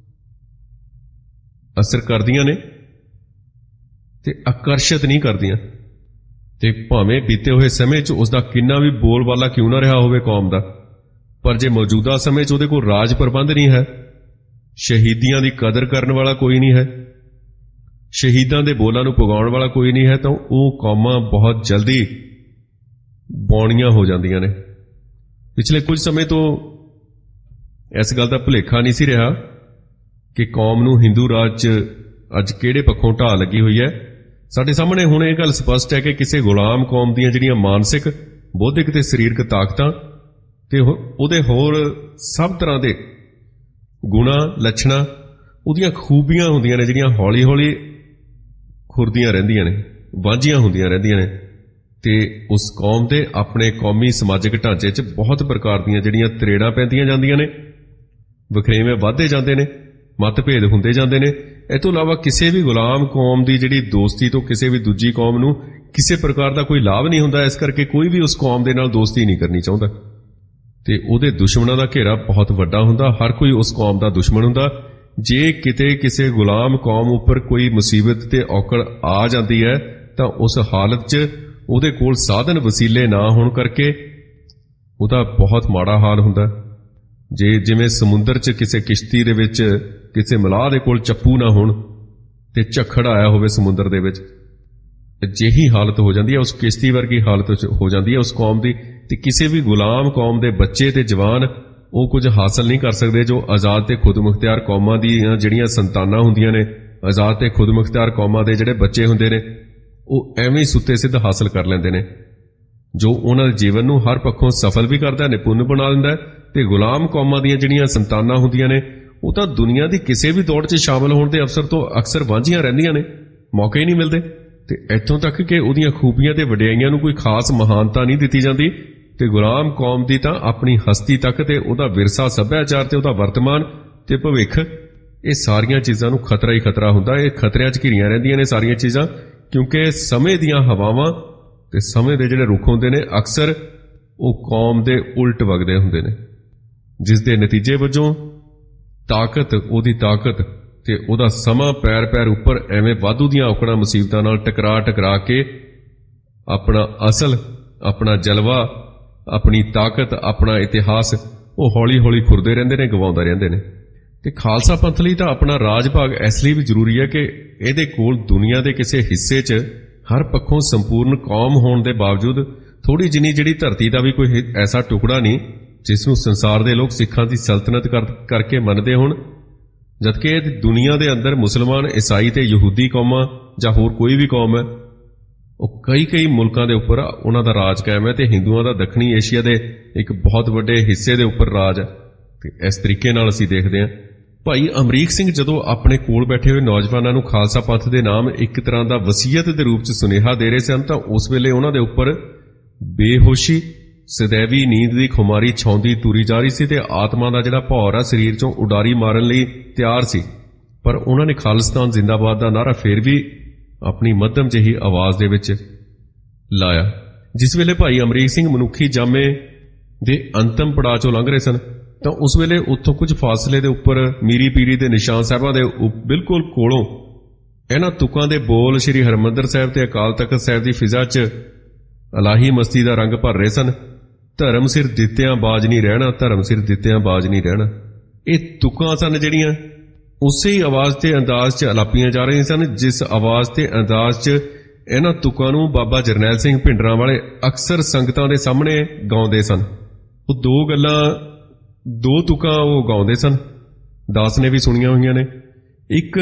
ਅਸਰ ਕਰਦੀਆਂ ਨੇ ਤੇ ਆਕਰਸ਼ਿਤ ਨਹੀਂ ਕਰਦੀਆਂ। ਤੇ ਭਾਵੇਂ ਬੀਤੇ ਹੋਏ ਸਮੇਂ 'ਚ ਉਸ ਦਾ ਕਿੰਨਾ ਵੀ ਬੋਲਬਾਲਾ ਕਿਉਂ ਨਾ ਰਿਹਾ ਹੋਵੇ ਕੌਮ ਦਾ, ਪਰ ਜੇ ਮੌਜੂਦਾ ਸਮੇਂ 'ਚ ਉਹਦੇ ਕੋਲ ਰਾਜ ਪ੍ਰਬੰਧ ਨਹੀਂ ਹੈ, ਸ਼ਹੀਦੀਆਂ ਦੀ ਕਦਰ ਕਰਨ ਵਾਲਾ ਕੋਈ ਨਹੀਂ ਹੈ, ਸ਼ਹੀਦਾਂ ਦੇ ਬੋਲਾਂ ਨੂੰ ਪੁਗਾਉਣ ਵਾਲਾ ਕੋਈ ਨਹੀਂ ਹੈ, ਤਾਂ ਉਹ ਕੌਮਾਂ ਬਹੁਤ ਜਲਦੀ ਬੌਣੀਆਂ ਹੋ ਜਾਂਦੀਆਂ ਨੇ। ਪਿਛਲੇ ਕੁਝ ਸਮੇਂ ਤੋਂ ਇਸ ਗੱਲ ਦਾ ਭੁਲੇਖਾ ਨਹੀਂ ਸੀ ਰਿਹਾ ਕਿ ਕੌਮ ਨੂੰ ਹਿੰਦੂ ਰਾਜ 'ਚ ਅੱਜ ਕਿਹੜੇ ਪੱਖੋਂ ਢਾਹ ਲੱਗੀ ਹੋਈ ਹੈ। ਸਾਡੇ ਸਾਹਮਣੇ ਹੁਣ ਇਹ ਗੱਲ ਸਪਸ਼ਟ ਹੈ ਕਿ ਕਿਸੇ ਗੁਲਾਮ ਕੌਮ ਦੀਆਂ ਜਿਹੜੀਆਂ ਮਾਨਸਿਕ, ਬੌਧਿਕ ਤੇ ਸਰੀਰਕ ਤਾਕਤਾਂ ਤੇ ਉਹਦੇ ਹੋਰ ਸਭ ਤਰ੍ਹਾਂ ਦੇ ਗੁਣਾ, ਲੱਛਣਾਂ, ਉਹਦੀਆਂ ਖੂਬੀਆਂ ਹੁੰਦੀਆਂ ਨੇ ਜਿਹੜੀਆਂ ਹੌਲੀ ਹੌਲੀ ਖੁਰਦੀਆਂ ਰਹਿੰਦੀਆਂ ਨੇ, ਵਾਂਝੀਆਂ ਹੁੰਦੀਆਂ ਰਹਿੰਦੀਆਂ ਨੇ, ਤੇ ਉਸ ਕੌਮ ਦੇ ਆਪਣੇ ਕੌਮੀ ਸਮਾਜਿਕ ਢਾਂਚੇ 'ਚ ਬਹੁਤ ਪ੍ਰਕਾਰ ਦੀਆਂ ਜਿਹੜੀਆਂ ਤਰੇੜਾਂ ਪੈਂਦੀਆਂ ਜਾਂਦੀਆਂ ਨੇ, ਵਖਰੇਵੇਂ ਵੱਧਦੇ ਜਾਂਦੇ ਨੇ, ਮਤਭੇਦ ਹੁੰਦੇ ਜਾਂਦੇ ਨੇ। ਇਹ ਤੋਂ ਇਲਾਵਾ ਕਿਸੇ ਵੀ ਗੁਲਾਮ ਕੌਮ ਦੀ ਜਿਹੜੀ ਦੋਸਤੀ ਤੋਂ ਕਿਸੇ ਵੀ ਦੂਜੀ ਕੌਮ ਨੂੰ ਕਿਸੇ ਪ੍ਰਕਾਰ ਦਾ ਕੋਈ ਲਾਭ ਨਹੀਂ ਹੁੰਦਾ। ਇਸ ਕਰਕੇ ਕੋਈ ਵੀ ਉਸ ਕੌਮ ਦੇ ਨਾਲ ਦੋਸਤੀ ਨਹੀਂ ਕਰਨੀ ਚਾਹੁੰਦਾ ਤੇ ਉਹਦੇ ਦੁਸ਼ਮਣਾਂ ਦਾ ਘੇਰਾ ਬਹੁਤ ਵੱਡਾ ਹੁੰਦਾ। ਹਰ ਕੋਈ ਉਸ ਕੌਮ ਦਾ ਦੁਸ਼ਮਣ ਹੁੰਦਾ। ਜੇ ਕਿਤੇ ਕਿਸੇ ਗੁਲਾਮ ਕੌਮ ਉੱਪਰ ਕੋਈ ਮੁਸੀਬਤ ਤੇ ਔਕੜ ਆ ਜਾਂਦੀ ਹੈ ਤਾਂ ਉਸ ਹਾਲਤ 'ਚ ਉਹਦੇ ਕੋਲ ਸਾਧਨ ਵਸੀਲੇ ਨਾ ਹੋਣ ਕਰਕੇ ਉਹਦਾ ਬਹੁਤ ਮਾੜਾ ਹਾਲ ਹੁੰਦਾ। ਜੇ ਜਿਵੇਂ ਸਮੁੰਦਰ 'ਚ ਕਿਸੇ ਕਿਸ਼ਤੀ ਦੇ ਵਿੱਚ ਕਿਸੇ ਮਲਾਹ ਦੇ ਕੋਲ ਚੱਪੂ ਨਾ ਹੋਣ ਤੇ ਝੱਖੜ ਆਇਆ ਹੋਵੇ ਸਮੁੰਦਰ ਦੇ ਵਿੱਚ, ਅਜਿਹੀ ਹਾਲਤ ਹੋ ਜਾਂਦੀ ਹੈ, ਉਸ ਕਿਸ਼ਤੀ ਵਰਗੀ ਹਾਲਤ ਹੋ ਜਾਂਦੀ ਹੈ ਉਸ ਕੌਮ ਦੀ। ਤੇ ਕਿਸੇ ਵੀ ਗੁਲਾਮ ਕੌਮ ਦੇ ਬੱਚੇ ਤੇ ਜਵਾਨ ਉਹ ਕੁਝ ਹਾਸਲ ਨਹੀਂ ਕਰ ਸਕਦੇ ਜੋ ਆਜ਼ਾਦ ਤੇ ਖੁਦਮੁਖਤਿਆਰ ਕੌਮਾਂ ਦੀਆਂ ਜਿਹੜੀਆਂ ਸੰਤਾਨਾਂ ਹੁੰਦੀਆਂ ਨੇ, ਆਜ਼ਾਦ ਤੇ ਖੁਦਮੁਖਤਿਆਰ ਕੌਮਾਂ ਦੇ ਜਿਹੜੇ ਬੱਚੇ ਹੁੰਦੇ ਨੇ, ਉਹ ਐਵੇਂ ਹੀ ਸੁੱਤੇ ਸਿੱਧ ਹਾਸਲ ਕਰ ਲੈਂਦੇ ਨੇ, ਜੋ ਉਹਨਾਂ ਦੇ ਜੀਵਨ ਨੂੰ ਹਰ ਪੱਖੋਂ ਸਫਲ ਵੀ ਕਰਦਾ, ਨਿਪੁੰਨ ਬਣਾ ਦਿੰਦਾ। ਤੇ ਗੁਲਾਮ ਕੌਮਾਂ ਦੀਆਂ ਜਿਹੜੀਆਂ ਸੰਤਾਨਾਂ ਹੁੰਦੀਆਂ ਨੇ ਉਹ ਤਾਂ ਦੁਨੀਆ ਦੀ ਕਿਸੇ ਵੀ ਦੌੜ 'ਚ ਸ਼ਾਮਲ ਹੋਣ ਦੇ ਅਵਸਰ ਤੋਂ ਅਕਸਰ ਵਾਂਝੀਆਂ ਰਹਿੰਦੀਆਂ ਨੇ, ਮੌਕੇ ਹੀ ਨਹੀਂ ਮਿਲਦੇ। ਤੇ ਇੱਥੋਂ ਤੱਕ ਕਿ ਉਹਦੀਆਂ ਖੂਬੀਆਂ ਤੇ ਵਡਿਆਈਆਂ ਨੂੰ ਕੋਈ ਖਾਸ ਮਹਾਨਤਾ ਨਹੀਂ ਦਿੱਤੀ ਜਾਂਦੀ। ਤੇ ਗੁਲਾਮ ਕੌਮ ਦੀ ਤਾਂ ਆਪਣੀ ਹਸਤੀ ਤੱਕ ਤੇ ਉਹਦਾ ਵਿਰਸਾ, ਸੱਭਿਆਚਾਰ ਤੇ ਉਹਦਾ ਵਰਤਮਾਨ ਤੇ ਭਵਿੱਖ, ਇਹ ਸਾਰੀਆਂ ਚੀਜ਼ਾਂ ਨੂੰ ਖਤਰਾ ਹੀ ਖਤਰਾ ਹੁੰਦਾ। ਇਹ ਖਤਰਿਆਂ 'ਚ ਘਿਰੀਆਂ ਰਹਿੰਦੀਆਂ ਨੇ ਸਾਰੀਆਂ ਚੀਜ਼ਾਂ, ਕਿਉਂਕਿ ਸਮੇਂ ਦੀਆਂ ਹਵਾਵਾਂ ਤੇ ਸਮੇਂ ਦੇ ਜਿਹੜੇ ਰੁੱਖ ਹੁੰਦੇ ਨੇ ਅਕਸਰ ਉਹ ਕੌਮ ਦੇ ਉਲਟ ਵਗਦੇ ਹੁੰਦੇ ਨੇ, ਜਿਸ ਦੇ ਨਤੀਜੇ ਵਜੋਂ ਤਾਕਤ, ਉਹਦੀ ਤਾਕਤ ਤੇ ਉਹਦਾ ਸਮਾਂ ਪੈਰ ਪੈਰ ਉੱਪਰ ਐਵੇਂ ਵਾਧੂ ਦੀਆਂ ਔਕੜਾਂ ਮੁਸੀਬਤਾਂ ਨਾਲ ਟਕਰਾ ਟਕਰਾ ਕੇ ਆਪਣਾ ਅਸਲ, ਆਪਣਾ ਜਲਵਾ, ਆਪਣੀ ਤਾਕਤ, ਆਪਣਾ ਇਤਿਹਾਸ ਉਹ ਹੌਲੀ ਹੌਲੀ ਖੁਰਦੇ ਰਹਿੰਦੇ ਨੇ, ਗਵਾਉਂਦੇ ਰਹਿੰਦੇ ਨੇ। ਤੇ ਖਾਲਸਾ ਪੰਥ ਲਈ ਤਾਂ ਆਪਣਾ ਰਾਜ ਭਾਗ ਇਸ ਲਈ ਵੀ ਜ਼ਰੂਰੀ ਹੈ ਕਿ ਇਹਦੇ ਕੋਲ ਦੁਨੀਆ ਦੇ ਕਿਸੇ ਹਿੱਸੇ 'ਚ ਹਰ ਪੱਖੋਂ ਸੰਪੂਰਨ ਕੌਮ ਹੋਣ ਦੇ ਬਾਵਜੂਦ ਥੋੜੀ ਜਿੰਨੀ ਜਿਹੜੀ ਧਰਤੀ ਦਾ ਵੀ ਕੋਈ ਐਸਾ ਟੁਕੜਾ ਨਹੀਂ ਜਿਸ ਨੂੰ ਸੰਸਾਰ ਦੇ ਲੋਕ ਸਿੱਖਾਂ ਦੀ ਸਲਤਨਤ ਕਰ ਕਰਕੇ ਮੰਨਦੇ ਹੋਣ, ਜਦਕਿ ਦੁਨੀਆ ਦੇ ਅੰਦਰ ਮੁਸਲਮਾਨ, ਈਸਾਈ ਤੇ ਯਹੂਦੀ ਕੌਮਾਂ ਜਾਂ ਹੋਰ ਕੋਈ ਵੀ ਕੌਮ ਹੈ, ਉਹ ਕਈ ਕਈ ਮੁਲਕਾਂ ਦੇ ਉੱਪਰ ਉਹਨਾਂ ਦਾ ਰਾਜ ਕਾਇਮ ਹੈ ਤੇ ਹਿੰਦੂਆਂ ਦਾ ਦੱਖਣੀ ਏਸ਼ੀਆ ਦੇ ਇੱਕ ਬਹੁਤ ਵੱਡੇ ਹਿੱਸੇ ਦੇ ਉੱਪਰ ਰਾਜ ਹੈ। ਤੇ ਇਸ ਤਰੀਕੇ ਨਾਲ ਅਸੀਂ ਦੇਖਦੇ ਹਾਂ ਭਾਈ ਅਮਰੀਕ ਸਿੰਘ ਜਦੋਂ ਆਪਣੇ ਕੋਲ ਬੈਠੇ ਹੋਏ ਨੌਜਵਾਨਾਂ ਨੂੰ ਖਾਲਸਾ ਪੰਥ ਦੇ ਨਾਮ ਇੱਕ ਤਰ੍ਹਾਂ ਦਾ ਵਸੀਅਤ ਦੇ ਰੂਪ 'ਚ ਸੁਨੇਹਾ ਦੇ ਰਹੇ ਸਨ, ਤਾਂ ਉਸ ਵੇਲੇ ਉਹਨਾਂ ਦੇ ਉੱਪਰ ਬੇਹੋਸ਼ੀ, ਸदैਵੀ ਨੀਂਦ ਦੀ ਖੁਮਾਰੀ ਛਾਉਂਦੀ ਤੁਰੀ ਜਾ ਰਹੀ ਸੀ ਤੇ ਆਤਮਾ ਦਾ ਜਿਹੜਾ ਭੌਰ ਆ ਸਰੀਰ 'ਚੋਂ ਉਡਾਰੀ ਮਾਰਨ ਲਈ ਤਿਆਰ ਸੀ। ਪਰ ਉਹਨਾਂ ਨੇ ਖਾਲਿਸਤਾਨ ਜ਼ਿੰਦਾਬਾਦ ਦਾ ਨਾਰਾ ਫੇਰ ਵੀ ਆਪਣੀ ਮੱਧਮ ਜਿਹੀ ਆਵਾਜ਼ ਦੇ ਵਿੱਚ ਲਾਇਆ। ਜਿਸ ਵੇਲੇ ਭਾਈ ਅਮਰੀਕ ਸਿੰਘ ਮਨੁੱਖੀ ਜਾਮੇ ਦੇ ਅੰਤਮ ਪੜਾਅ 'ਚੋਂ ਲੰਘ ਰਹੇ ਸਨ ਤਾਂ ਉਸ ਵੇਲੇ ਉੱਥੋਂ ਕੁਝ ਫਾਸਲੇ ਦੇ ਉੱਪਰ ਮੀਰੀ ਪੀਰੀ ਦੇ ਨਿਸ਼ਾਨ ਸਾਹਿਬਾਂ ਦੇ ਬਿਲਕੁਲ ਕੋਲੋਂ ਇਹਨਾਂ ਤੁਕਾਂ ਦੇ ਬੋਲ ਸ੍ਰੀ ਹਰਿਮੰਦਰ ਸਾਹਿਬ ਤੇ ਅਕਾਲ ਤਖਤ ਸਾਹਿਬ ਦੀ ਫਿਜ਼ਾ 'ਚ ਇਲਾਹੀ ਮਸਤੀ ਦਾ ਰੰਗ ਭਰ ਰਹੇ ਸਨ। ਧਰਮ ਸਿਰ ਦਿੱਤਿਆਂ ਬਾਜ ਨਹੀਂ ਰਹਿਣਾ, ਧਰਮ ਸਿਰ ਦਿੱਤਿਆਂ ਬਾਜ ਨਹੀਂ ਰਹਿਣਾ। ਇਹ ਤੁਕਾਂ ਸਨ ਜਿਹੜੀਆਂ ਉਸੇ ਹੀ ਆਵਾਜ਼ ਤੇ ਅੰਦਾਜ਼ 'ਚ ਅਲਾਪੀਆਂ ਜਾ ਰਹੀਆਂ ਸਨ, ਜਿਸ ਆਵਾਜ਼ ਤੇ ਅੰਦਾਜ਼ 'ਚ ਇਹਨਾਂ ਤੁਕਾਂ ਨੂੰ ਬਾਬਾ ਜਰਨੈਲ ਸਿੰਘ ਭਿੰਡਰਾਂ ਵਾਲੇ ਅਕਸਰ ਸੰਗਤਾਂ ਦੇ ਸਾਹਮਣੇ ਗਾਉਂਦੇ ਸਨ। ਉਹ ਦੋ ਗੱਲਾਂ, ਦੋ ਤੁਕਾਂ ਉਹ ਗਾਉਂਦੇ ਸਨ, ਦਾਸ ਨੇ ਵੀ ਸੁਣੀਆਂ ਹੋਈਆਂ ਨੇ। ਇੱਕ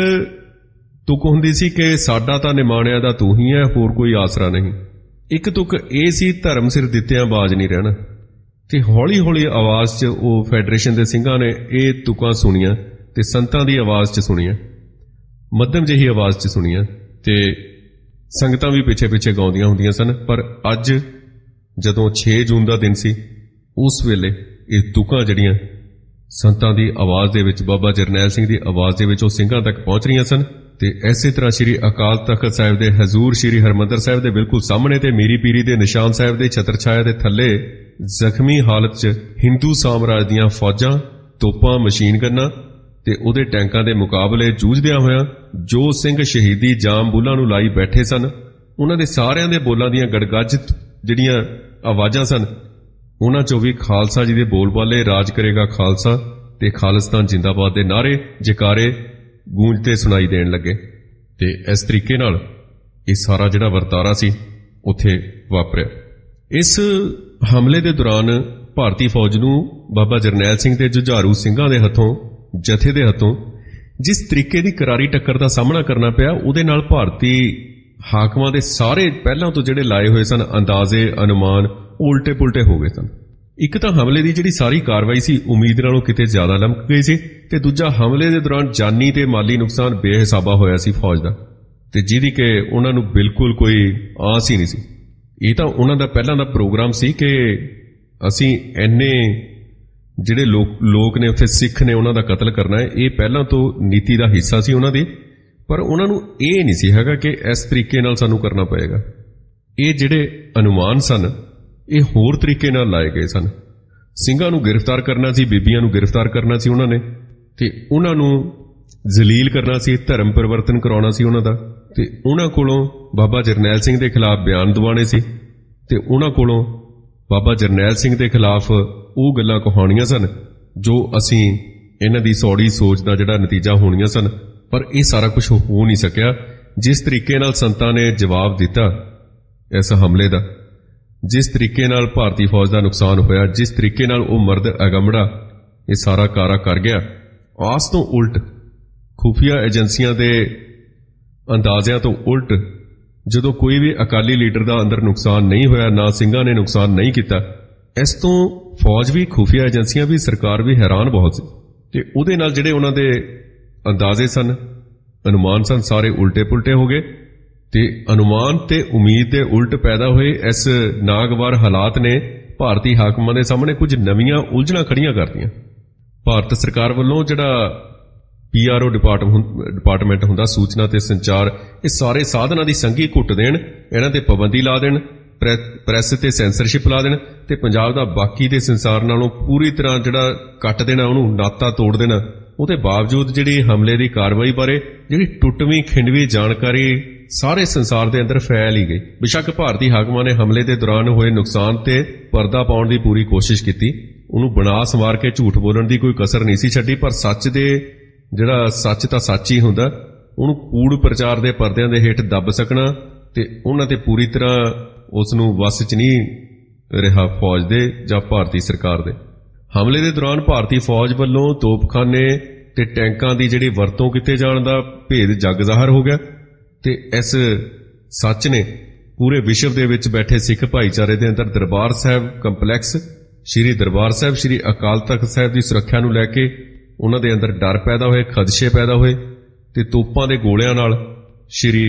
ਤੁਕ ਹੁੰਦੀ ਸੀ ਕਿ ਸਾਡਾ ਤਾਂ ਨਿਮਾਣਿਆ ਦਾ ਤੂੰ ਹੀ ਹੈ, ਹੋਰ ਕੋਈ ਆਸਰਾ ਨਹੀਂ। ਇੱਕ ਤੁਕ ਇਹ ਸੀ ਧਰਮ ਸਿਰ ਦਿੱਤਿਆਂ ਬਾਜ ਨਹੀਂ ਰਹਿਣਾ। ਤੇ ਹੌਲੀ ਹੌਲੀ ਆਵਾਜ਼ 'ਚ ਉਹ ਫੈਡਰੇਸ਼ਨ ਦੇ ਸਿੰਘਾਂ ਨੇ ਇਹ ਤੁਕਾਂ ਸੁਣੀਆਂ ਤੇ ਸੰਤਾਂ ਦੀ ਆਵਾਜ਼ 'ਚ ਸੁਣੀਆਂ, ਮੱਧਮ ਜਿਹੀ ਆਵਾਜ਼ 'ਚ ਸੁਣੀਆਂ ਤੇ ਸੰਗਤਾਂ ਵੀ ਪਿੱਛੇ ਪਿੱਛੇ ਗਾਉਂਦੀਆਂ ਹੁੰਦੀਆਂ ਸਨ। ਪਰ ਅੱਜ ਜਦੋਂ ਛੇ ਜੂਨ ਦਾ ਦਿਨ ਸੀ, ਉਸ ਵੇਲੇ ਇਹ ਤੁਕਾਂ ਜਿਹੜੀਆਂ ਸੰਤਾਂ ਦੀ ਆਵਾਜ਼ ਦੇ ਵਿੱਚ, ਬਾਬਾ ਜਰਨੈਲ ਸਿੰਘ ਦੀ ਆਵਾਜ਼ ਦੇ ਵਿੱਚ ਉਹ ਸਿੰਘਾਂ ਤੱਕ ਪਹੁੰਚ ਰਹੀਆਂ ਸਨ। ਤੇ ਐਸੇ ਤਰ੍ਹਾਂ ਸ੍ਰੀ ਅਕਾਲ ਤਖਤ ਸਾਹਿਬ ਦੇ ਹਜ਼ੂਰ ਸ੍ਰੀ ਹਰਿਮੰਦਰ ਸਾਹਿਬ ਦੇ ਬਿਲਕੁਲ ਸਾਹਮਣੇ ਤੇ ਮੀਰੀ ਪੀਰੀ ਦੇ ਨਿਸ਼ਾਨ ਸਾਹਿਬ ਦੇ ਛਤਰ ਛਾਇਆ ਦੇ ਥੱਲੇ ਜ਼ਖਮੀ ਹਾਲਤ 'ਚ ਹਿੰਦੂ ਸਾਮਰਾਜ ਦੀਆਂ ਫੌਜਾਂ, ਤੋਪਾਂ, ਮਸ਼ੀਨ ਗੰਨਾਂ ਤੇ ਉਹਦੇ ਟੈਂਕਾਂ ਦੇ ਮੁਕਾਬਲੇ ਜੂਝਦਿਆਂ ਹੋਇਆਂ ਜੋ ਸਿੰਘ ਸ਼ਹੀਦੀ ਜਾਮ ਬੁੱਲਾਂ ਨੂੰ ਲਾਈ ਬੈਠੇ ਸਨ, ਉਹਨਾਂ ਦੇ ਸਾਰਿਆਂ ਦੇ ਬੋਲਾਂ ਦੀਆਂ ਗੜਗੱਜ ਜਿਹੜੀਆਂ ਆਵਾਜ਼ਾਂ ਸਨ, ਉਹਨਾਂ 'ਚੋਂ ਵੀ ਖਾਲਸਾ ਜੀ ਦੇ ਬੋਲਬਾਲੇ, ਰਾਜ ਕਰੇਗਾ ਖਾਲਸਾ ਤੇ ਖਾਲਿਸਤਾਨ ਜ਼ਿੰਦਾਬਾਦ ਦੇ ਨਾਰੇ, ਜਕਾਰੇ ਗੂੰਜਦੇ ਸੁਣਾਈ ਦੇਣ ਲੱਗੇ। ਤੇ ਇਸ ਤਰੀਕੇ ਨਾਲ ਇਹ ਸਾਰਾ ਜਿਹੜਾ ਵਰਤਾਰਾ ਸੀ ਉੱਥੇ ਵਾਪਰਿਆ। ਇਸ ਹਮਲੇ ਦੇ ਦੌਰਾਨ ਭਾਰਤੀ ਫੌਜ ਨੂੰ ਬਾਬਾ ਜਰਨੈਲ ਸਿੰਘ ਤੇ ਜੁਝਾਰੂ ਸਿੰਘਾਂ ਦੇ ਹੱਥੋਂ, ਜਥੇ ਦੇ ਹੱਥੋਂ ਜਿਸ ਤਰੀਕੇ ਦੀ ਕਰਾਰੀ ਟੱਕਰ ਦਾ ਸਾਹਮਣਾ ਕਰਨਾ ਪਿਆ, ਉਹਦੇ ਨਾਲ ਭਾਰਤੀ ਹਾਕਮਾਂ ਦੇ ਸਾਰੇ ਪਹਿਲਾਂ ਤੋਂ ਜਿਹੜੇ ਲਾਏ ਹੋਏ ਸਨ ਅੰਦਾਜ਼ੇ, ਅਨੁਮਾਨ ਉਲਟੇ ਪੁਲਟੇ ਹੋ ਗਏ ਸਨ। ਇੱਕ ਤਾਂ ਹਮਲੇ ਦੀ ਜਿਹੜੀ ਸਾਰੀ ਕਾਰਵਾਈ ਸੀ ਉਮੀਦ ਨਾਲੋਂ ਕਿਤੇ ਜ਼ਿਆਦਾ ਲਮਕ ਗਈ ਸੀ, ਤੇ ਦੂਜਾ ਹਮਲੇ ਦੇ ਦੌਰਾਨ ਜਾਨੀ ਤੇ ਮਾਲੀ ਨੁਕਸਾਨ ਬੇਹਿਸਾਬਾ ਹੋਇਆ ਸੀ ਫੌਜ ਦਾ, ਤੇ ਜਿਹਦੀ ਕਿ ਉਹਨਾਂ ਨੂੰ ਬਿਲਕੁਲ ਕੋਈ ਆਸ ਹੀ ਨਹੀਂ ਸੀ। ਇਹ ਤਾਂ ਉਹਨਾਂ ਦਾ ਪਹਿਲਾਂ ਦਾ ਪ੍ਰੋਗਰਾਮ ਸੀ ਕਿ ਅਸੀਂ ਇੰਨੇ ਜਿਹੜੇ ਲੋਕ ਲੋਕ ਨੇ ਉੱਥੇ ਸਿੱਖ ਨੇ ਉਹਨਾਂ ਦਾ ਕਤਲ ਕਰਨਾ ਹੈ, ਇਹ ਪਹਿਲਾਂ ਤੋਂ ਨੀਤੀ ਦਾ ਹਿੱਸਾ ਸੀ ਉਹਨਾਂ ਦੀ, ਪਰ ਉਹਨਾਂ ਨੂੰ ਇਹ ਨਹੀਂ ਸੀ ਹੈਗਾ ਕਿ ਇਸ ਤਰੀਕੇ ਨਾਲ ਸਾਨੂੰ ਕਰਨਾ ਪਏਗਾ। ਇਹ ਜਿਹੜੇ ਅਨੁਮਾਨ ਸਨ ਇਹ ਹੋਰ ਤਰੀਕੇ ਨਾਲ ਲਾਏ ਗਏ ਸਨ। ਸਿੰਘਾਂ ਨੂੰ ਗ੍ਰਿਫਤਾਰ ਕਰਨਾ ਸੀ, ਬੀਬੀਆਂ ਨੂੰ ਗ੍ਰਿਫਤਾਰ ਕਰਨਾ ਸੀ ਉਹਨਾਂ ਨੇ, ਤੇ ਉਹਨਾਂ ਨੂੰ ਜ਼ਲੀਲ ਕਰਨਾ ਸੀ, ਧਰਮ ਪਰਿਵਰਤਨ ਕਰਾਉਣਾ ਸੀ ਉਹਨਾਂ ਦਾ, ਤੇ ਉਹਨਾਂ ਕੋਲੋਂ ਬਾਬਾ ਜਰਨੈਲ ਸਿੰਘ ਦੇ ਖਿਲਾਫ ਬਿਆਨ ਦਿਵਾਉਣੇ ਸੀ, ਤੇ ਉਹਨਾਂ ਕੋਲੋਂ ਬਾਬਾ ਜਰਨੈਲ ਸਿੰਘ ਦੇ ਖਿਲਾਫ ਉਹ ਗੱਲਾਂ ਕਹਾਉਣੀਆਂ ਸਨ ਜੋ ਅਸੀਂ ਇਹਨਾਂ ਦੀ ਸੌੜੀ ਸੋਚ ਦਾ ਜਿਹੜਾ ਨਤੀਜਾ ਹੋਣੀਆਂ ਸਨ। ਪਰ ਇਹ ਸਾਰਾ ਕੁਝ ਹੋ ਨਹੀਂ ਸਕਿਆ। ਜਿਸ ਤਰੀਕੇ ਨਾਲ ਸੰਤਾਂ ਨੇ ਜਵਾਬ ਦਿੱਤਾ ਇਸ ਹਮਲੇ ਦਾ, ਜਿਸ ਤਰੀਕੇ ਨਾਲ ਭਾਰਤੀ ਫੌਜ ਦਾ ਨੁਕਸਾਨ ਹੋਇਆ, ਜਿਸ ਤਰੀਕੇ ਨਾਲ ਉਹ ਮਰਦ ਅਗੰਮੜਾ ਇਹ ਸਾਰਾ ਕਾਰਾ ਕਰ ਗਿਆ, ਆਸ ਤੋਂ ਉਲਟ, ਖੁਫੀਆ ਏਜੰਸੀਆਂ ਦੇ ਅੰਦਾਜ਼ਿਆਂ ਤੋਂ ਉਲਟ, ਜਦੋਂ ਕੋਈ ਵੀ ਅਕਾਲੀ ਲੀਡਰ ਦਾ ਅੰਦਰ ਨੁਕਸਾਨ ਨਹੀਂ ਹੋਇਆ, ਨਾ ਸਿੰਘਾਂ ਨੇ ਨੁਕਸਾਨ ਨਹੀਂ ਕੀਤਾ, ਇਸ ਤੋਂ ਫੌਜ ਵੀ, ਖੁਫੀਆ ਏਜੰਸੀਆਂ ਵੀ, ਸਰਕਾਰ ਵੀ ਹੈਰਾਨ ਬਹੁਤ ਸੀ। ਤੇ ਉਹਦੇ ਨਾਲ ਜਿਹੜੇ ਉਹਨਾਂ ਦੇ ਅੰਦਾਜ਼ੇ ਸਨ, ਅਨੁਮਾਨ ਸਨ, ਸਾਰੇ ਉਲਟੇ ਪੁਲਟੇ ਹੋ ਗਏ, ਤੇ ਅਨੁਮਾਨ ਤੇ ਉਮੀਦ ਦੇ ਉਲਟ ਪੈਦਾ ਹੋਏ ਇਸ ਨਾਗਵਾਰ ਹਾਲਾਤ ਨੇ ਭਾਰਤੀ ਹਾਕਮਾਂ ਦੇ ਸਾਹਮਣੇ ਕੁਝ ਨਵੀਆਂ ਉਲਝਣਾਂ ਖੜੀਆਂ ਕਰਤੀਆਂ। ਭਾਰਤ ਸਰਕਾਰ ਵੱਲੋਂ ਜਿਹੜਾ ਪੀ ਆਰ ਓ ਡਿਪਾਰਟਮੈਂਟ ਹੁੰਦਾ, ਸੂਚਨਾ ਤੇ ਸੰਚਾਰ, ਇਹ ਸਾਰੇ ਸਾਧਨਾਂ ਦੀ ਸੰਘੀ ਘੁੱਟ ਦੇਣ, ਇਹਨਾਂ ਤੇ ਪਾਬੰਦੀ ਲਾ ਦੇਣ, ਪ੍ਰੈਸ ਤੇ ਸੈਂਸਰਸ਼ਿਪ ਲਾ ਦੇਣ, ਤੇ ਪੰਜਾਬ ਦਾ ਬਾਕੀ ਦੇ ਸੰਸਾਰ ਨਾਲੋਂ ਪੂਰੀ ਤਰ੍ਹਾਂ ਜਿਹੜਾ ਕੱਟ ਦੇਣਾ, ਉਹਨੂੰ ਨਾਤਾ ਤੋੜ ਦੇਣਾ। ਉਹਦੇ ਬਾਵਜੂਦ ਜਿਹੜੀ ਹਮਲੇ ਦੀ ਕਾਰਵਾਈ ਬਾਰੇ ਜਿਹੜੀ ਟੁੱਟਵੀਂ ਖਿੰਡਵੀਂ ਜਾਣਕਾਰੀ ਸਾਰੇ ਸੰਸਾਰ ਦੇ ਅੰਦਰ ਫੈਲ ਹੀ ਗਈ। ਬੇਸ਼ੱਕ ਭਾਰਤੀ ਹਾਕਮਾਂ ਨੇ ਹਮਲੇ ਦੇ ਦੌਰਾਨ ਹੋਏ ਨੁਕਸਾਨ ਤੇ ਪਰਦਾ ਪਾਉਣ ਦੀ ਪੂਰੀ ਕੋਸ਼ਿਸ਼ ਕੀਤੀ, ਉਹਨੂੰ ਬਣਾ ਸੰਵਾਰ ਕੇ ਝੂਠ ਬੋਲਣ ਦੀ ਕੋਈ ਕਸਰ ਨਹੀਂ ਸੀ ਛੱਡੀ, ਪਰ ਸੱਚ ਦੇ ਜਿਹੜਾ ਸੱਚ ਤਾਂ ਸੱਚ ਹੀ ਹੁੰਦਾ, ਉਹਨੂੰ ਕੂੜ ਪ੍ਰਚਾਰ ਦੇ ਪਰਦਿਆਂ ਦੇ ਹੇਠ ਦੱਬ ਸਕਣਾ ਤੇ ਉਹਨਾਂ ਤੇ ਪੂਰੀ ਤਰ੍ਹਾਂ ਉਸ ਨੂੰ ਵੱਸ 'ਚ ਨਹੀਂ ਰਿਹਾ ਫੌਜ ਦੇ ਜਾਂ ਭਾਰਤੀ ਸਰਕਾਰ ਦੇ। ਹਮਲੇ ਦੇ ਦੌਰਾਨ ਭਾਰਤੀ ਫੌਜ ਵੱਲੋਂ ਤੋਪਖਾਨੇ ਤੇ ਟੈਂਕਾਂ ਦੀ ਜਿਹੜੀ ਵਰਤੋਂ ਕੀਤੇ ਜਾਣ ਦਾ ਭੇਦ ਜੱਗ ਜ਼ਾਹਰ ਹੋ ਗਿਆ, ਤੇ ਇਸ ਸੱਚ ਨੇ ਪੂਰੇ ਵਿਸ਼ਵ ਦੇ ਵਿੱਚ ਬੈਠੇ ਸਿੱਖ ਭਾਈਚਾਰੇ ਦੇ ਅੰਦਰ ਦਰਬਾਰ ਸਾਹਿਬ ਕੰਪਲੈਕਸ, ਸ਼੍ਰੀ ਦਰਬਾਰ ਸਾਹਿਬ, ਸ਼੍ਰੀ ਅਕਾਲ ਤਖਤ ਸਾਹਿਬ ਦੀ ਸੁਰੱਖਿਆ ਨੂੰ ਲੈ ਕੇ ਉਹਨਾਂ ਦੇ ਅੰਦਰ ਡਰ ਪੈਦਾ ਹੋਏ, ਖਦਸ਼ੇ ਪੈਦਾ ਹੋਏ, ਤੇ ਤੋਪਾਂ ਦੇ ਗੋਲਿਆਂ ਨਾਲ ਸ਼੍ਰੀ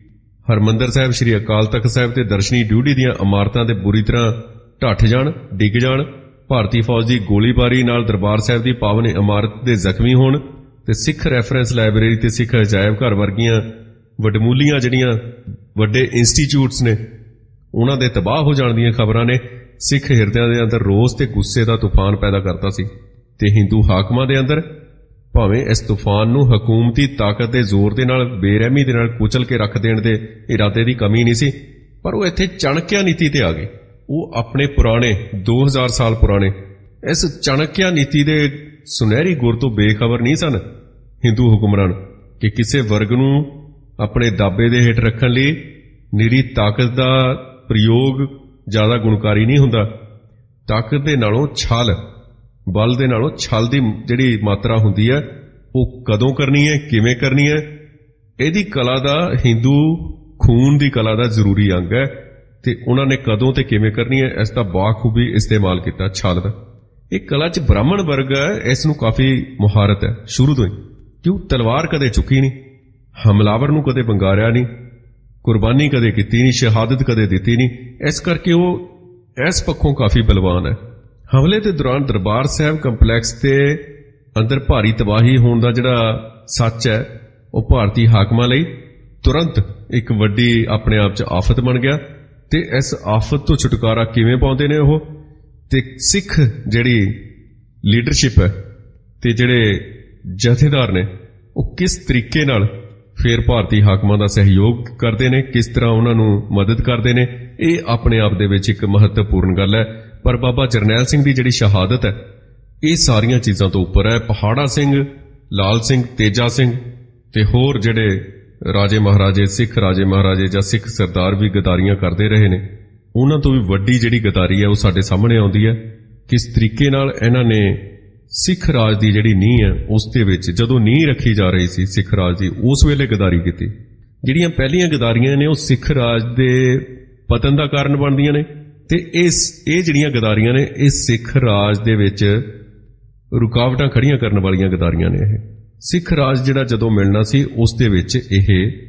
ਹਰਮੰਦਰ ਸਾਹਿਬ, ਸ਼੍ਰੀ ਅਕਾਲ ਤਖਤ ਸਾਹਿਬ ਤੇ ਦਰਸ਼ਨੀ ਡਿਊਟੀ ਦੀਆਂ ਇਮਾਰਤਾਂ ਦੇ ਬੁਰੀ ਤਰ੍ਹਾਂ ਢੱਠ ਜਾਣ, ਡਿੱਗ ਜਾਣ, ਭਾਰਤੀ ਫੌਜ ਦੀ ਗੋਲੀਬਾਰੀ ਨਾਲ ਦਰਬਾਰ ਸਾਹਿਬ ਦੀ ਪਾਵਨ ਇਮਾਰਤ ਦੇ ਜ਼ਖਮੀ ਹੋਣ, ਤੇ ਸਿੱਖ ਰੈਫਰੈਂਸ ਲਾਇਬ੍ਰੇਰੀ ਤੇ ਸਿੱਖ ਅਜਾਇਬ ਘਰ ਵਰਗੀਆਂ ਵਡਮੂਲੀਆਂ ਜਿਹੜੀਆਂ ਵੱਡੇ ਇੰਸਟੀਚਿਊਟਸ ਨੇ ਉਹਨਾਂ ਦੇ ਤਬਾਹ ਹੋ ਜਾਣ ਦੀਆਂ ਖਬਰਾਂ ਨੇ ਸਿੱਖ ਹਿਰਦਿਆਂ ਦੇ ਅੰਦਰ ਰੋਸ ਤੇ ਗੁੱਸੇ ਦਾ ਤੂਫਾਨ ਪੈਦਾ ਕਰਤਾ ਸੀ। ਤੇ ਹਿੰਦੂ ਹਾਕਮਾਂ ਦੇ ਅੰਦਰ ਭਾਵੇਂ ਇਸ ਤੂਫਾਨ ਨੂੰ ਹਕੂਮਤੀ ਤਾਕਤ ਦੇ ਜ਼ੋਰ ਦੇ ਨਾਲ ਬੇਰਹਿਮੀ ਦੇ ਨਾਲ ਕੁਚਲ ਕੇ ਰੱਖ ਦੇਣ ਦੇ ਇਰਾਦੇ ਦੀ ਕਮੀ ਨਹੀਂ ਸੀ, ਪਰ ਉਹ ਇੱਥੇ ਚਾਣਕਿਆ ਨੀਤੀ ਤੇ ਆ ਗਏ। ਉਹ ਆਪਣੇ ਪੁਰਾਣੇ ਦੋ ਹਜ਼ਾਰ ਸਾਲ ਪੁਰਾਣੇ ਇਸ ਚਾਣਕਿਆ ਨੀਤੀ ਦੇ ਸੁਨਹਿਰੀ ਗੁਰ ਤੋਂ ਬੇਖਬਰ ਨਹੀਂ ਸਨ ਹਿੰਦੂ ਹੁਕਮਰਾਨ ਕਿ ਕਿਸੇ ਵਰਗ ਨੂੰ ਆਪਣੇ ਦਾਬੇ ਦੇ ਹੇਠ ਰੱਖਣ ਲਈ ਨਿਰੀ ਤਾਕਤ ਦਾ ਪ੍ਰਯੋਗ ਜ਼ਿਆਦਾ ਗੁਣਕਾਰੀ ਨਹੀਂ ਹੁੰਦਾ। ਤਾਕਤ ਦੇ ਨਾਲੋਂ ਛਲ, ਬਲ ਦੇ ਨਾਲੋਂ ਛਲ ਦੀ ਜਿਹੜੀ ਮਾਤਰਾ ਹੁੰਦੀ ਹੈ ਉਹ ਕਦੋਂ ਕਰਨੀ ਹੈ, ਕਿਵੇਂ ਕਰਨੀ ਹੈ, ਇਹਦੀ ਕਲਾ ਦਾ ਹਿੰਦੂ ਖੂਨ ਦੀ ਕਲਾ ਦਾ ਜ਼ਰੂਰੀ ਅੰਗ ਹੈ, ਤੇ ਉਹਨਾਂ ਨੇ ਕਦੋਂ ਤੇ ਕਿਵੇਂ ਕਰਨੀ ਹੈ ਇਸ ਦਾ ਬਾਖੂਬੀ ਇਸਤੇਮਾਲ ਕੀਤਾ ਛਲ ਦਾ। ਇਹ ਕਲਾ 'ਚ ਬ੍ਰਾਹਮਣ ਵਰਗ ਹੈ, ਇਸ ਨੂੰ ਕਾਫੀ ਮੁਹਾਰਤ ਹੈ ਸ਼ੁਰੂ ਤੋਂ ਹੀ, ਕਿਉਂ ਤਲਵਾਰ ਕਦੇ ਚੁੱਕੀ ਨਹੀਂ, ਹਮਲਾਵਰ ਨੂੰ ਕਦੇ ਵੰਗਾਰਿਆ ਨਹੀਂ, ਕੁਰਬਾਨੀ ਕਦੇ ਕੀਤੀ ਨਹੀਂ, ਸ਼ਹਾਦਤ ਕਦੇ ਦਿੱਤੀ ਨਹੀਂ, ਇਸ ਕਰਕੇ ਉਹ ਇਸ ਪੱਖੋਂ ਕਾਫੀ ਬਲਵਾਨ ਹੈ। ਹਮਲੇ ਦੇ ਦੌਰਾਨ ਦਰਬਾਰ ਸਾਹਿਬ ਕੰਪਲੈਕਸ ਦੇ ਅੰਦਰ ਭਾਰੀ ਤਬਾਹੀ ਹੋਣ ਦਾ ਜਿਹੜਾ ਸੱਚ ਹੈ ਉਹ ਭਾਰਤੀ ਹਾਕਮਾਂ ਲਈ ਤੁਰੰਤ ਇੱਕ ਵੱਡੀ ਆਪਣੇ ਆਪ 'ਚ ਆਫਤ ਬਣ ਗਿਆ, ਤੇ ਇਸ ਆਫਤ ਤੋਂ ਛੁਟਕਾਰਾ ਕਿਵੇਂ ਪਾਉਂਦੇ ਨੇ ਉਹ, ਤੇ ਸਿੱਖ ਜਿਹੜੀ ਲੀਡਰਸ਼ਿਪ ਹੈ ਤੇ ਜਿਹੜੇ ਜਥੇਦਾਰ ਨੇ ਉਹ ਕਿਸ ਤਰੀਕੇ ਨਾਲ ਫਿਰ ਭਾਰਤੀ ਹਾਕਮਾਂ ਦਾ ਸਹਿਯੋਗ ਕਰਦੇ ਨੇ, ਕਿਸ ਤਰ੍ਹਾਂ ਉਹਨਾਂ ਨੂੰ ਮਦਦ ਕਰਦੇ ਨੇ, ਇਹ ਆਪਣੇ ਆਪ ਦੇ ਵਿੱਚ ਇੱਕ ਮਹੱਤਵਪੂਰਨ ਗੱਲ ਹੈ। ਪਰ ਬਾਬਾ ਜਰਨੈਲ ਸਿੰਘ ਦੀ ਜਿਹੜੀ ਸ਼ਹਾਦਤ ਹੈ ਇਹ ਸਾਰੀਆਂ ਚੀਜ਼ਾਂ ਤੋਂ ਉੱਪਰ ਹੈ। ਪਹਾੜਾ ਸਿੰਘ, ਲਾਲ ਸਿੰਘ, ਤੇਜਾ ਸਿੰਘ ਤੇ ਹੋਰ ਜਿਹੜੇ ਰਾਜੇ ਮਹਾਰਾਜੇ, ਸਿੱਖ ਰਾਜੇ ਮਹਾਰਾਜੇ ਜਾਂ ਸਿੱਖ ਸਰਦਾਰ ਵੀ ਗਦਾਰੀਆਂ ਕਰਦੇ ਰਹੇ ਨੇ, ਉਹਨਾਂ ਤੋਂ ਵੀ ਵੱਡੀ ਜਿਹੜੀ ਗਦਾਰੀ ਹੈ ਉਹ ਸਾਡੇ ਸਾਹਮਣੇ ਆਉਂਦੀ ਹੈ। ਕਿਸ ਤਰੀਕੇ ਨਾਲ ਇਹਨਾਂ ਨੇ ਸਿੱਖ ਰਾਜ ਦੀ ਜਿਹੜੀ ਨੀਂਹ ਹੈ ਉਸ ਦੇ ਵਿੱਚ ਜਦੋਂ ਨੀਂਹ ਰੱਖੀ ਜਾ ਰਹੀ ਸੀ ਸਿੱਖ ਰਾਜ ਦੀ, ਉਸ ਵੇਲੇ ਗਦਾਰੀ ਕੀਤੀ। ਜਿਹੜੀਆਂ ਪਹਿਲੀਆਂ ਗਦਾਰੀਆਂ ਨੇ ਉਹ ਸਿੱਖ ਰਾਜ ਦੇ ਪਤਨ ਦਾ ਕਾਰਨ ਬਣਦੀਆਂ ਨੇ, ਤੇ ਇਸ ਇਹ ਜਿਹੜੀਆਂ ਗਦਾਰੀਆਂ ਨੇ ਇਹ ਸਿੱਖ ਰਾਜ ਦੇ ਵਿੱਚ ਰੁਕਾਵਟਾਂ ਖੜੀਆਂ ਕਰਨ ਵਾਲੀਆਂ ਗਦਾਰੀਆਂ ਨੇ। ਇਹ ਸਿੱਖ ਰਾਜ ਜਿਹੜਾ ਜਦੋਂ ਮਿਲਣਾ ਸੀ ਉਸ ਦੇ ਵਿੱਚ ਇਹ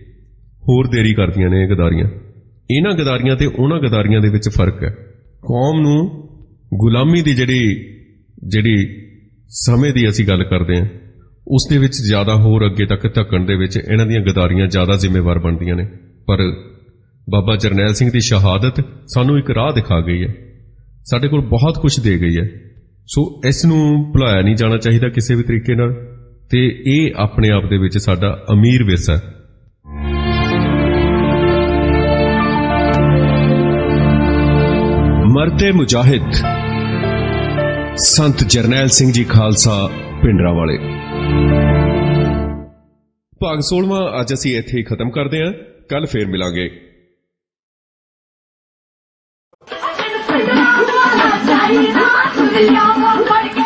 ਹੋਰ ਦੇਰੀ ਕਰਦੀਆਂ ਨੇ ਇਹ ਗਦਾਰੀਆਂ। ਇਹਨਾਂ ਗਦਾਰੀਆਂ ਤੇ ਉਹਨਾਂ ਗਦਾਰੀਆਂ ਦੇ ਵਿੱਚ ਫਰਕ ਹੈ। ਕੌਮ ਨੂੰ ਗੁਲਾਮੀ ਦੀ ਜਿਹੜੀ ਜਿਹੜੀ ਸਮੇਂ ਦੀ ਅਸੀਂ ਗੱਲ ਕਰਦੇ ਹਾਂ ਉਸ ਦੇ ਵਿੱਚ ਜ਼ਿਆਦਾ ਹੋਰ ਅੱਗੇ ਤੱਕ ਧੱਕਣ ਦੇ ਵਿੱਚ ਇਹਨਾਂ ਦੀਆਂ ਗਦਾਰੀਆਂ ਜ਼ਿਆਦਾ ਜ਼ਿੰਮੇਵਾਰ ਬਣਦੀਆਂ ਨੇ। ਪਰ ਬਾਬਾ ਜਰਨੈਲ ਸਿੰਘ ਦੀ ਸ਼ਹਾਦਤ ਸਾਨੂੰ ਇੱਕ ਰਾਹ ਦਿਖਾ ਗਈ ਹੈ, ਸਾਡੇ ਕੋਲ ਬਹੁਤ ਕੁਝ ਦੇ ਗਈ ਹੈ। ਸੋ ਇਸ ਨੂੰ ਭੁਲਾਇਆ ਨਹੀਂ ਜਾਣਾ ਚਾਹੀਦਾ ਕਿਸੇ ਵੀ ਤਰੀਕੇ ਨਾਲ, ਤੇ ਇਹ ਆਪਣੇ ਆਪ ਦੇ ਵਿੱਚ ਸਾਡਾ ਅਮੀਰ ਵਿਰਸਾ ਹੈ। ਮਰਦੇ ਮੁਜਾਹਿਦ ਸੰਤ ਜਰਨੈਲ ਸਿੰਘ ਜੀ ਖਾਲਸਾ ਭਿੰਡਰਾਂਵਾਲੇ। ਭਾਗ ਸੋਲ੍ਹਵਾਂ ਅੱਜ ਅਸੀਂ ਇੱਥੇ ਹੀ ਖਤਮ ਕਰਦੇ ਹਾਂ, ਕੱਲ ਫੇਰ ਮਿਲਾਂਗੇ। Sorry,